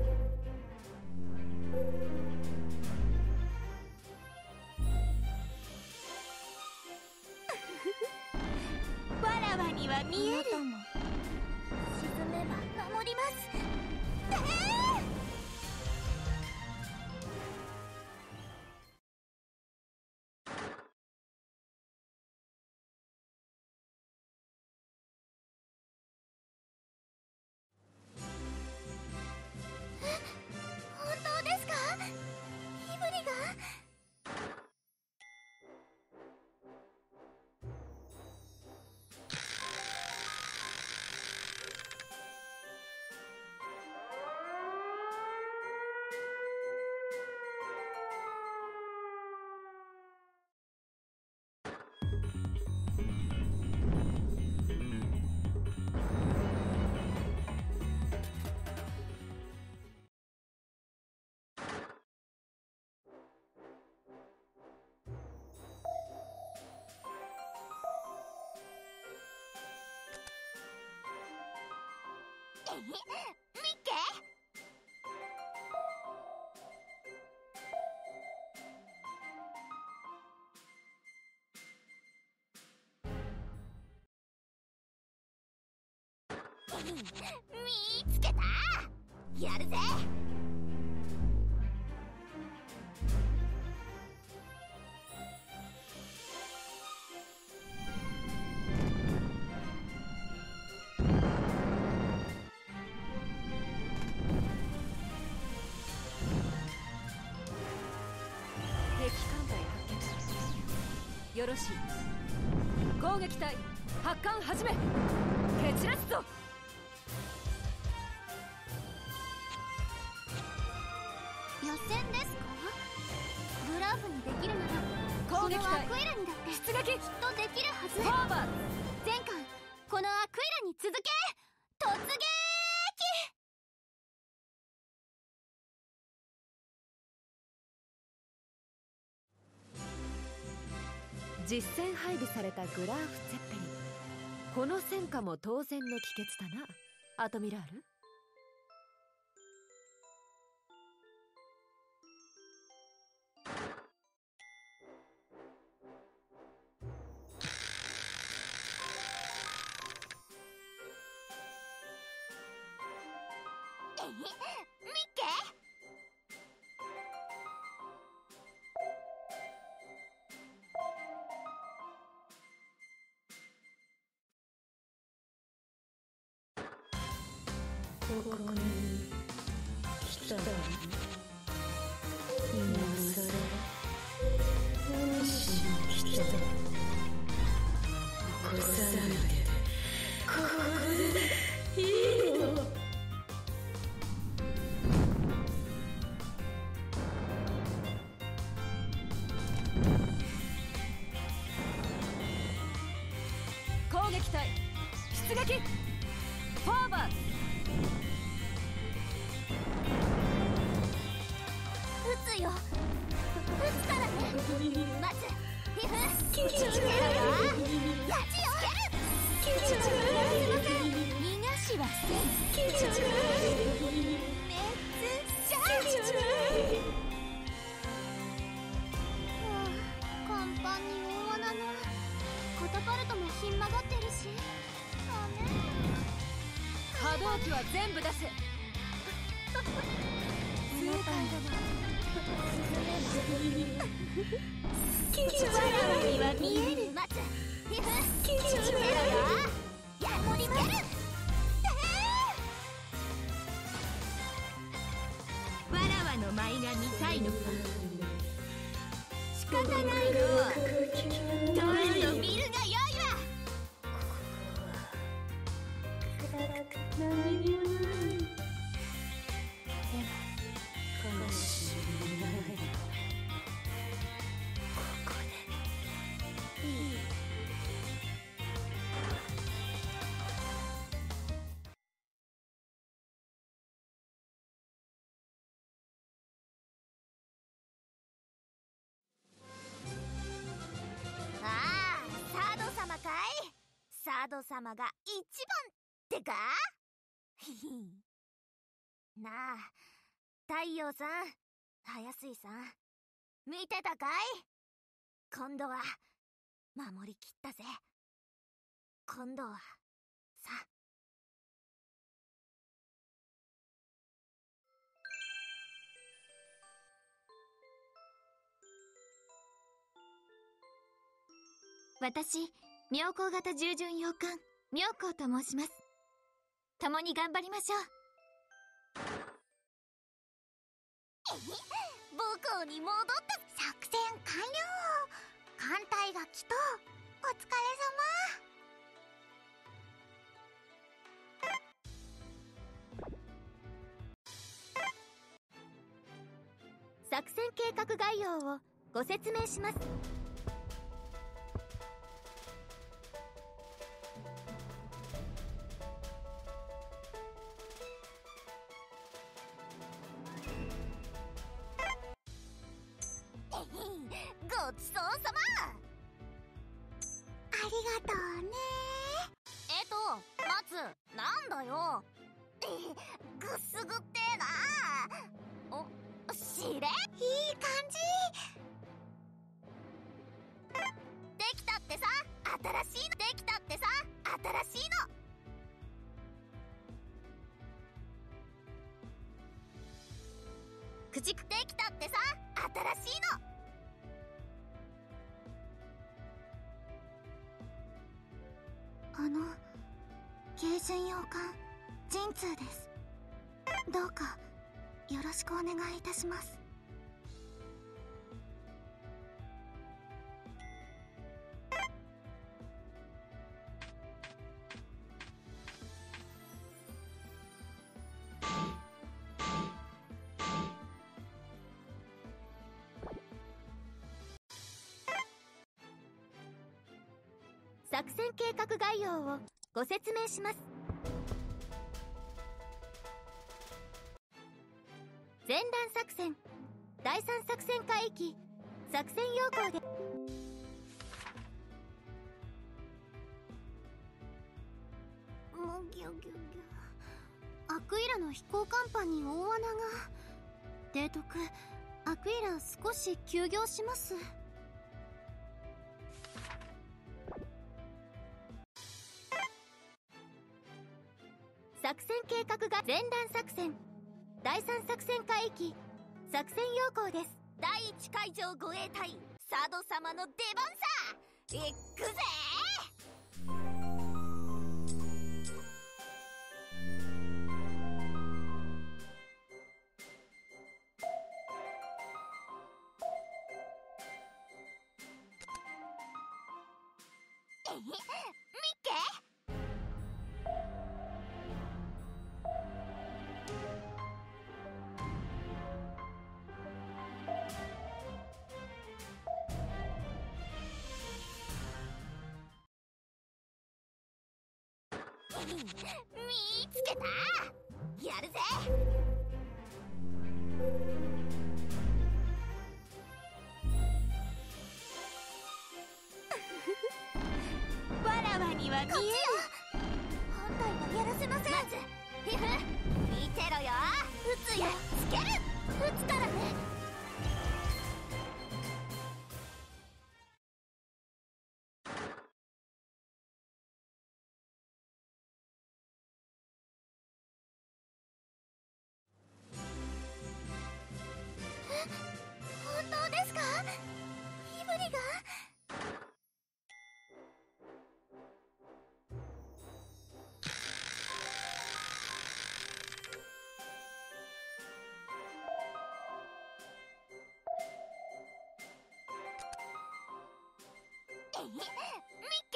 わらわには見える。 沈めば守ります。えー本当ですか？火振りが。えへミッケ見つけた。やるぜ。 敵艦隊発見。よろしい。攻撃隊発艦始め。蹴散らすぞ。 予選ですか？グラフにできるなら攻撃隊このアクエラにだって出撃。 きっとできるはず。 フォーバー。 前回このアクエラに続け突撃。 実戦配備されたグラーフ・ツェッペリン。この戦果も当然の帰結だな、アトミラール。 ミッケここに来たの。今さら何しに来たの。起こさないでここでいいの。 攻撃隊出撃フォーバー。 撃つよ。撃つからね。待つ。ヒフ緊張してるよ。やちよ。緊張してる。逃がしはせん。緊張してる。めっちゃ緊張してる。 甲板に大穴のカタパルトもひん曲がってるし、ダメ。 波動機は全部出せ。 冷たいだな。 緊張してる。には見える。待つ。ヒフ緊張してるよ。やもりける。 わらわの舞が見たいのか。仕方ないの。どうぞ見るがよいわ。 暗く何もない。でも悲しみない。ここでいい。 ああ、サード様かい。サード様が一番ってか。ひひなあ、太陽さん、早水さん、見てたかい。今度は守りきったぜ。今度はさ。 私、妙高型従順洋艦妙高と申します。共に頑張りましょう。 母校に戻った作戦完了。艦隊が来た。お疲れ作戦計画概要をご説明します。 ごちそうさま。 ありがとうね。 えっと、松、なんだよ。ぐすぐってえな。お、しれいい感じ。できたってさ、新しいの。できたってさ、新しいの。 口くできたってさ、新しいの。 あの、軽巡洋艦神通です。どうかよろしくお願いいたします。 作戦計画概要をご説明します。前段作戦、第三作戦海域、作戦要項でむぎゅぎゅぎゅ。アクイラの飛行甲板に大穴が。提督、アクイラ少し休業します。 作戦計画が前段作戦、 だいさん作戦海域作戦要項です。 第一海上護衛隊佐渡様の出番さ。行くぜえへミッケ見つけた。やるぜ。 わらわには見える。 本体はやらせません。まずひふ見てろよ。撃つよ。つける。撃つからね。本当ですか？イブリが？えへミッケ？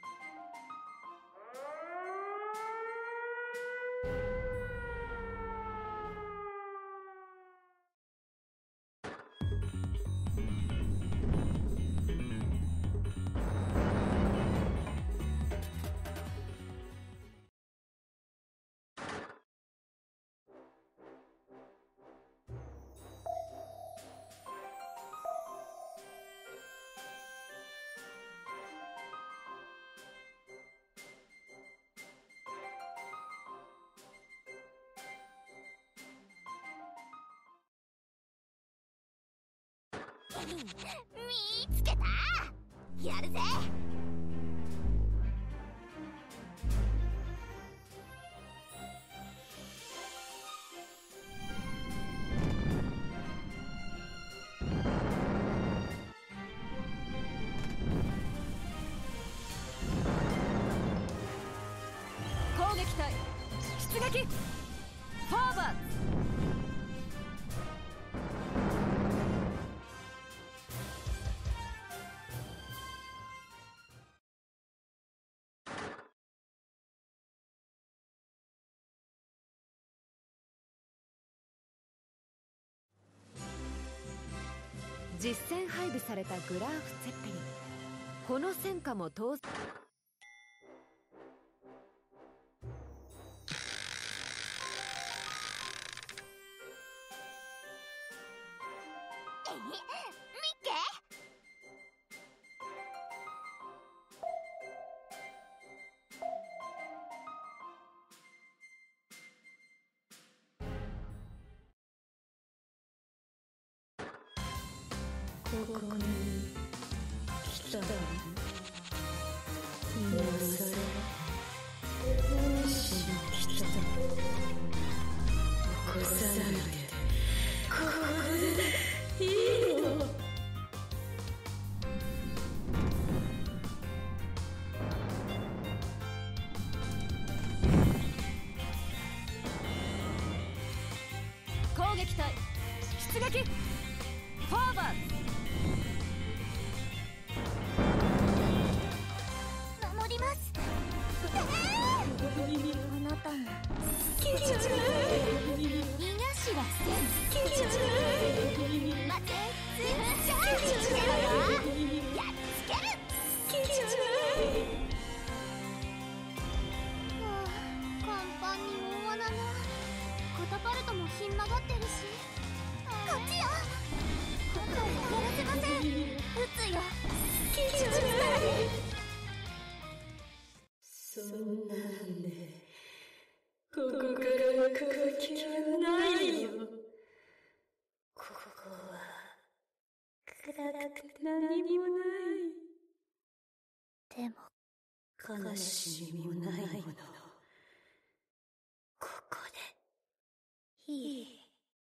見つけた。やるぜ。 攻撃隊出撃。フォーワード。実戦配備されたグラーフ・ツェッペリン。この戦果も当然。 えへミッケ？ ここに来たの。今さら何しに来たの。起こさないでここでいいの。 攻撃隊出撃。フォーワード。 守ります。あなたも好きじゃない。逃がしはせん。好きじゃない。待て。チャージしてろよ。やっつける。好きじゃない。 もう甲板に大穴が。カタパルトもひん曲がってるし。 こっちよ。本体はやらせません。撃つよ。好きじゃない。 そんなんでここから行く気はないよ。ここは暗くて何もない。 でも悲しみもないもの。ここでいい。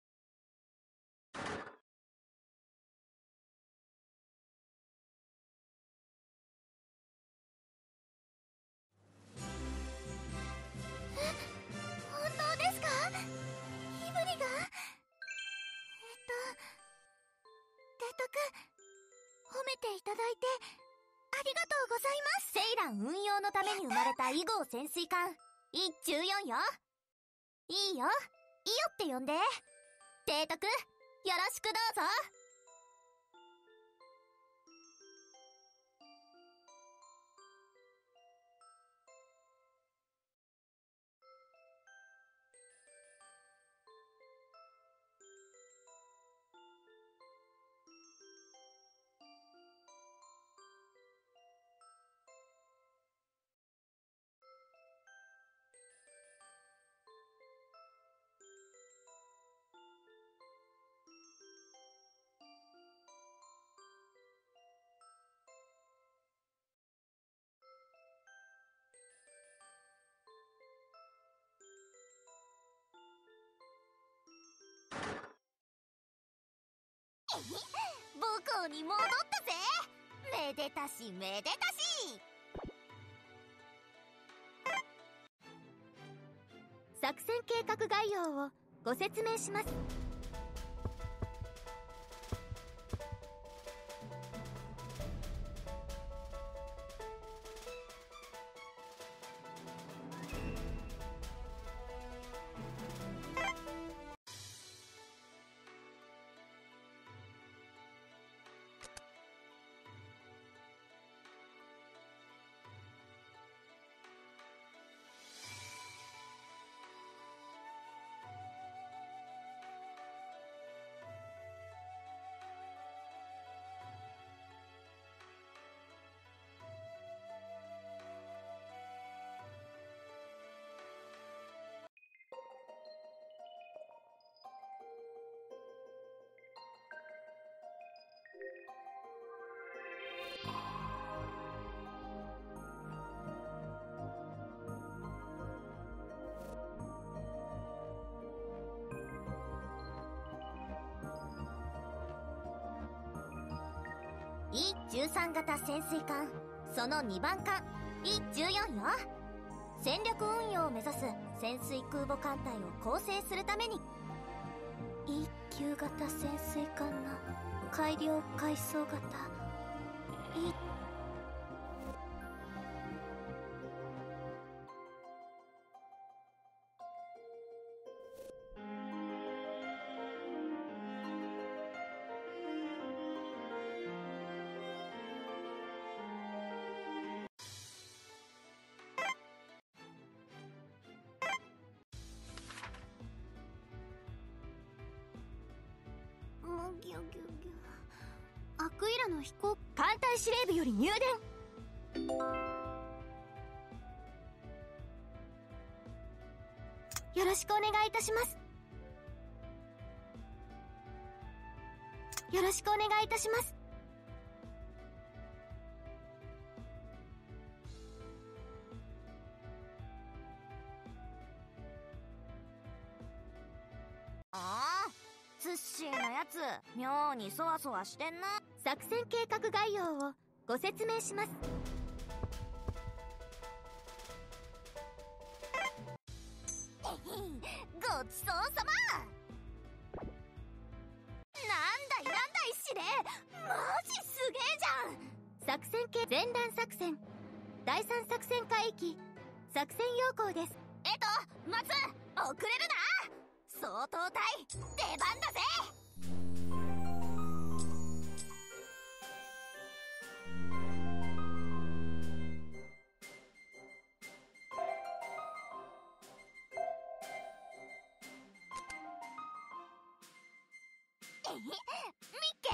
本当ですか？ヒブリが？えっと提督、褒めていただいてありがとうございます。 セイラン運用のために生まれた以号潜水艦イじゅうよんよ。いいよ、イオって呼んで。提督、よろしくどうぞ。母校に戻ったぜ。めでたしめでたし。 作戦計画概要をご説明します。 イじゅうさん型潜水艦そのにばん艦イじゅうよんよ。戦略運用を目指す潜水空母艦隊を構成するためにイきゅう型潜水艦の改良階装型イギュギュギュ。アクイラの飛行艦隊司令部より入電。 よろしくお願いいたします。よろしくお願いいたします。 ああ、ツッシーのやつ妙にそわそわしてんな。 作戦計画概要をご説明します。 ごちそうさま。なんだいなんだい司令、マジすげえじゃん。 作戦系前段作戦だいさん作戦海域作戦要項です。 えっと待つ、遅れるな。総統隊出番だぜ。えミッケ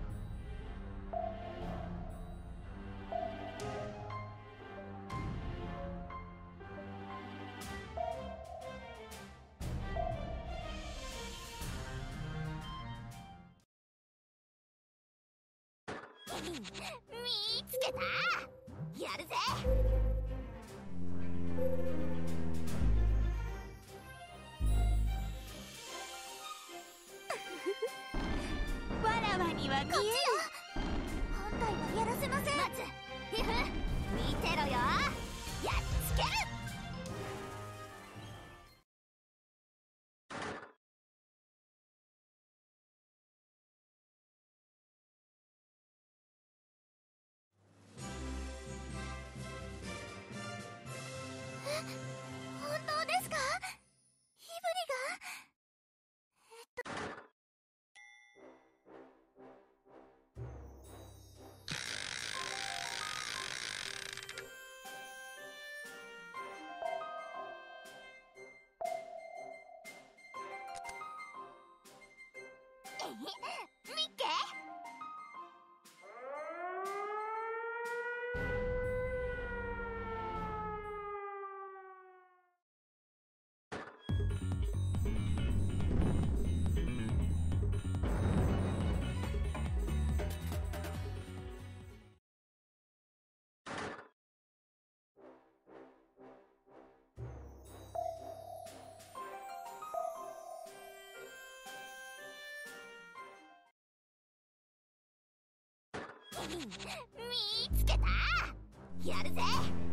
見つけた。やるぜ。 には見える。 本体はやらせません。待つ、ヒフ、見てろよ。やっつける。本当ですか？ヒブリが？えっとえへ、ミッケ？見つけた。やるぜ。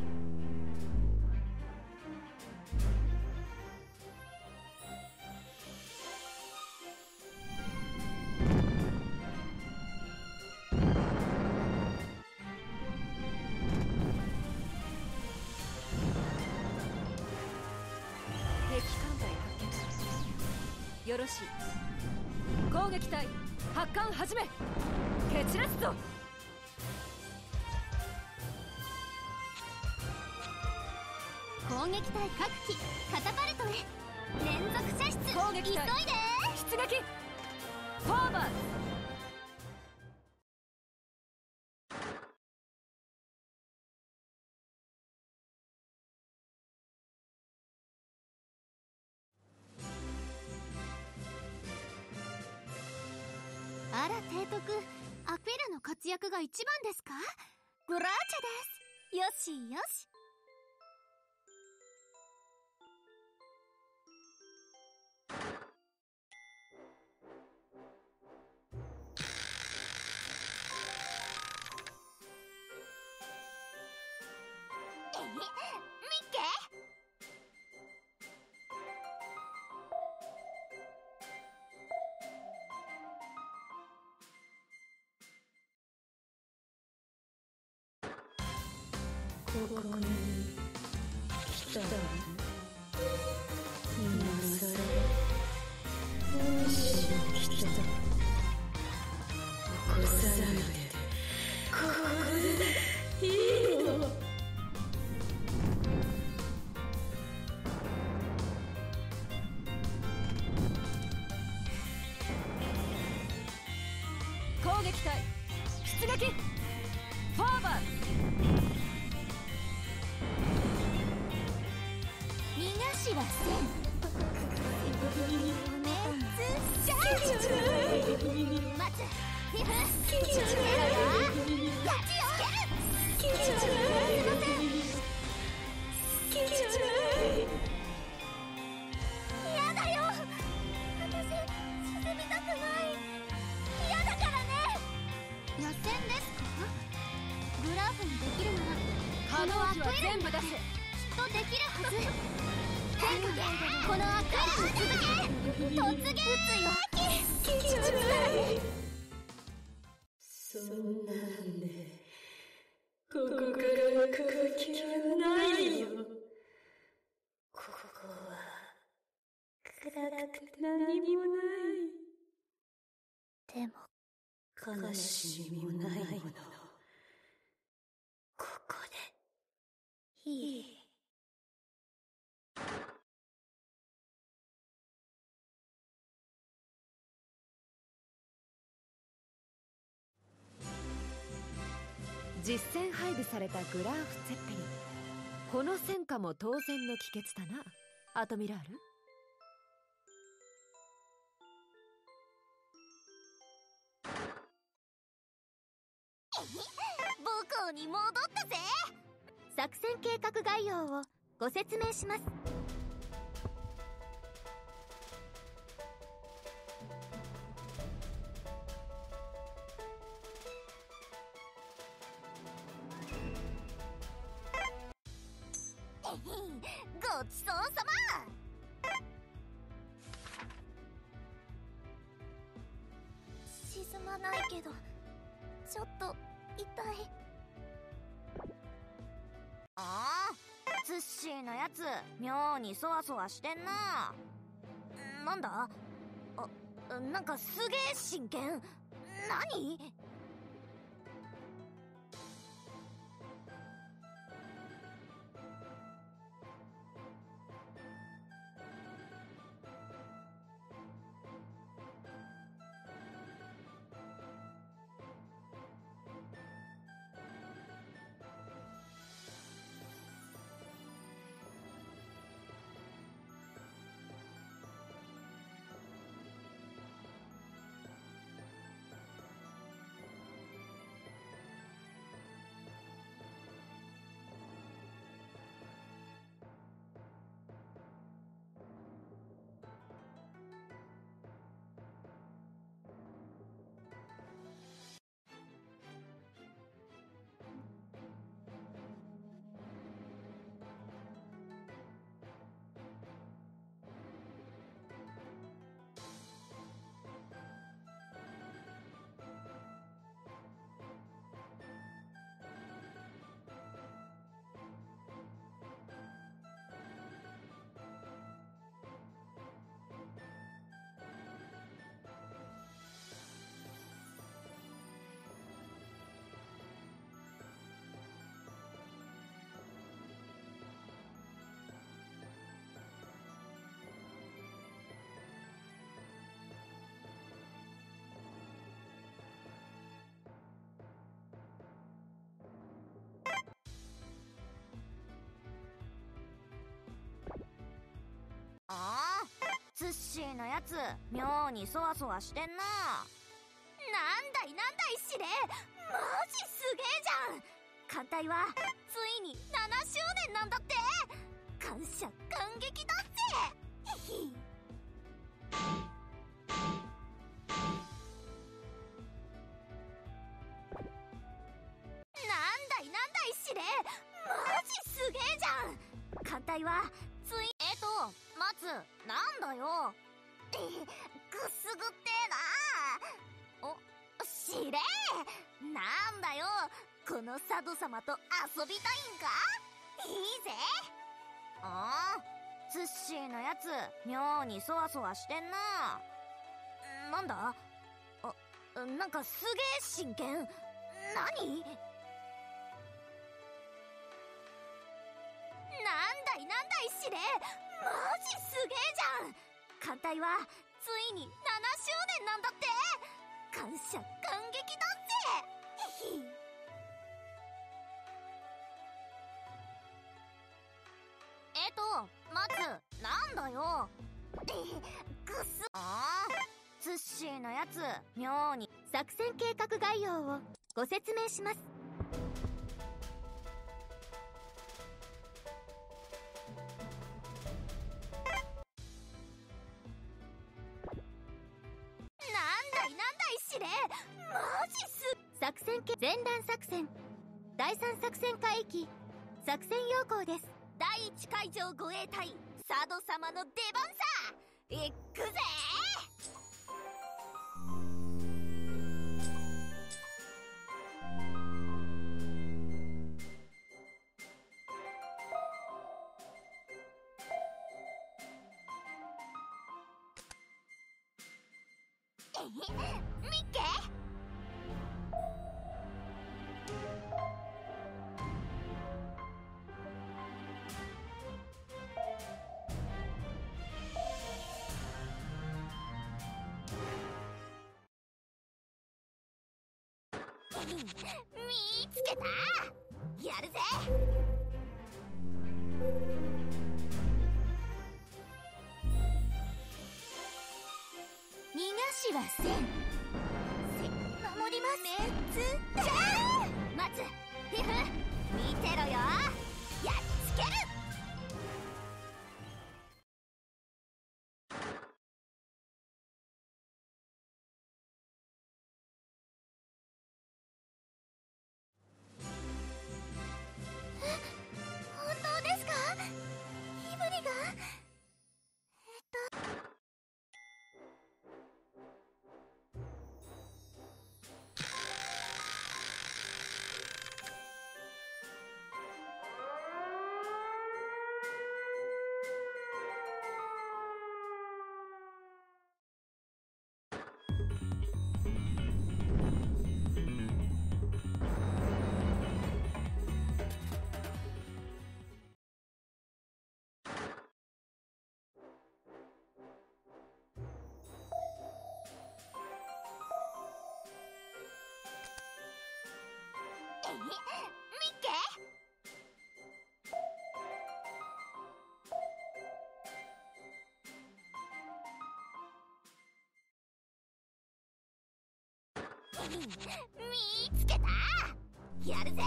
敵艦隊発見。よろしい。攻撃隊発艦始め。決裂ぞ。 攻撃隊各機カタパルトへ。連続射出。 攻撃隊急いで。 出撃。フォーバー。 あら提督、アクエラの活躍が一番ですか？グラーチャです。よしよし。 えへ、ミッケ？ ここに来た。今さら何しに来た。起こさないで、ここでいいの？ 攻撃隊出撃。フォーバー。 逃がしはせん。めつしゃ待つ、ヒフ、見てろよ。やっつける。すいません。やだよ。私進みたくない。嫌だからね。 野戦ですか？グラーフにできるなら可能機は全部出せ。 きっとできるはず。天下このアクエラに突撃撃つよ。 そんなんでここから動きはないよ。ここは暗くて何もない。 でも悲しみもないもの。ここでいい。 実戦配備されたグラーフ・ツェッペリン。この戦果も当然の帰結だな、アトミラール。 母校に戻ったぜ。作戦計画概要をご説明します。 ごちそうさま。沈まないけどちょっと痛い。ああ、ツッシーのやつ妙にそわそわしてんな。なんだ、あ、なんかすげえ真剣。何？ああ、ツッシーのやつ妙にそわそわしてんな。なんだいなんだい司令、マジすげえじゃん。艦隊はついにななしゅうねんなんだって。感謝感激だぜ。ヒヒ。なんだいなんだい司令、マジすげえじゃん。艦隊はついえっとまずなんだよ。えぐすぐってえな。お、司令なんだよ、この佐渡様と遊びたいんか。いいぜ。ああ、ツッシーのやつ妙にそわそわしてんな。なんだ、あ、なんかすげえ真剣。何？なんだいなんだい司令、マジすげえじゃん。艦隊はついにななしゅうねんなんだって。感謝感激だぜ。ヒヒ。えっとまずなんだよ。ぐす。ああ、ツッシーのやつ妙に。 作戦計画概要をご説明します。 マジす。 作戦系前段作戦だいさん作戦海域作戦要項です。 だいいち海上護衛隊佐渡様の出番さ。行くぜ。ミッケ。見つけた。やるぜ。 逃がしはせん。 守ります。つじゃあ待つ。ヒフ見てろよ。やっつける。本当ですか？ヒブリ見つけた。やるぜ。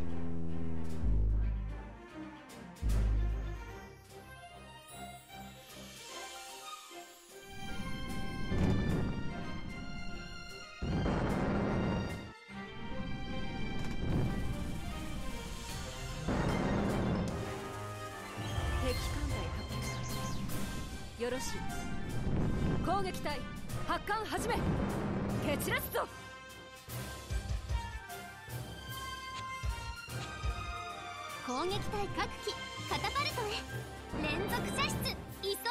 よろしい。攻撃隊発艦始め。蹴散らすぞ。 攻撃隊各機カタパルトへ。連続射出急いで。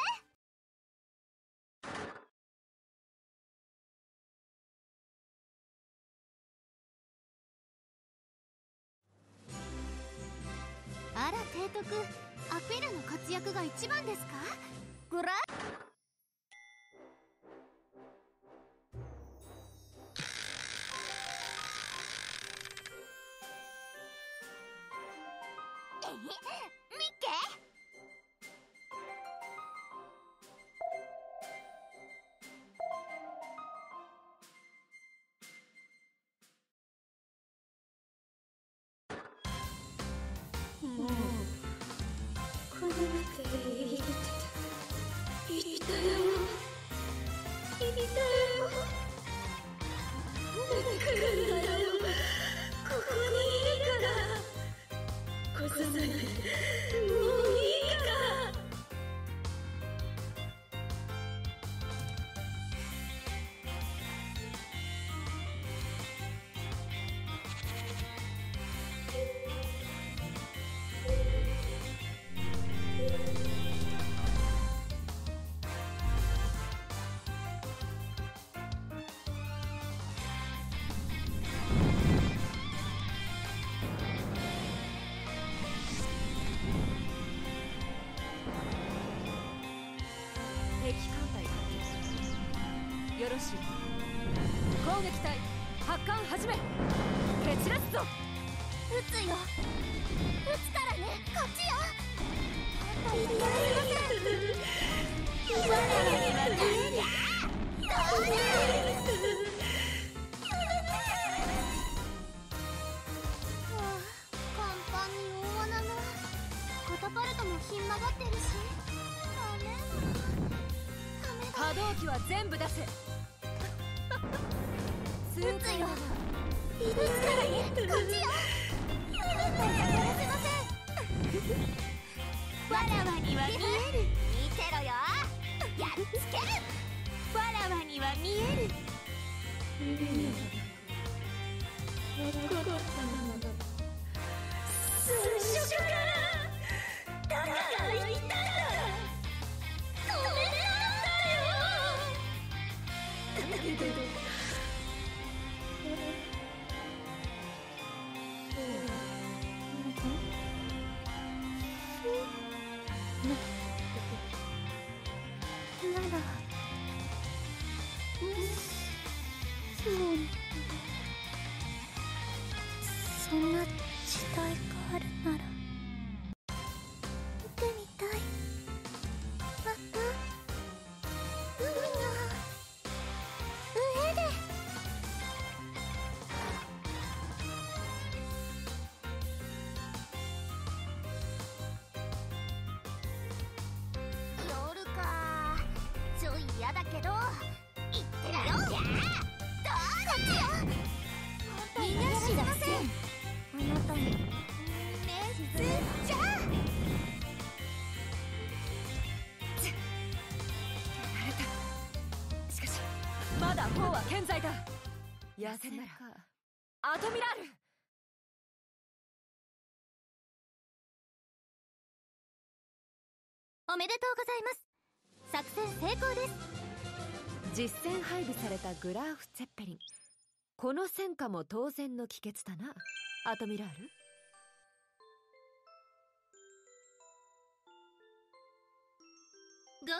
あら提督、アクエラの活躍が一番ですか？グラえミッケ。 もう来なくていいって言ったよ。言ったよ。来るんだよ。ここにいるから。越さないで。もういいから。 よろしい。攻撃隊発艦始め。蹴散らすぞ。 撃つよ。撃つからね。こっちよ。 痛い。 我らには見える。どうだ。 甲板に大穴が。カタパルトもひん曲がってるし。ダメだ。 波動機は全部出せ。 撃つよ。撃つからね。こっちよ。やらせません。わらわには見える。見てろよ。やっつける。わらわには見える。 分かった。最初からだから言ったんだ。 ごめんなさい。 だけどならそうそんな時代があるなら見てみたい。また海の上で。 夜か。ちょい嫌だけど行ってみよう。どうだ。 逃がしません。 あなたにメッセージャー。 しかしまだ砲は健在だ。野戦ならアトミラール。 おめでとうございます。作戦成功です。 実戦配備されたグラーフ・ツェッペリン。この戦果も当然の帰結だな、アトミラール。 ご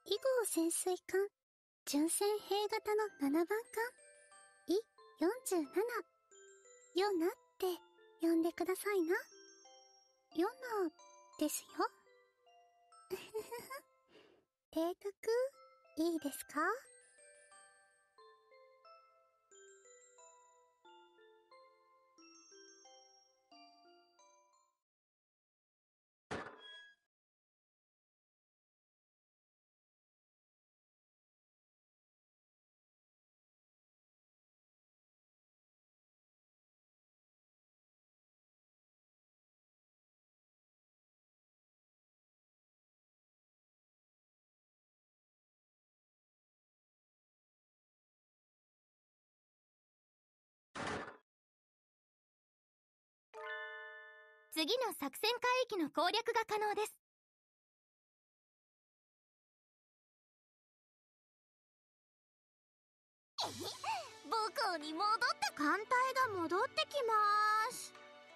以号潜水艦、純船兵型のななばん艦、イよんじゅうなな、ヨナって呼んでくださいな。ヨナですよ。ふふふふ。提督、いいですか？ 次の作戦海域の攻略が可能です。 母校に戻って艦隊が戻ってきまーす。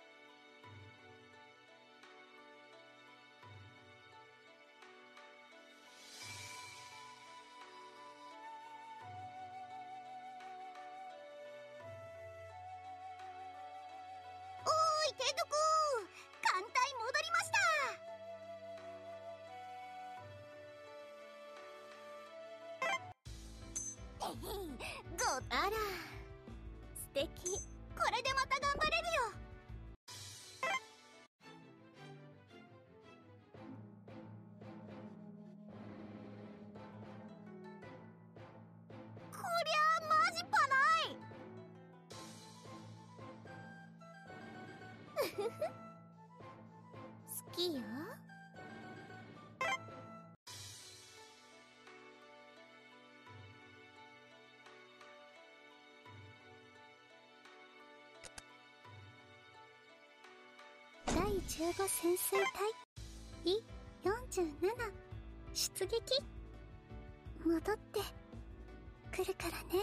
おーい提督、艦隊戻りました。ごあら素敵。これでまた頑張れるよ。こりゃマジパない。好きよ。 だいじゅうご潜水隊、イよんじゅうなな、出撃。戻ってくるからね。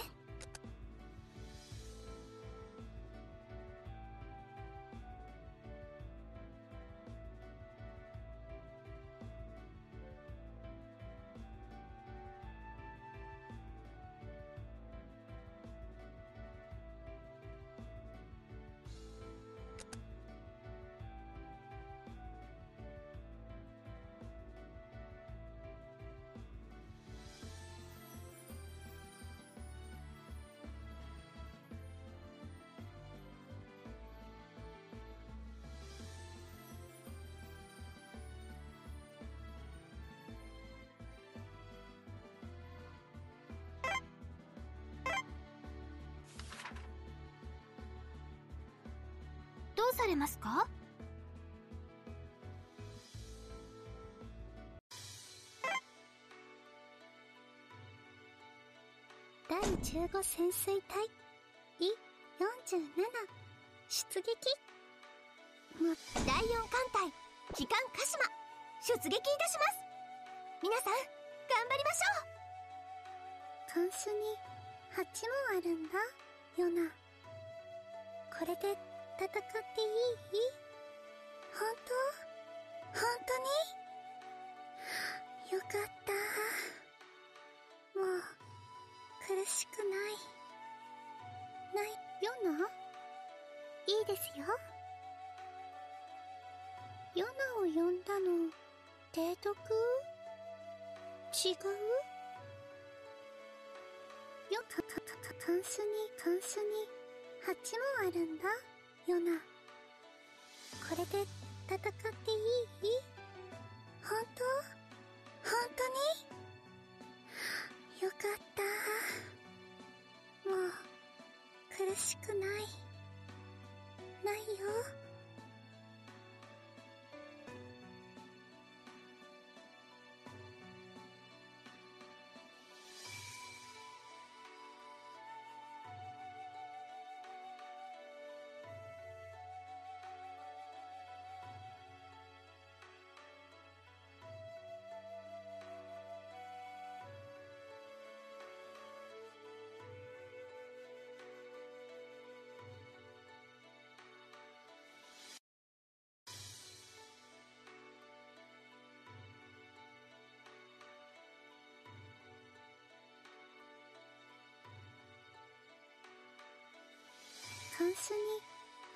どうされますか？ だいじゅうご潜水隊、イよんじゅうなな、出撃。もだいよん艦隊、旗艦鹿島、出撃いたします。皆さん頑張りましょう。 関数にはちもあるんだヨナ。これで戦っていい？本当？本当に？よかった。もう苦しくないないヨナ？いいですよ。ヨナを呼んだの提督？違う？よかかかか関数に関数にはちもあるんだヨナ。これで戦っていい？本当？本当に？よかった。もう苦しくないないよ。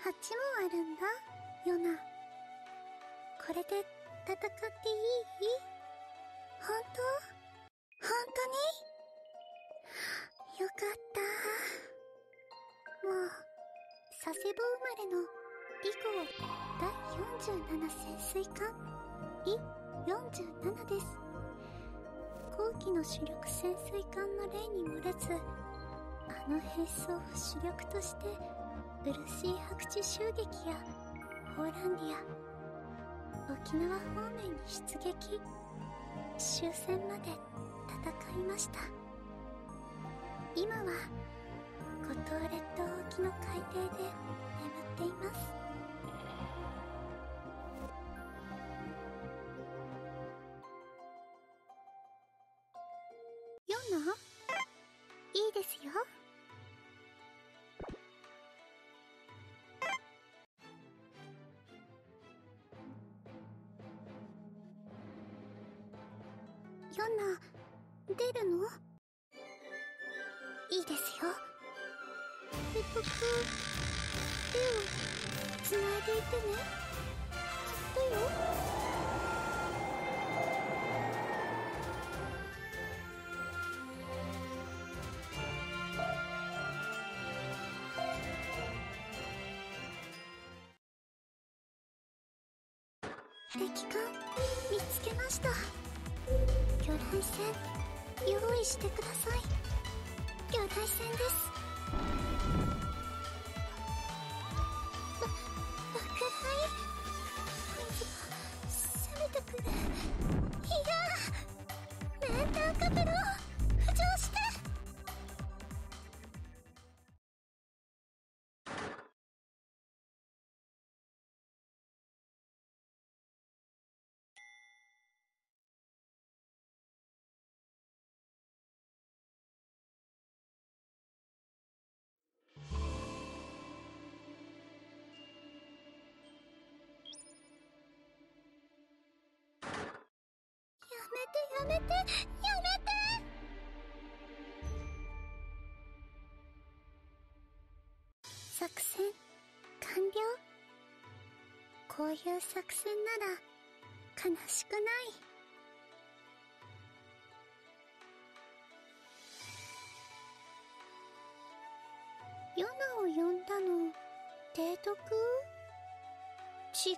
ちもあるんだ、ヨナ。これで戦っていい？本当？本当に？よかった。もう佐世保生まれの以降だいよんじゅうなな潜水艦イよんじゅうななです。後期の主力潜水艦の例に漏れず、あの兵装を主力としてウルシー白地襲撃やホーランディア、沖縄方面に出撃、終戦まで戦いました。今は五島列島沖の海底で眠っています。ヨナ、いいですよ。ヨナ、出るの？いいですよ。えっとく、手をつないでいてね。ずっとよ。敵艦見つけました。魚雷戦用意してください。魚雷戦です。ば爆雷攻めてくる。いやメンターカプロ浮上して。やめてやめてやめて。作戦完了。こういう作戦なら悲しくない。ヨナを呼んだの提督？違う？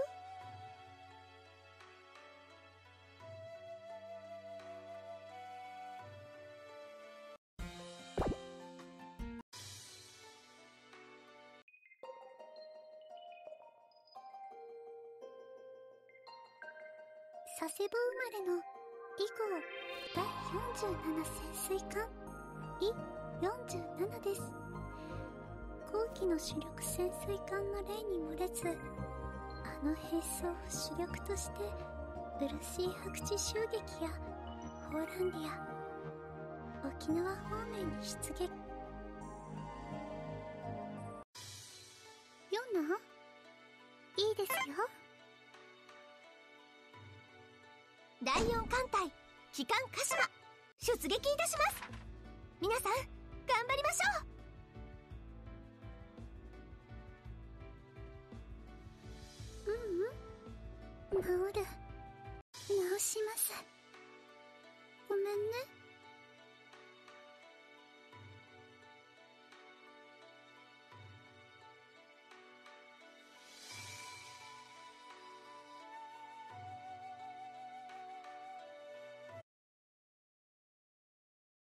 佐世保生まれの以降だいよんじゅうなな潜水艦イよんじゅうななです。後期の主力潜水艦の例に漏れず、あの兵装を主力としてウルシー白地襲撃やホーランディア、沖縄方面に出撃。ヨナ、いいですよ。 だいよん艦隊旗艦鹿島出撃いたします。皆さん頑張りましょう。ううん、治る。治します。ごめんね。